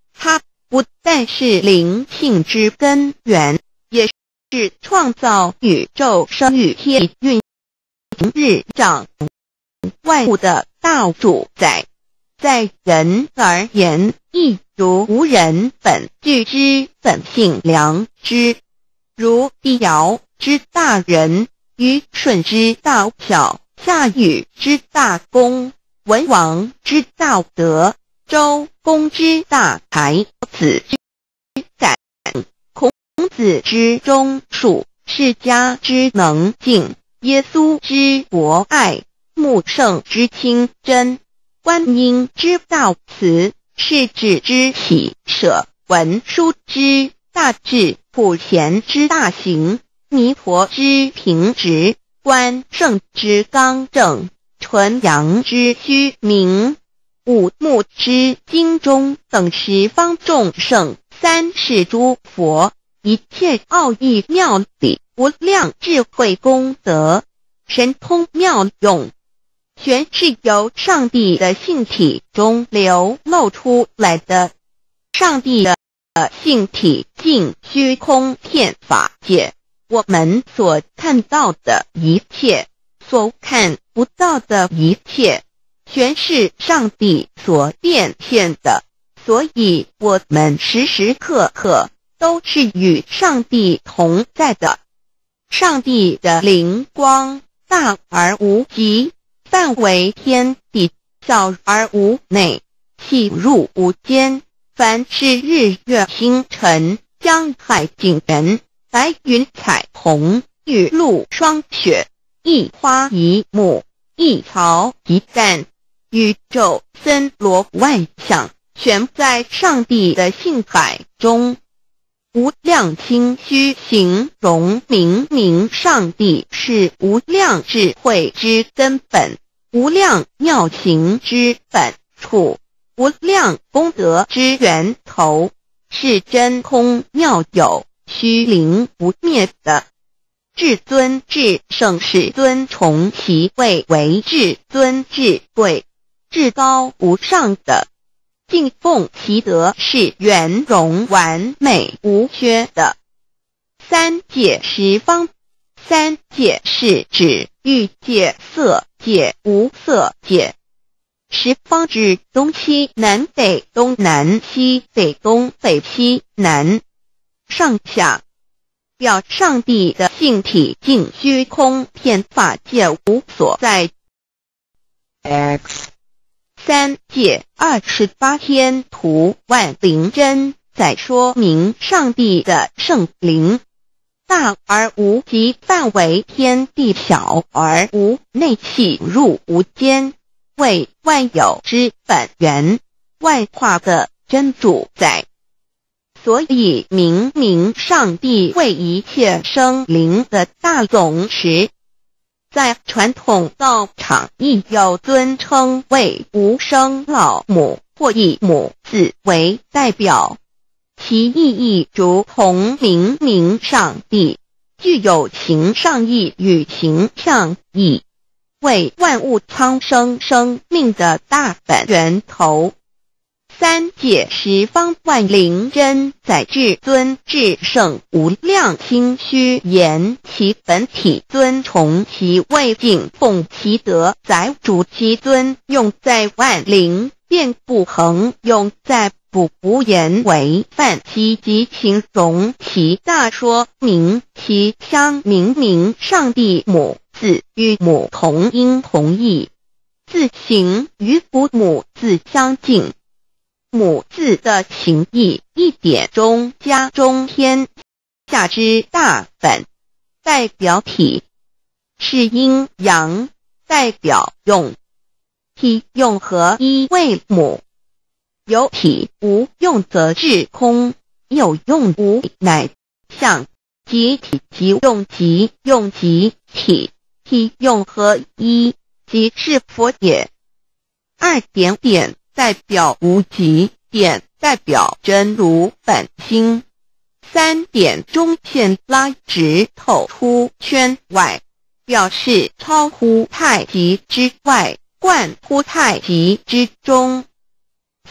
不但是灵性之根源，也是创造宇宙生育天运行日长万物的大主宰。在人而言，亦如无人本具之本性良知，如帝尧之大仁，虞舜之大巧，夏禹之大功，文王之大德，周公之大才，子之敢，孔子之忠恕，释迦之能静，耶稣之博爱，穆圣之清真，观音之大慈，世子之喜舍，文殊之大智，普贤之大行，弥陀之平直，关圣之刚正，纯阳之虚明，五目之精中，等十方众圣，三世诸佛，一切奥义妙理，无量智慧功德，神通妙用，全是由上帝的性体中流露出来的。上帝的性体尽虚空遍法界，我们所看到的一切，所看不到的一切，全是上帝所变现的，所以我们时时刻刻都是与上帝同在的。上帝的灵光大而无极，范围天地，小而无内，细入无间。凡是日月星辰，江海景人，白云彩虹，雨露霜雪，一花一木，一草一干，宇宙森罗万象，全在上帝的性海中。无量心虚形容明明上帝是无量智慧之根本，无量妙行之本处，无量功德之源头，是真空妙有，虚灵不灭的。至尊至圣世尊崇其位为至尊至贵，至高无上的，敬奉其德是圆融完美无缺的。三界十方，三界是指欲界、色界、无色界。十方指东西南北东南西北东北西南上下，表上帝的性体尽虚空遍法界无所在。 X 三界28天图万灵真，在说明上帝的圣灵大而无极，范围天地，小而无内，细入无间，为万有之本源，万化的真主宰。所以明明上帝为一切生灵的大总持，在传统道场亦有尊称为无生老母，或以母字为代表，其意义如同明明上帝具有形上义与形象义，为万物苍生生命的大本源头。三界十方万灵真，在至尊至圣无量心虚言其本体，尊崇其位，敬奉其德，载主其尊，用在万灵，便不恒用在不言为范，其即形容其大，说明其相明明上帝母字与母同音同义，字形与父母字相近。母字的形义，一点中加中天下之大本，代表体，是阴阳，代表用，体用合一为母。有体无用则至空，有用无乃相，即体即用即用即体，体用合一即是佛也。二点点代表无极，点代表真如本心，三点中线拉直透出圈外，表示超乎太极之外，贯乎太极之中。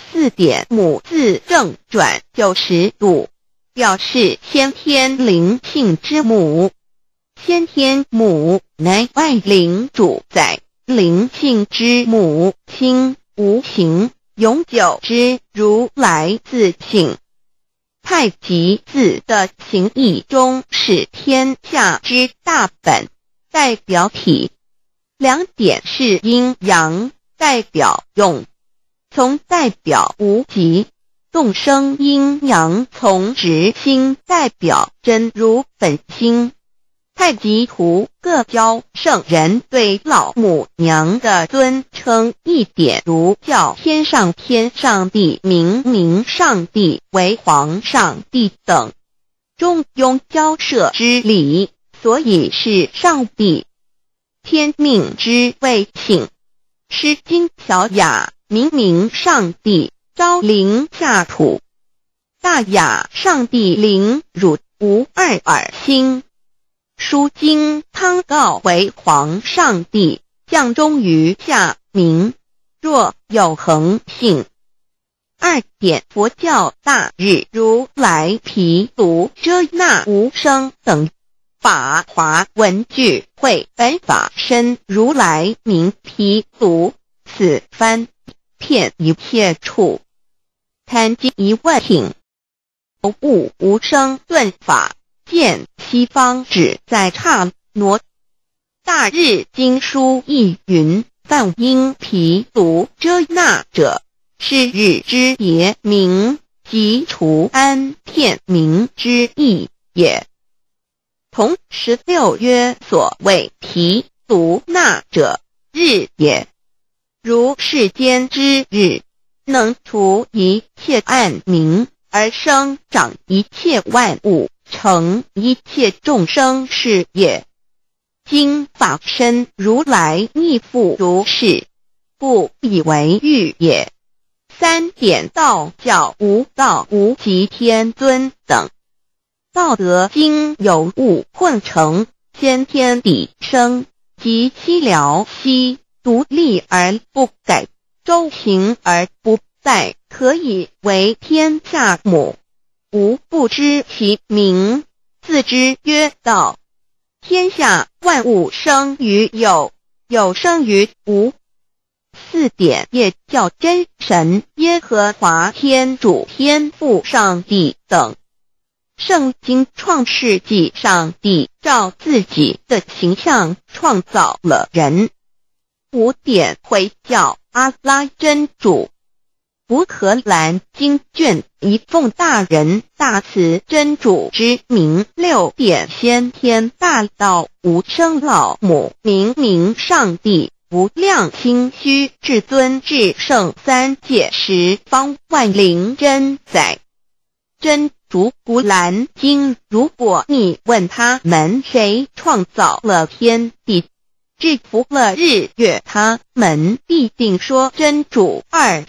4点母字正转90度，表示先天灵性之母。先天母乃外灵主宰，灵性之母亲，无形永久之如来自性。太极字的形义中是天下之大本，代表体。2点是阴阳，代表用。从代表无极，动生阴阳从直心，代表真如本心。太极图各教圣人对老母娘的尊称1点如叫天上天上帝、明上帝为皇上帝等，中庸交涉之理，所以是上帝。天命之谓性，诗经小雅明上帝昭灵下土，大雅上帝灵汝无二耳心。书经汤告为皇上帝，降中于下民，若有恒性。2点佛教大日如来毗卢遮那无生等法华文具会本法身如来名毗卢，此翻遍一切处。谈经一问品，悟无生顿法，见西方只在刹那。大日经书亦云，梵音毗卢遮那者，是日之别名，即除安片名之意也。同16曰所谓毗卢那者，日也。如世间之日，能除一切暗明，而生长一切万物，成一切众生是也。今法身如来亦复如是，故以为喻也。3点道教无道无极天尊等。道德经有物混成，先天地生，即七辽息，独立而不改，周行而不殆，可以为天下母。吾不知其名，自之曰道。天下万物生于有，有生于无。4点也叫真神耶和华天主天父上帝等。圣经创世纪，上帝照自己的形象创造了人。5点回教阿拉真主。乌克兰经卷一奉大人大慈真主之名。6点先天大道无生老母明上帝无量清虚至尊至圣3界十方万灵真宰。真主古兰经，如果你问他们谁创造了天地，制服了日月，他们必定说真主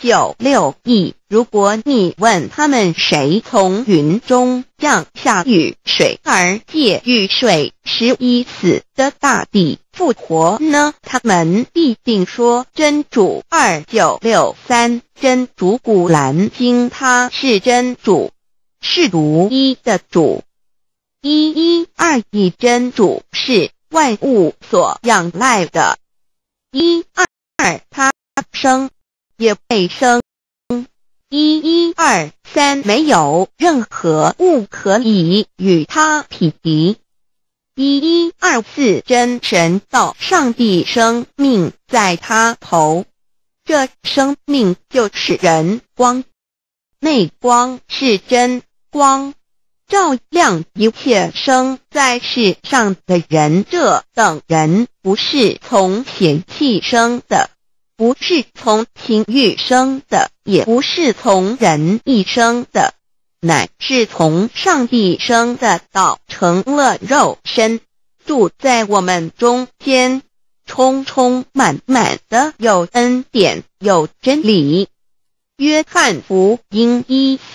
296亿。如果你问他们谁从云中降下雨水而借雨水使已死的大地复活呢，他们必定说真主2963。真主古兰经，他是真主，是独一的主。112亿真主是万物所仰赖的。112他生也被生。113没有任何物可以与他匹敌。114真神道上帝生命在他头，这生命就是人光，内光是真光，照亮一切生在世上的人。这等人不是从血气生的，不是从情欲生的，也不是从人意生的，乃是从上帝生的道成了肉身，住在我们中间，充充满满的有恩典，有真理。约翰福音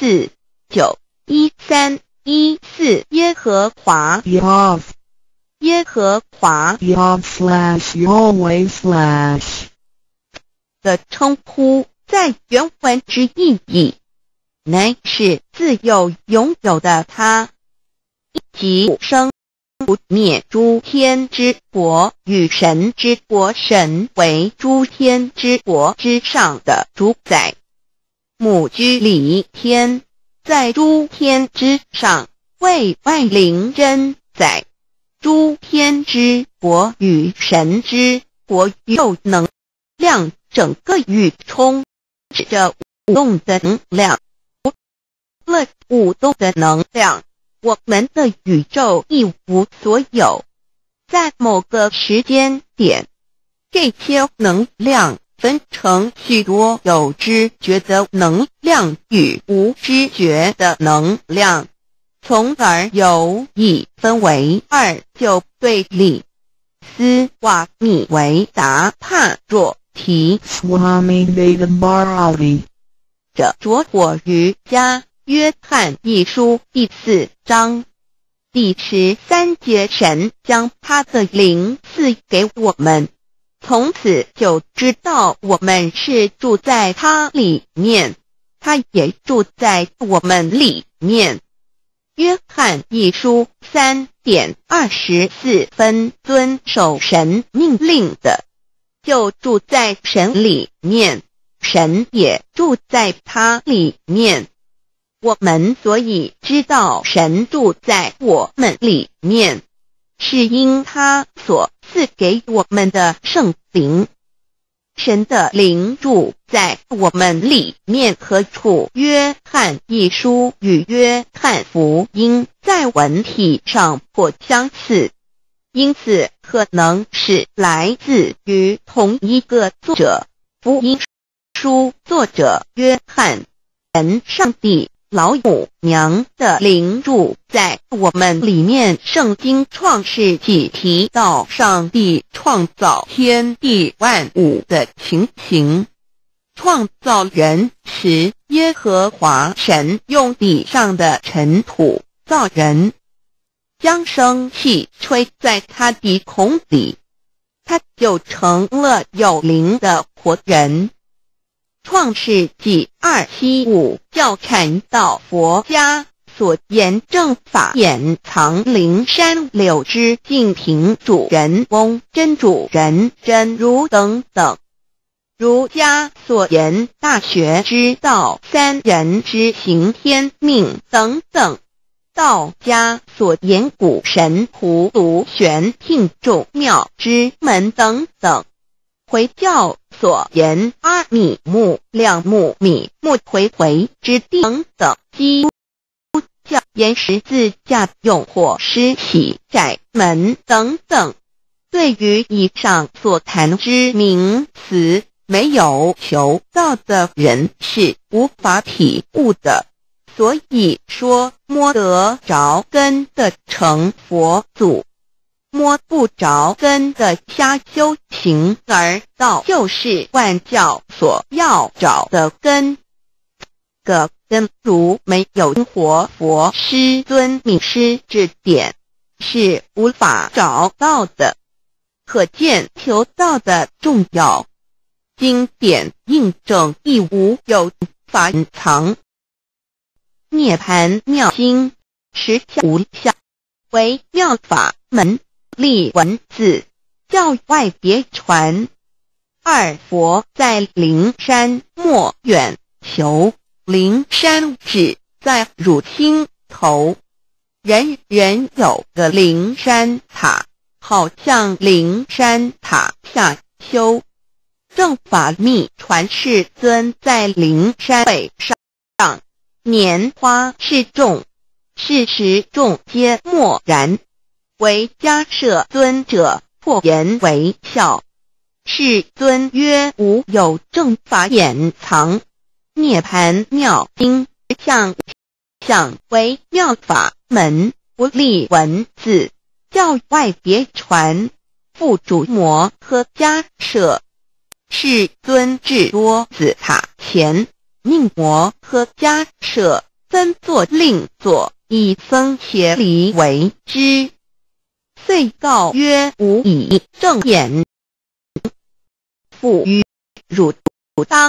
1491314耶和华 Yav 耶和华 Yav /Yahweh/ 的称呼在原文之意义，乃是自有拥有的他，即生不灭诸天之国与神之国，神为诸天之国之上的主宰，母居里天，在诸天之上，为外灵真宰。诸天之国与神之国有能量，整个宇充斥着舞动的能量。了舞动的能量，我们的宇宙一无所有。在某个时间点，这些能量分成许多有知觉的能量与无知觉的能量，从而有意分为二，就对立。斯瓦米维达帕若提 Swami Vedabharati 着着火于家约翰一书第4章第13节，神将他的灵赐给我们，从此就知道我们是住在他里面，他也住在我们里面。约翰一书3:24，遵守神命令的，就住在神里面，神也住在他里面。我们所以知道神住在我们里面，是因他所赐给我们的圣灵。神的灵住在我们里面，何处？约翰一书与约翰福音在文体上颇相似，因此可能是来自于同一个作者。福音书作者约翰，神上帝老母娘的灵住在我们里面。圣经创世纪提到上帝创造天地万物的情形，创造人时，耶和华神用地上的尘土造人，将生气吹在他鼻孔里，他就成了有灵的活人。创世纪2:75教阐到佛家所言正法掩藏灵山柳枝净瓶主人翁真主人真如等等，儒家所言大学之道三人之行天命等等，道家所言古神荼毒玄牝众妙之门等等，回教所言阿米木亮木米木回回之地等等，基督教言十字架用火施洗窄门等等。对于以上所谈之名词，没有求道的人是无法体悟的，所以说摸得着根的成佛祖，摸不着根的瞎修行而道，就是万教所要找的根。个根如没有活佛师尊名师之点，是无法找到的，可见求道的重要。经典印证亦无有法隐藏。涅盘妙经实相无相，为妙法门，立文字，教外别传。二佛在灵山莫远求，灵山只在汝心头。人人有个灵山塔，好像灵山塔下修。正法密传世尊在灵山北上，拈花示众，是时众皆默然，唯迦摄尊者破颜为笑。世尊曰：无有正法掩藏，涅盘妙经相为妙法门，不立文字，教外别传。复主摩诃迦摄。世尊至多子塔前，命摩诃迦摄分作令作，以僧伽梨为之。遂告曰：吾以正眼，复于汝当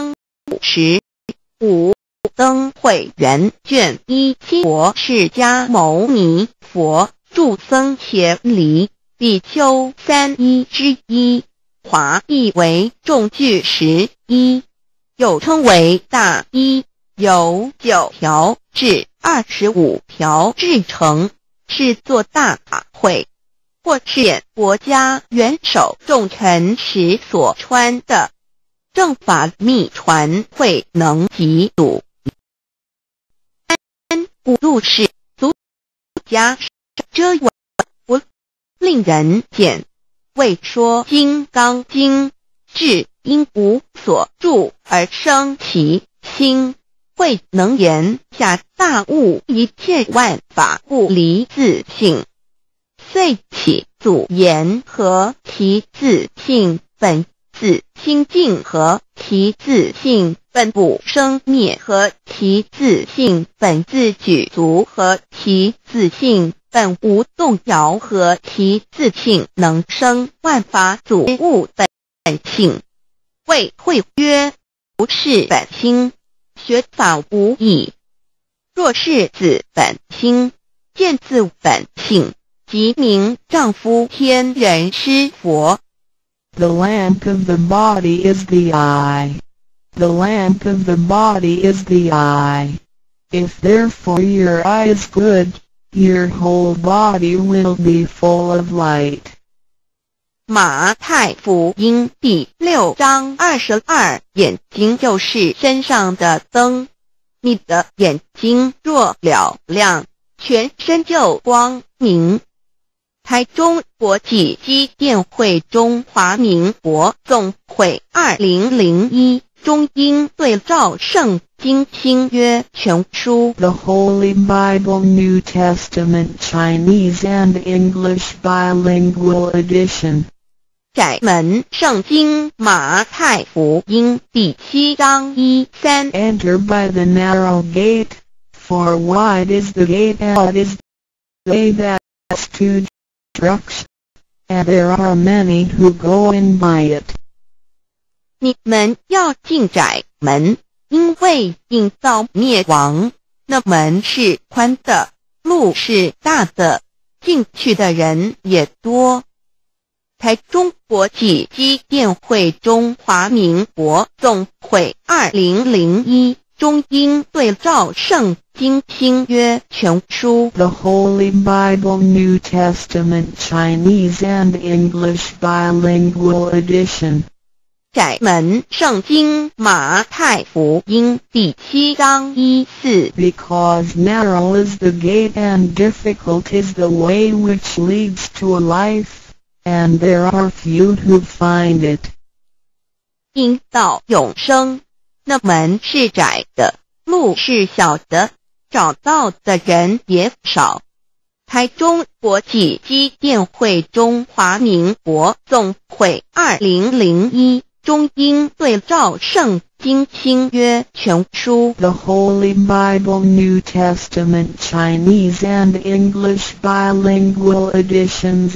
55灯会元卷1七国释迦牟尼佛著僧伽梨比丘31之一，华译为众句11，又称为大一，由9条至25条制成，是作大法会，或是国家元首重臣时所穿的。正法密传会能及笃五入世足加遮挽不令人见，为说金刚经至因无所住而生其心，会能言下大悟一切万法不离自性，遂起祖言和其自性本自清净和其自性本不生灭和其自性本自具足和其自性本无动摇和其自性能生万法祖物本性，谓会曰不是本心，学法无益。若是自本心，见自本性，即名丈夫天人师佛。 The lamp of the body is the eye. The lamp of the body is the eye. If therefore your eye is good, your whole body will be full of light. 马太福音第6章22，眼睛就是身上的灯。你的眼睛若了亮，全身就光明。台中国际机电会中华民国总会2001中英对照圣经新约全书 The Holy Bible New Testament Chinese and English Bilingual Edition. 窄门圣经马太福音第7章1、3 Enter by the narrow gate, for wide is the gate and is the way that leads to destruction, and there are many who go in by it. 你们要进窄门，因为引到灭亡。那门是宽的，路是大的，进去的人也多。台中国际机电会中华民国总会2001中英对照圣经新约全书 The Holy Bible New Testament Chinese and English Bilingual Edition. 窄门圣经马太福音第7章1、4 Because narrow is the gate and difficult is the way which leads to life, and there are few who find it. 因到永生，那门是窄的，路是小的，找到的人也少。台中国际机电会中华民国总会2001中英对照圣经新约全书 The Holy Bible New Testament Chinese and English Bilingual Edition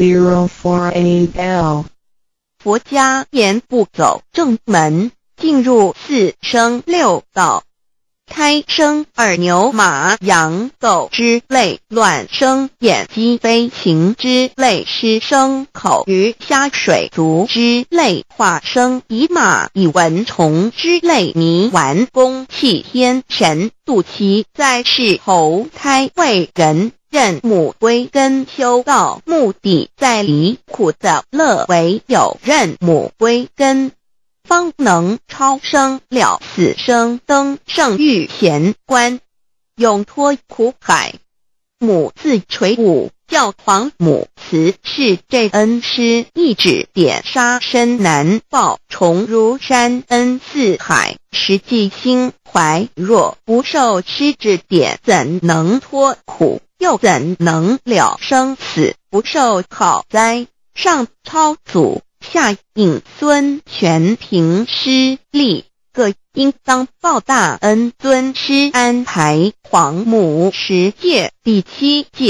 048L. 佛家言不走正门，进入4生6道，胎生耳牛马羊狗之类，卵生眼鸡飞禽之类，湿生口鱼虾水族之类，化生以马以蚊虫之类，泥丸公气天神，肚脐在世投胎为人，任母归根修道，目的在离苦的乐为有任母归根，方能超生了死生登圣域贤官，永脱苦海。母自垂武，教皇母慈是这恩师，一指点杀身难报，重如山恩似海，实际心怀，若不受师指点，怎能脱苦？又怎能了生死？不受考灾，上超祖，下引孙，全凭师力，各应当报大恩。尊师安排皇母10届，第7届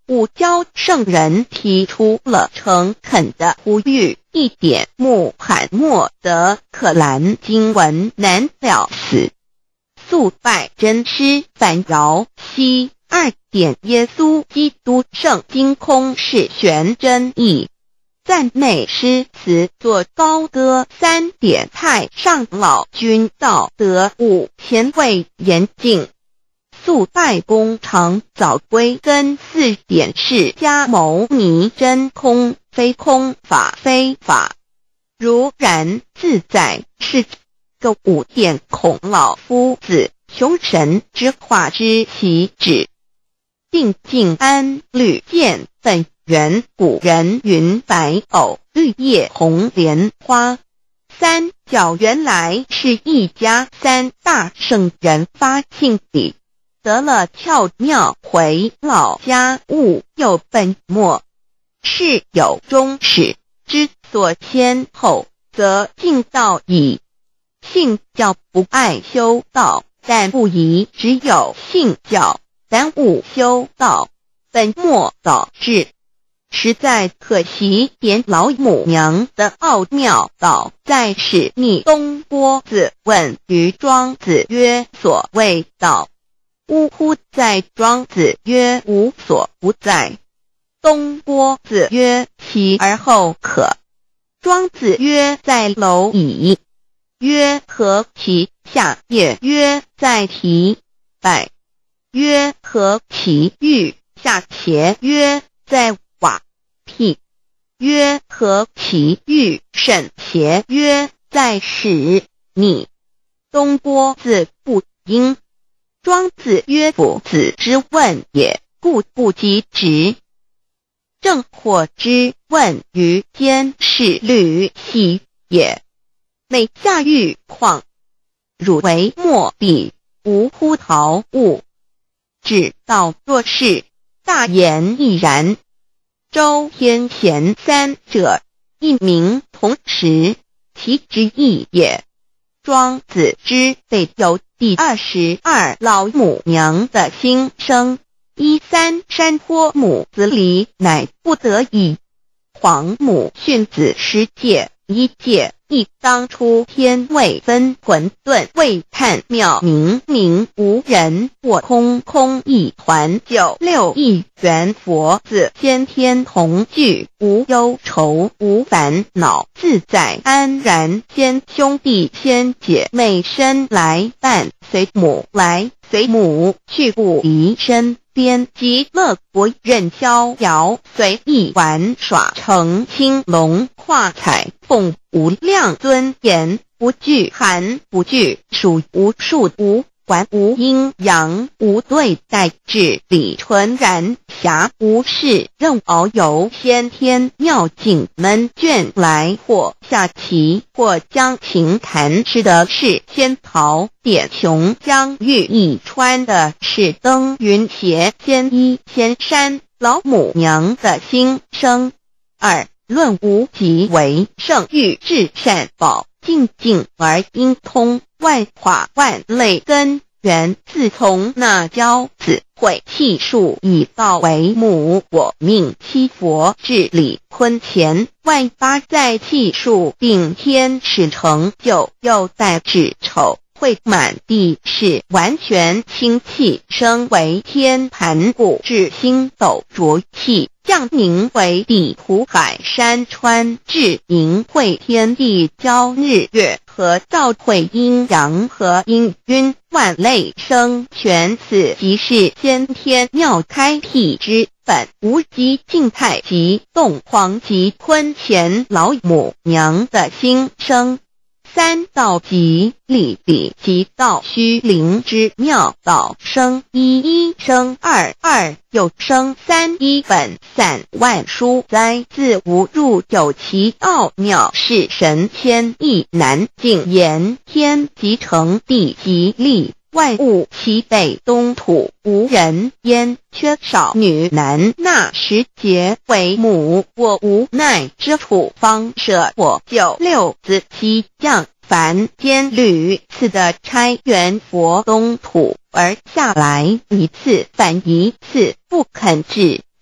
五教圣人提出了诚恳的呼吁，一点穆罕默德可兰经文难了死。肃拜真师反饶西2点耶稣基督圣经空是玄真义。赞美诗词作高歌3点太上老君道德5前卫严谨。肃拜工长早归根4点释迦牟尼真空非空法非法如然自在是个5点孔老夫子穷神之化之其旨。定静安律见本源古人云白藕绿叶红莲花。三角原来是一家3大圣人发庆礼，得了巧妙回老家务有本末，事有终始，之所先后，则敬道矣。信教不爱修道，但不宜只有信教，耽误修道，本末倒置。实在可惜，点老母娘的奥妙道在使逆东郭子问于庄子曰：所谓道，呜呼！在庄子曰：无所不在。东郭子曰：其而后可。庄子曰：在蝼蚁。曰：何其下？也曰：在蹄。百。曰：何其欲？下且曰：在瓦辟。曰：何其欲？甚且曰：在始。逆。东郭子不应。庄子曰：夫子之问也，故不及直。正火之问于监视律系也。每下狱况，汝为莫彼，无乎陶物。只道若是，大言亦然。周天贤3者，一名同时，其之义也。庄子之备有第22老母娘的心声，13山坡母子礼，乃不得已。皇母训子10戒，1戒亦当初天未分，混沌未探，妙明明无人，我空空一团，96亿元佛子先天同聚，无忧愁无烦恼，自在安然。先兄弟先姐妹生来伴，随母来随母去，不离身边，极乐国任逍遥，随意玩耍，乘青龙跨彩凤，无量尊严，不惧寒不惧暑，无数无管，无阴阳，无对待，至理纯然，暇无事任遨游，先天妙境门卷来，或下棋，或将琴弹，吃的是仙桃，点琼浆玉一穿的是登云鞋，仙衣仙山，老母娘的心声。2论无极为圣欲至善宝，静静而应通，万化万类根源，自从那骄子会气数以道为母，我命七佛治理坤乾，万八在气数并天使成就，又待至丑会满地是完全清气，升为天盘古至星斗浊气，降凝为地土海山川，至凝会天地交日月和照会阴阳和阴晕，万类生全，此即是先天妙开辟之本，无极静态及动黄及坤乾老母娘的心声。3道即理理即道虚灵之妙道生，11生22又生3，1本散万殊哉，自无入有其奥妙，是神千亿难尽言。天即成地即立，万物其北东土，无人焉，缺少女男，那时节为母，我无奈之处，方舍我96子七将，凡间屡次的差援佛东土，而下来一次反一次，不肯至，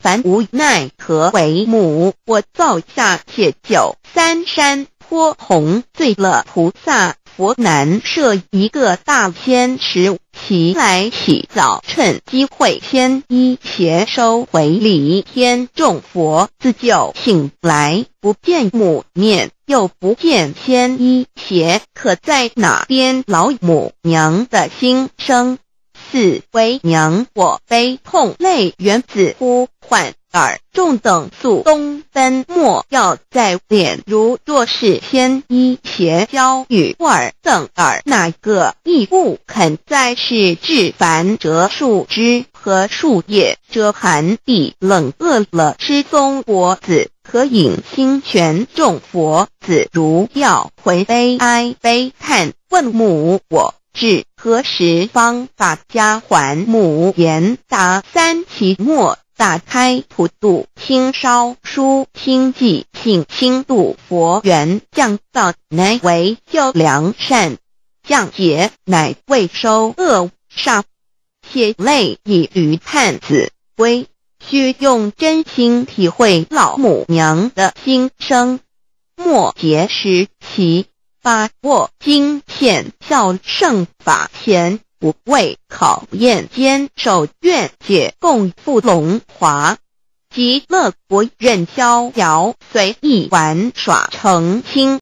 凡无奈何为母，我造下铁酒三山泼红，醉了菩萨佛难设一个大仙池，其来洗澡，趁机会牵衣鞋收回礼，天众佛自救醒来，不见母面，又不见牵衣鞋，可在哪边老母娘的心声？四为娘，我悲痛泪源自呼唤耳众等宿东奔，莫要在脸，如若是牵衣鞋交与尔等耳，哪个亦不肯在是至凡折树枝和树叶，遮寒地冷，饿了吃松果子，可饮清泉，众佛子如要回悲哀悲叹，问母我至何时方把家还？母言答三期末，打开普度清烧书清寂，请清度佛缘，降道乃为救良善，降劫乃为收恶煞，血泪以于叹子归，须用真心体会老母娘的心声，末节时期把握经现效圣法前，不畏考验，坚守愿解，共赴龙华极乐国，任逍遥随意玩耍，澄清